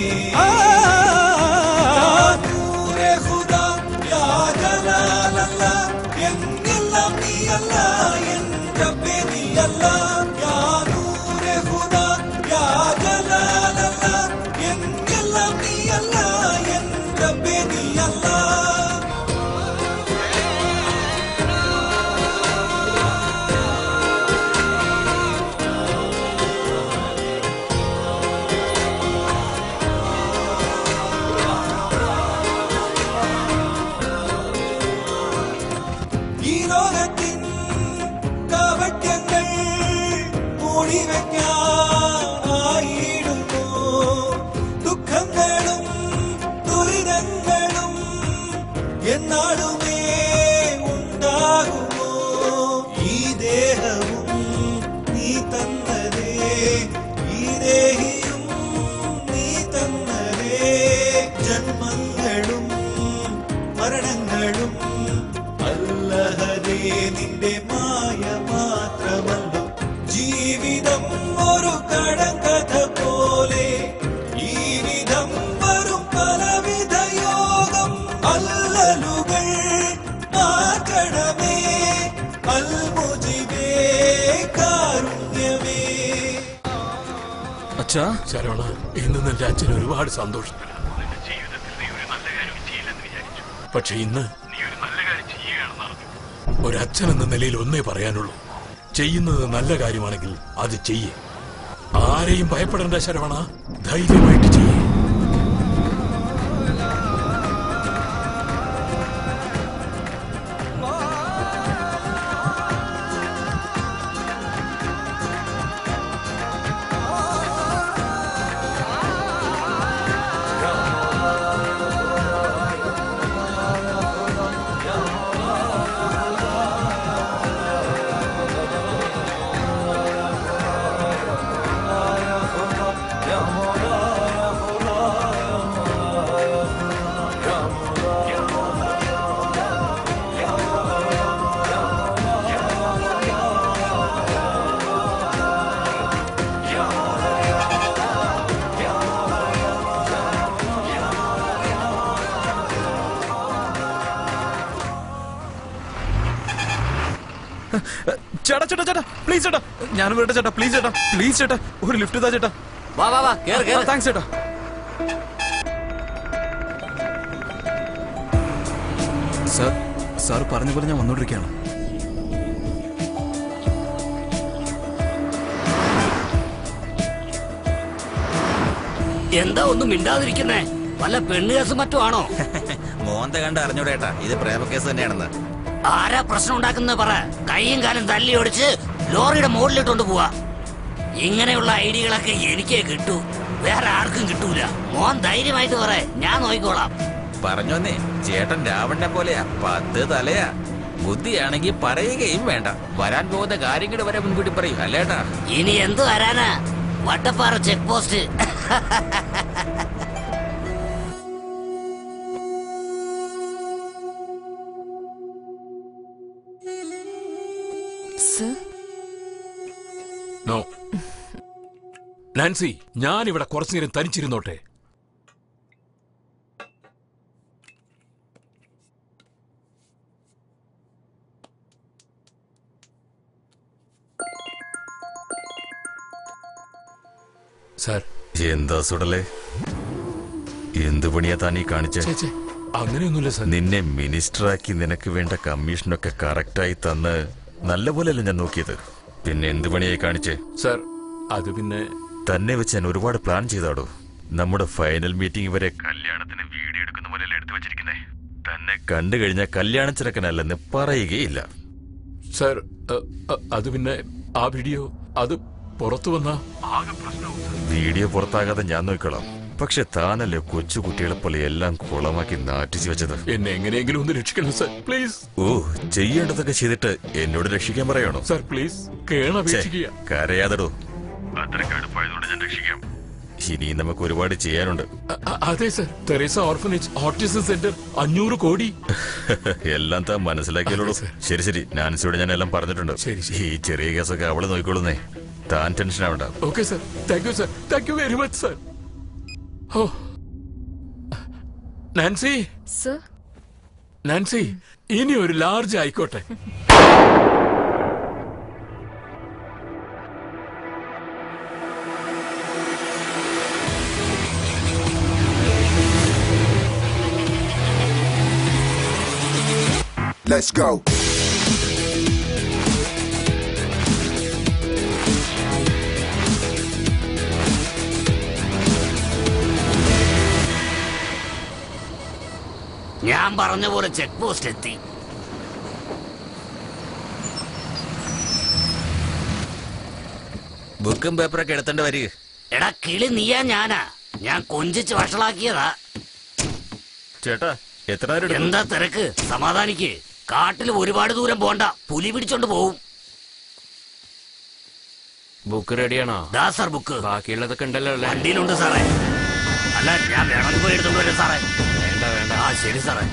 നൂറെ ഖുദാ യാ ജലാലല്ല, എന്നെല്ലാം നീയല്ല, എൻ റബ്ബേ നീയല്ല. യാ നൂറെ ഖുദാ യാ ജലാലല്ല, എന്നെല്ലാം നീയല്ല, എൻ റബ്ബേ നീയല്ല. ഈ ലോകത്തിൻ കാപട്യങ്ങൾ മൂടിവെക്കാനായിടുന്നു, ദുഃഖങ്ങളും ദുരിതങ്ങളും എന്നാളുമേ ഉണ്ടാകുമോ. ഈ ദേഹവും നീ തന്നതേ, ഈ ദേഹിയും നീ തന്നതേ, ജന്മങ്ങളും മരണങ്ങളും അല്ലഹദേ നിന്റെ മായ മാത്രമല്ലോ. ജീവിതം ഒരു കടങ്കഥ പോലെ, ഈ വിധം വരും പലവിധ യോഗം. അല്ലലുകൾ മാർക്കണമേ, അൽമുജിബേ കാരുണ്യമേ. അച്ഛാ, ശരവണ, ഇന്ന് നിന്റെ അച്ഛൻ ഒരുപാട് സന്തോഷം. പക്ഷെ ഇന്ന് നീ ഒരു നല്ല കാര്യം ചെയ്യുകയാണെന്ന് അറിഞ്ഞു. ഒരച്ഛൻ എന്ന നിലയിൽ ഒന്നേ പറയാനുള്ളൂ, ചെയ്യുന്നത് നല്ല കാര്യമാണെങ്കിൽ അത് ചെയ്യേ. ആരെയും ഭയപ്പെടേണ്ട ശരവണ, ധൈര്യമായിട്ട് ചെയ്യേ. ചേട്ടാ ചേട്ടാ പ്ലീസ് ചേട്ടാ ഞാനും വരട്ടെ ചേട്ടാ പ്ലീസ് ചേട്ടാ പ്ലീസ് ചേട്ടാ ഒരു ലിഫ്റ്റ് താ ചേട്ടാ വാ വാ വാ കേറ് കേറ് താങ്ക്സ് ചേട്ടാ സാർ പറഞ്ഞ പോലെ ഞാൻ വന്നോണ്ടിരിക്കുകയാണ്. എന്താ ഒന്നും മിണ്ടാതിരിക്കുന്നേ? വല്ല പെണ്ണുകേസ് മറ്റോ ആണോ? മോന്ത കണ്ട് അറിഞ്ഞൂടേട്ടാ ഇത് പ്രേമക്കേസ് തന്നെയാണെന്ന്. ആരാ പ്രശ്നം ഉണ്ടാക്കുന്നത് പറ. കൈയും കാലും തല്ലി ഓടിച്ച് ലോറിയുടെ മുകളിലിട്ടോണ്ട് പോവാ. ഇങ്ങനെയുള്ള ഐഡിയകളൊക്കെ എനിക്കേ കിട്ടൂ, വേറെ ആർക്കും കിട്ടൂല. മോൻ ധൈര്യമായിട്ട് പറ, ഞാൻ നോക്കിക്കോളാം. പറഞ്ഞോന്നേ, ചേട്ടൻ രാവണനെ പോലെയാ, 10 തലയാ. ബുദ്ധിയാണെങ്കിൽ പറയുകയും വേണ്ട, വരാൻ പോകുന്ന കാര്യങ്ങൾ വരെ മുൻകൂട്ടി പറയും അല്ലേട്ടാ. ഇനി എന്ത് വരാനാ? Vattappara check post. No Nancy, ഞാൻ ഇവിടെ കുറച്ചു നേരം തനിച്ചിരുന്നോട്ടെ. സാർ. എന്താ സുടലേ, എന്ത് പണിയാ താനീ കാണിച്ചേ? അങ്ങനെയൊന്നുമില്ല സാർ. നിന്നെ മിനിസ്റ്ററാക്കി നിനക്ക് വേണ്ട കമ്മീഷനൊക്കെ കറക്റ്റായി തന്ന് നല്ലപോലെയല്ല ഞാൻ നോക്കിയത്. പിന്നെ എന്ത് പണിയായി കാണിച്ചേ? സാർ അത് പിന്നെ തന്നെ വെച്ച് ഞാൻ ഒരുപാട് പ്ലാൻ ചെയ്താടോ. നമ്മുടെ ഫൈനൽ മീറ്റിംഗ് വരെ കല്യാണത്തിന് വീഡിയോ എടുക്കുന്ന പോലെയല്ല എടുത്തു വെച്ചിരിക്കുന്നേ. തന്നെ കണ്ടു കഴിഞ്ഞാൽ കല്യാണ ചെറുക്കനല്ലെന്ന് പറയുകയില്ല. സാർ അത് പിന്നെ ആ വീഡിയോ അത് പുറത്തു വന്ന വീഡിയോ പുറത്താകാതെ ഞാൻ നോക്കിക്കോളാം. പക്ഷെ താനല്ലേ കൊച്ചു കുട്ടികളെ പോലെ എല്ലാം കുളമാക്കി നാറ്റിച്ചു വെച്ചത്. എന്നെ എങ്ങനെയെങ്കിലും ഒന്ന് രക്ഷിക്കണം സാർ, പ്ലീസ്. ഓ, ചെയ്യേണ്ടതൊക്കെ ചെയ്തിട്ട് എന്നോട് രക്ഷിക്കാൻ പറയണോ? Sir please, കേണപേക്ഷിക്കുക. കരയാതടോ, അത്ര കടുപ്പായതുകൊണ്ട് ഞാൻ രക്ഷിക്കാം. ഇനിയും നമുക്ക് ഒരുപാട് ചെയ്യാനുണ്ട്. അതെ sir, Theresa orphanage autism centre 500 കോടി. എല്ലാം താൻ മനസ്സിലാക്കിയല്ലോ. ശരി ശരി, നാൻസിയോട് ഞാൻ എല്ലാം പറഞ്ഞിട്ടുണ്ട്. ഈ ചെറിയ കേസൊക്കെ അവളെ നോക്കിക്കൊള്ളുന്നേ, താൻ ടെൻഷൻ ആവണ്ട. Okay sir, thank you sir, thank you very much sir. Oh Nancy, Nancy ഇനി ഒരു ലാർജ് ആയിക്കോട്ടെ. Let's go. ഞാൻ പറഞ്ഞ പോലെ ചെക്ക് പോസ്റ്റ് എത്തി. ബുക്കും പേപ്പറൊക്കെ എടുത്തോണ്ട് വരിക. എടാ കിളി, നീയാ ഞാനാ? ഞാൻ കൊഞ്ചിച്ച് വഷളാക്കിയതാ. ചേട്ടാ എത്ര എന്താ തിരക്ക്? സമാധാനിക്ക്. കാട്ടിൽ ഒരുപാട് ദൂരം പോണ്ട, പുലി പിടിച്ചോണ്ട് പോവും. ബുക്ക് റെഡിയാണോ? ദാ സാർ ബുക്ക്. ബാക്കിയുള്ളതൊക്കെ ഉണ്ടല്ലോ അല്ലേ? വണ്ടിയിലുണ്ട് സാറേ. അല്ല, ഞാൻ വേണമെങ്കിൽ പോയി എടുത്തോണ്ട് വരും സാറേ. വേണ്ട വേണ്ട. ആ ശരി സാറേ.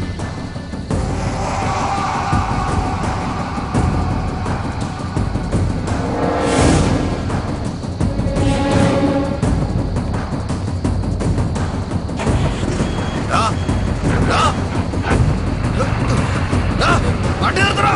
വണ്ടി നിർത്തണം.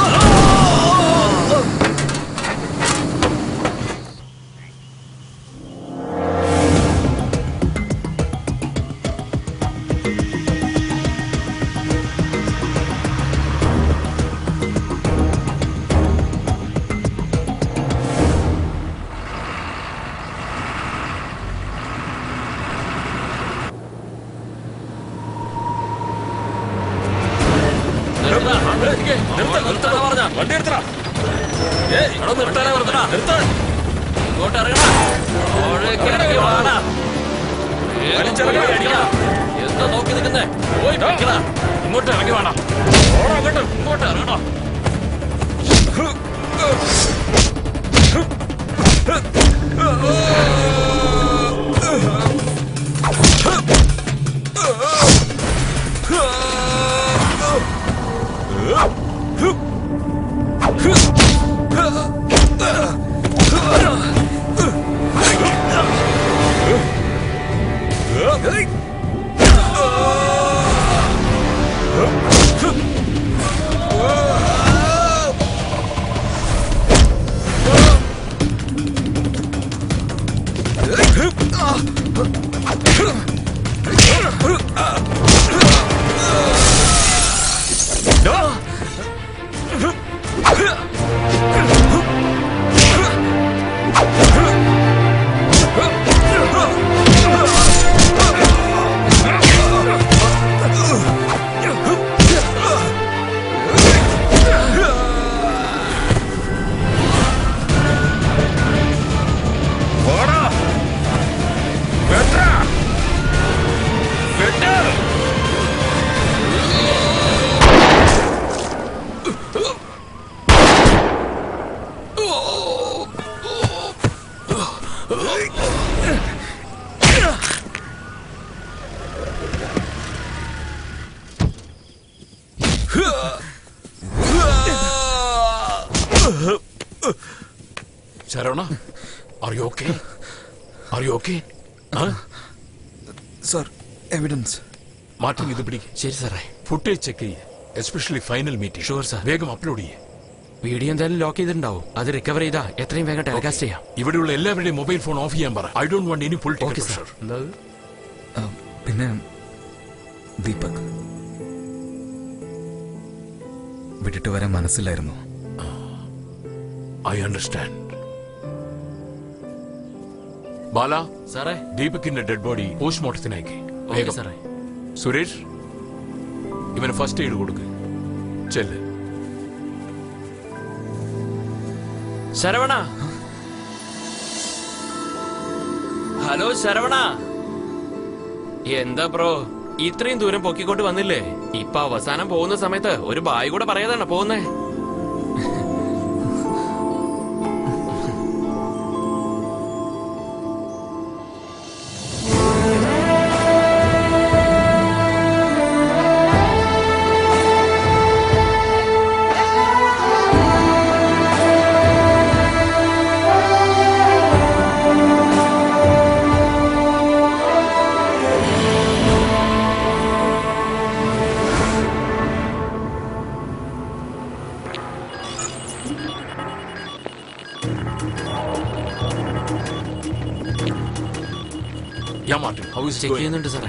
എന്താ നോക്കി നിൽക്കുന്നേ? ഇങ്ങോട്ട് ഇറങ്ങി വേണം. ഇങ്ങോട്ട് ഇറങ്ങണം. Sharana, are you okay? Are you okay? Sir, evidence. Martin, ഇത് പിടിക്ക്. ശരി സാറേ. ഫുട്ടേജ് ചെക്ക് ചെയ്യ്, especially final meeting. Sure sir. വേഗം അപ്ലോഡ് ചെയ്യ്. വീഡിയോ എന്തായാലും ലോക്ക് ചെയ്തിട്ടുണ്ടാവും. അത് റിക്കവർ ചെയ്താ എത്രയും വേഗം ടെലികാസ്റ്റ് ചെയ്യാം. ഇവിടെയുള്ള എല്ലാവരുടെയും മൊബൈൽ ഫോൺ ഓഫ് ചെയ്യാൻ പറ. I don't want any political pressure. പിന്നെ ദീപക് വിട്ടിട്ട് വരാൻ മനസ്സിലായിരുന്നു. I understand. ബാല സാറേ, ദീപകിന്റെ ഡെഡ് ബോഡി പോസ്റ്റ്മോർട്ടത്തിനയക്ക്. വേഗം സാറേ. സുരേഷ്, ഇവന് ഫസ്റ്റ് എയ്ഡ് കൊടുക്ക്. ചെല്ല്. ശരവണ, ഹലോ ശരവണ. എന്താ ബ്രോ ഇത്രയും ദൂരം പൊക്കിക്കൊണ്ട് വന്നില്ലേ? ഇപ്പൊ അവസാനം പോകുന്ന സമയത്ത് ഒരു ബായ് കൂടെ പറയാതാണ് പോകുന്നേ. Yeah, Martin, how is it check going? ചെയ്യുന്നുണ്ട് സാറേ.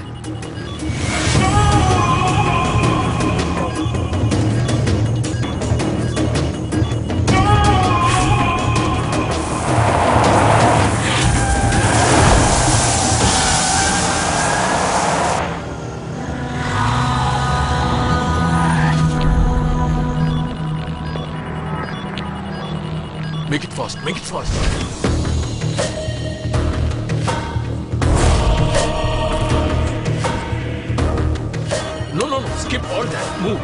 Make it fast, make it fast. No, skip all that. Move.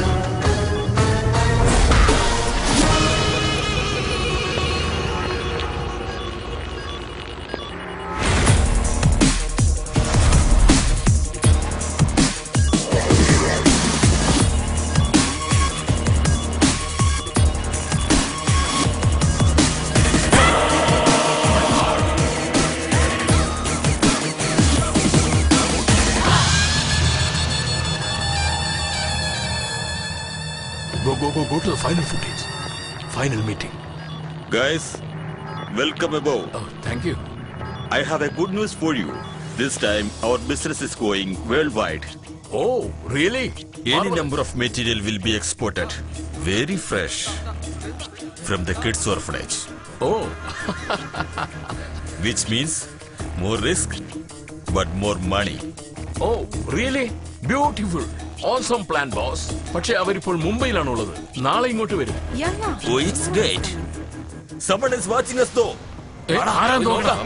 Go to the final footage. Final meeting. Guys, welcome above. Oh, thank you. I have a good news for you. This time, our business is going worldwide. Oh, really? Any number of material will be exported. Very fresh. From the kids' orphanage. Oh. Which means more risk, but more money. Oh, really? Beautiful. Awesome plan, boss. പക്ഷേ അവരിപ്പോൾ മുംബൈയിലാണുള്ളത്. നാളെ ഇങ്ങോട്ട് വരും. Oh, it's great. Someone is watching us though. ആരാ നോക്കാം?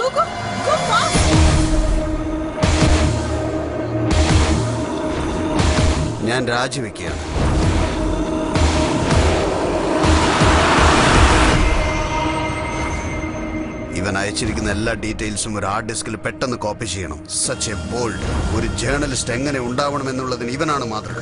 ഞാൻ രാജിവെക്കുകയാണ്. ഇവൻ അയച്ചിരിക്കുന്ന എല്ലാ ഡീറ്റെയിൽസും ഒരു ഹാർഡ് ഡിസ്കിൽ പെട്ടെന്ന് കോപ്പി ചെയ്യണം. Such a bold. ഒരു ജേർണലിസ്റ്റ് എങ്ങനെ ഉണ്ടാവണമെന്നുള്ളതിന് ഇവനാണ് മാതൃക.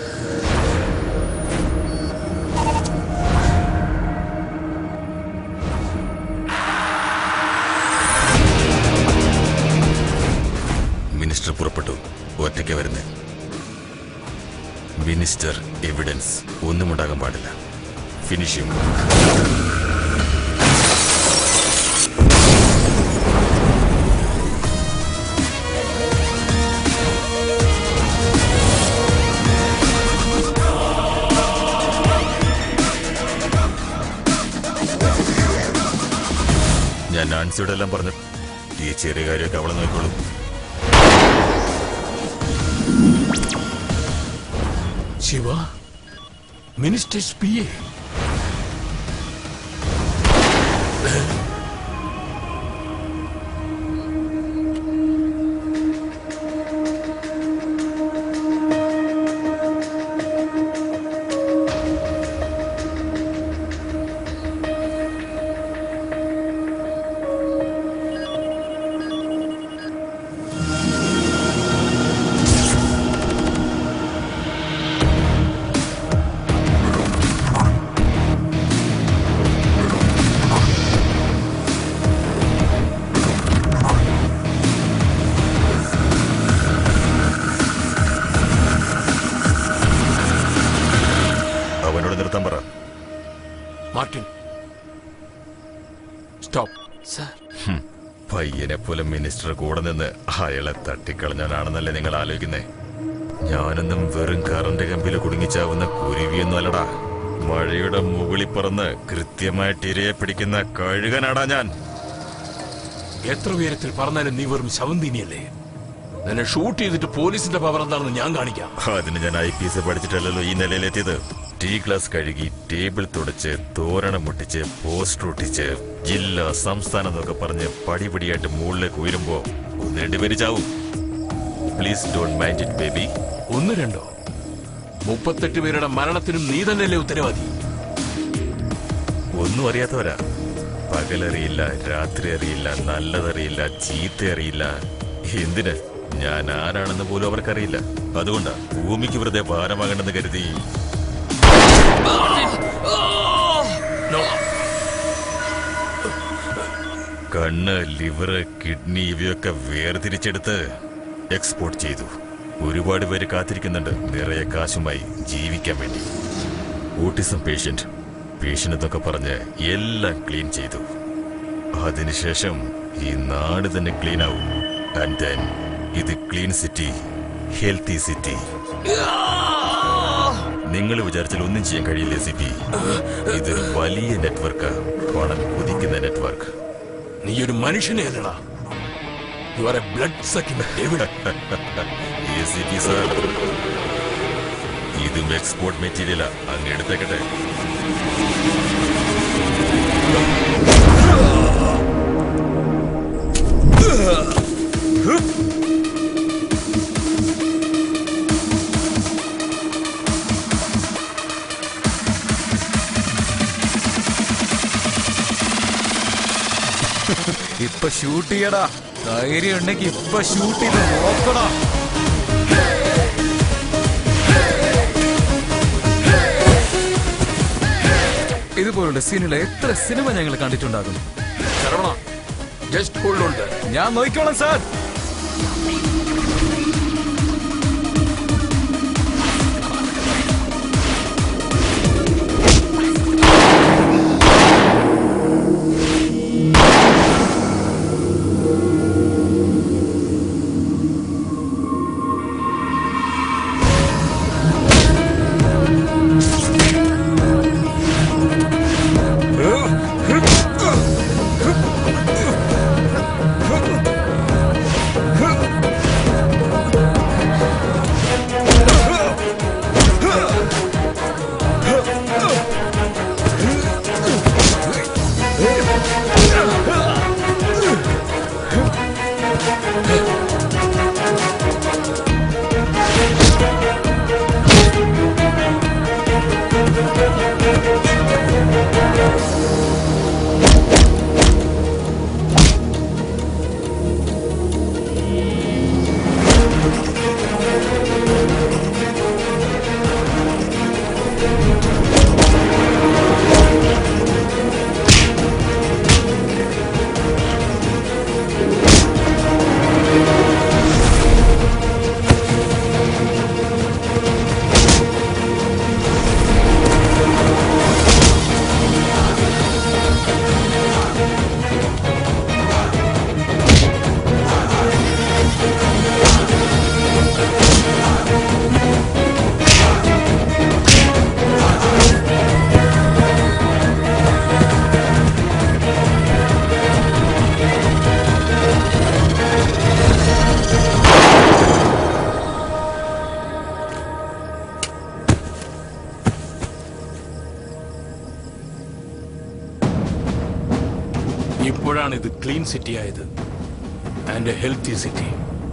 മിനിസ്റ്റർ പുറപ്പെട്ടു. ഒറ്റയ്ക്ക് വരുന്നേ. മിനിസ്റ്റർ എവിഡൻസ് ഒന്നും ഉണ്ടാകാൻ പാടില്ല. ഫിനിഷ് ചെയ്യും. ജോസിയോടെല്ലാം പറഞ്ഞു. ഈ ചെറിയ കാര്യമൊക്കെ അവളെ നോക്കിക്കോളും. Shiva, ministers PA. Martin, stop. പയ്യനെ പോലെ മിനിസ്റ്റർ കൂടെ നിന്ന് അയാളെ തട്ടിക്കളഞ്ഞാനാണെന്നല്ലേ നിങ്ങൾ ആലോചിക്കുന്നേ? ഞാനൊന്നും വെറും കറണ്ട് കമ്പിൽ കുടുങ്ങിച്ചാവുന്ന കുരുവിയൊന്നും അല്ലടാ. മഴയുടെ മുകളിൽ പറന്ന് കൃത്യമായിട്ട് ഇരയെ പിടിക്കുന്ന കഴുകനാടാ ഞാൻ. എത്ര ഉയരത്തിൽ പറഞ്ഞാലും നീ വെറും ശവന്തീനിയല്ലേ? നിന്നെ ഷൂട്ട് ചെയ്തിട്ട് പോലീസിന്റെ പവർ എന്താണെന്ന് ഞാൻ കാണിക്കാം. അതിന് ഞാൻ IPS പഠിച്ചിട്ടല്ലോ ഈ നിലയിലെത്തിയത്. ടീ ഗ്ലാസ് കഴുകി, ടേബിൾ തുടച്ച്, തോരണം മുട്ടിച്ച്, പോസ്റ്റർ ഒട്ടിച്ച്, ജില്ല സംസ്ഥാനം എന്നൊക്കെ പറഞ്ഞ് പടിപടിയായിട്ട് മുകളിലേക്ക് ഉയരുമ്പോ 1-2 പേര് ചാവും. Please don't mind it baby. 1-2 38 പേരുടെ മരണത്തിനും നീ തന്നെയല്ലേ ഉത്തരവാദി? ഒന്നും അറിയാത്തവരാ. പകലറിയില്ല, രാത്രി അറിയില്ല, നല്ലതറിയില്ല, ചീത്ത അറിയില്ല. എന്തിന്? ഞാൻ ആരാണെന്ന് പോലും അവർക്കറിയില്ല. അതുകൊണ്ടാ ഭൂമിക്ക് വെറുതെ ഭാരമാകണമെന്ന് കരുതി. കണ്ണ്, ലിവറ്, കിഡ്നി ഇവയൊക്കെ വേർതിരിച്ചെടുത്ത് എക്സ്പോർട്ട് ചെയ്തു. ഒരുപാട് പേര് കാത്തിരിക്കുന്നുണ്ട് നിറയെ കാശുമായി ജീവിക്കാൻ വേണ്ടി. ഓട്ടിസം പേഷ്യന്റ് എന്നൊക്കെ പറഞ്ഞ് എല്ലാം ക്ലീൻ ചെയ്തു. അതിനുശേഷം ഈ നാട് തന്നെ ക്ലീൻ ആവും. ആൻഡ് ദെൻ ഇത് ക്ലീൻ സിറ്റി, ഹെൽത്തി സിറ്റി. നിങ്ങൾ വിചാരിച്ചാൽ ഒന്നും ചെയ്യാൻ കഴിയില്ല CP. ഇതൊരു വലിയ നെറ്റ്വർക്ക്, പണം കുതിക്കുന്ന നെറ്റ്വർക്ക്. നീ ഒരു മനുഷ്യനെ അല്ലടാ. You are a blood-sucking devil. CP sir, ഇതും എക്സ്പോർട്ട് മെറ്റീരിയലാ. അങ്ങ് എടുത്തേക്കട്ടെ. ഇപ്പൊ ഷൂട്ട് ചെയ്യടാ. ധൈര്യം ഉണ്ടെങ്കിൽ ഇപ്പൊ ഷൂട്ട് ചെയ്ത് നോക്കടാ. ഇതുപോലുള്ള സീനുള്ള എത്ര സിനിമ ഞങ്ങൾ കണ്ടിട്ടുണ്ടാകും. ഞാൻ നോക്കിക്കോളാം സാർ. അതുകൊണ്ടാണ് ഇത് ക്ലീൻ സിറ്റി ആയത് ആൻഡ് എ ഹെൽത്തി സിറ്റി.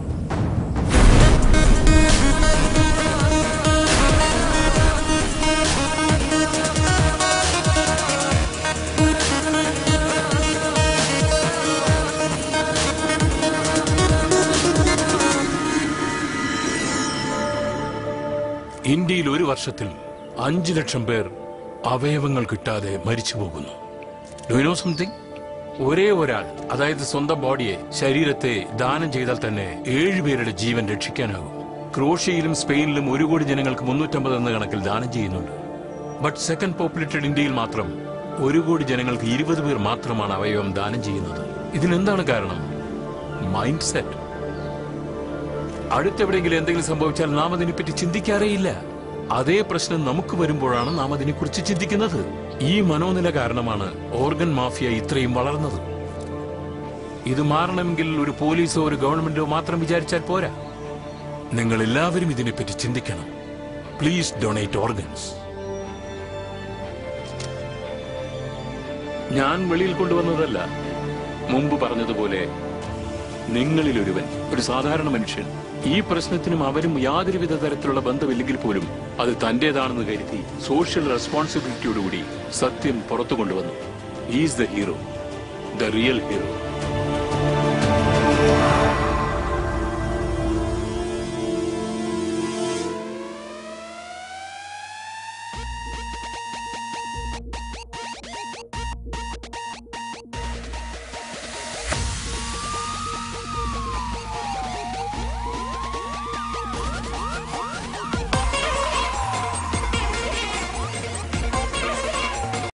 ഇന്ത്യയിൽ ഒരു വർഷത്തിൽ 5 ലക്ഷം പേർ അവയവങ്ങൾ കിട്ടാതെ മരിച്ചു പോകുന്നു. Do you know something? ഒരേ ഒരാൾ, അതായത് സ്വന്തം ബോഡിയെ, ശരീരത്തെ ദാനം ചെയ്താൽ തന്നെ 7 പേരുടെ ജീവൻ രക്ഷിക്കാനാകും. ക്രൊയേഷ്യയിലും സ്പെയിനിലും 1 കോടി ജനങ്ങൾക്ക് 350 എന്ന കണക്കിൽ ദാനം ചെയ്യുന്നുണ്ട്. ബട്ട് സെക്കൻഡ് പോപ്പുലേറ്റഡ് ഇന്ത്യയിൽ മാത്രം 1 കോടി ജനങ്ങൾക്ക് 20 പേർ മാത്രമാണ് അവയവം ദാനം ചെയ്യുന്നത്. ഇതിനെന്താണ് കാരണം? Mind set. അടുത്തെവിടെയെങ്കിലും എന്തെങ്കിലും സംഭവിച്ചാൽ നാം അതിനെപ്പറ്റി ചിന്തിക്കാറേയില്ല. അതേ പ്രശ്നം നമുക്ക് വരുമ്പോഴാണ് നാം അതിനെക്കുറിച്ച് ചിന്തിക്കുന്നത്. ഈ മനോനില കാരണമാണ് ഓർഗൻ മാഫിയ ഇത്രയും വളർന്നത്. ഇത് മാറണമെങ്കിൽ ഒരു പോലീസോ ഒരു ഗവൺമെന്റോ മാത്രം വിചാരിച്ചാൽ പോരാ. നിങ്ങൾ എല്ലാവരും ഇതിനെപ്പറ്റി ചിന്തിക്കണം. Please donate organs. ഞാൻ വെളിയിൽ കൊണ്ടുവന്നതല്ല. മുമ്പ് പറഞ്ഞതുപോലെ നിങ്ങളിലൊരുവൻ, ഒരു സാധാരണ മനുഷ്യൻ, ഈ പ്രശ്നത്തിനും അവരും യാതൊരുവിധ തരത്തിലുള്ള ബന്ധമില്ലെങ്കിൽ പോലും അത് തന്റേതാണെന്ന് കരുതി സോഷ്യൽ റെസ്പോൺസിബിലിറ്റിയോടുകൂടി സത്യം പുറത്തു കൊണ്ടുവന്നു. Is the hero, the real hero.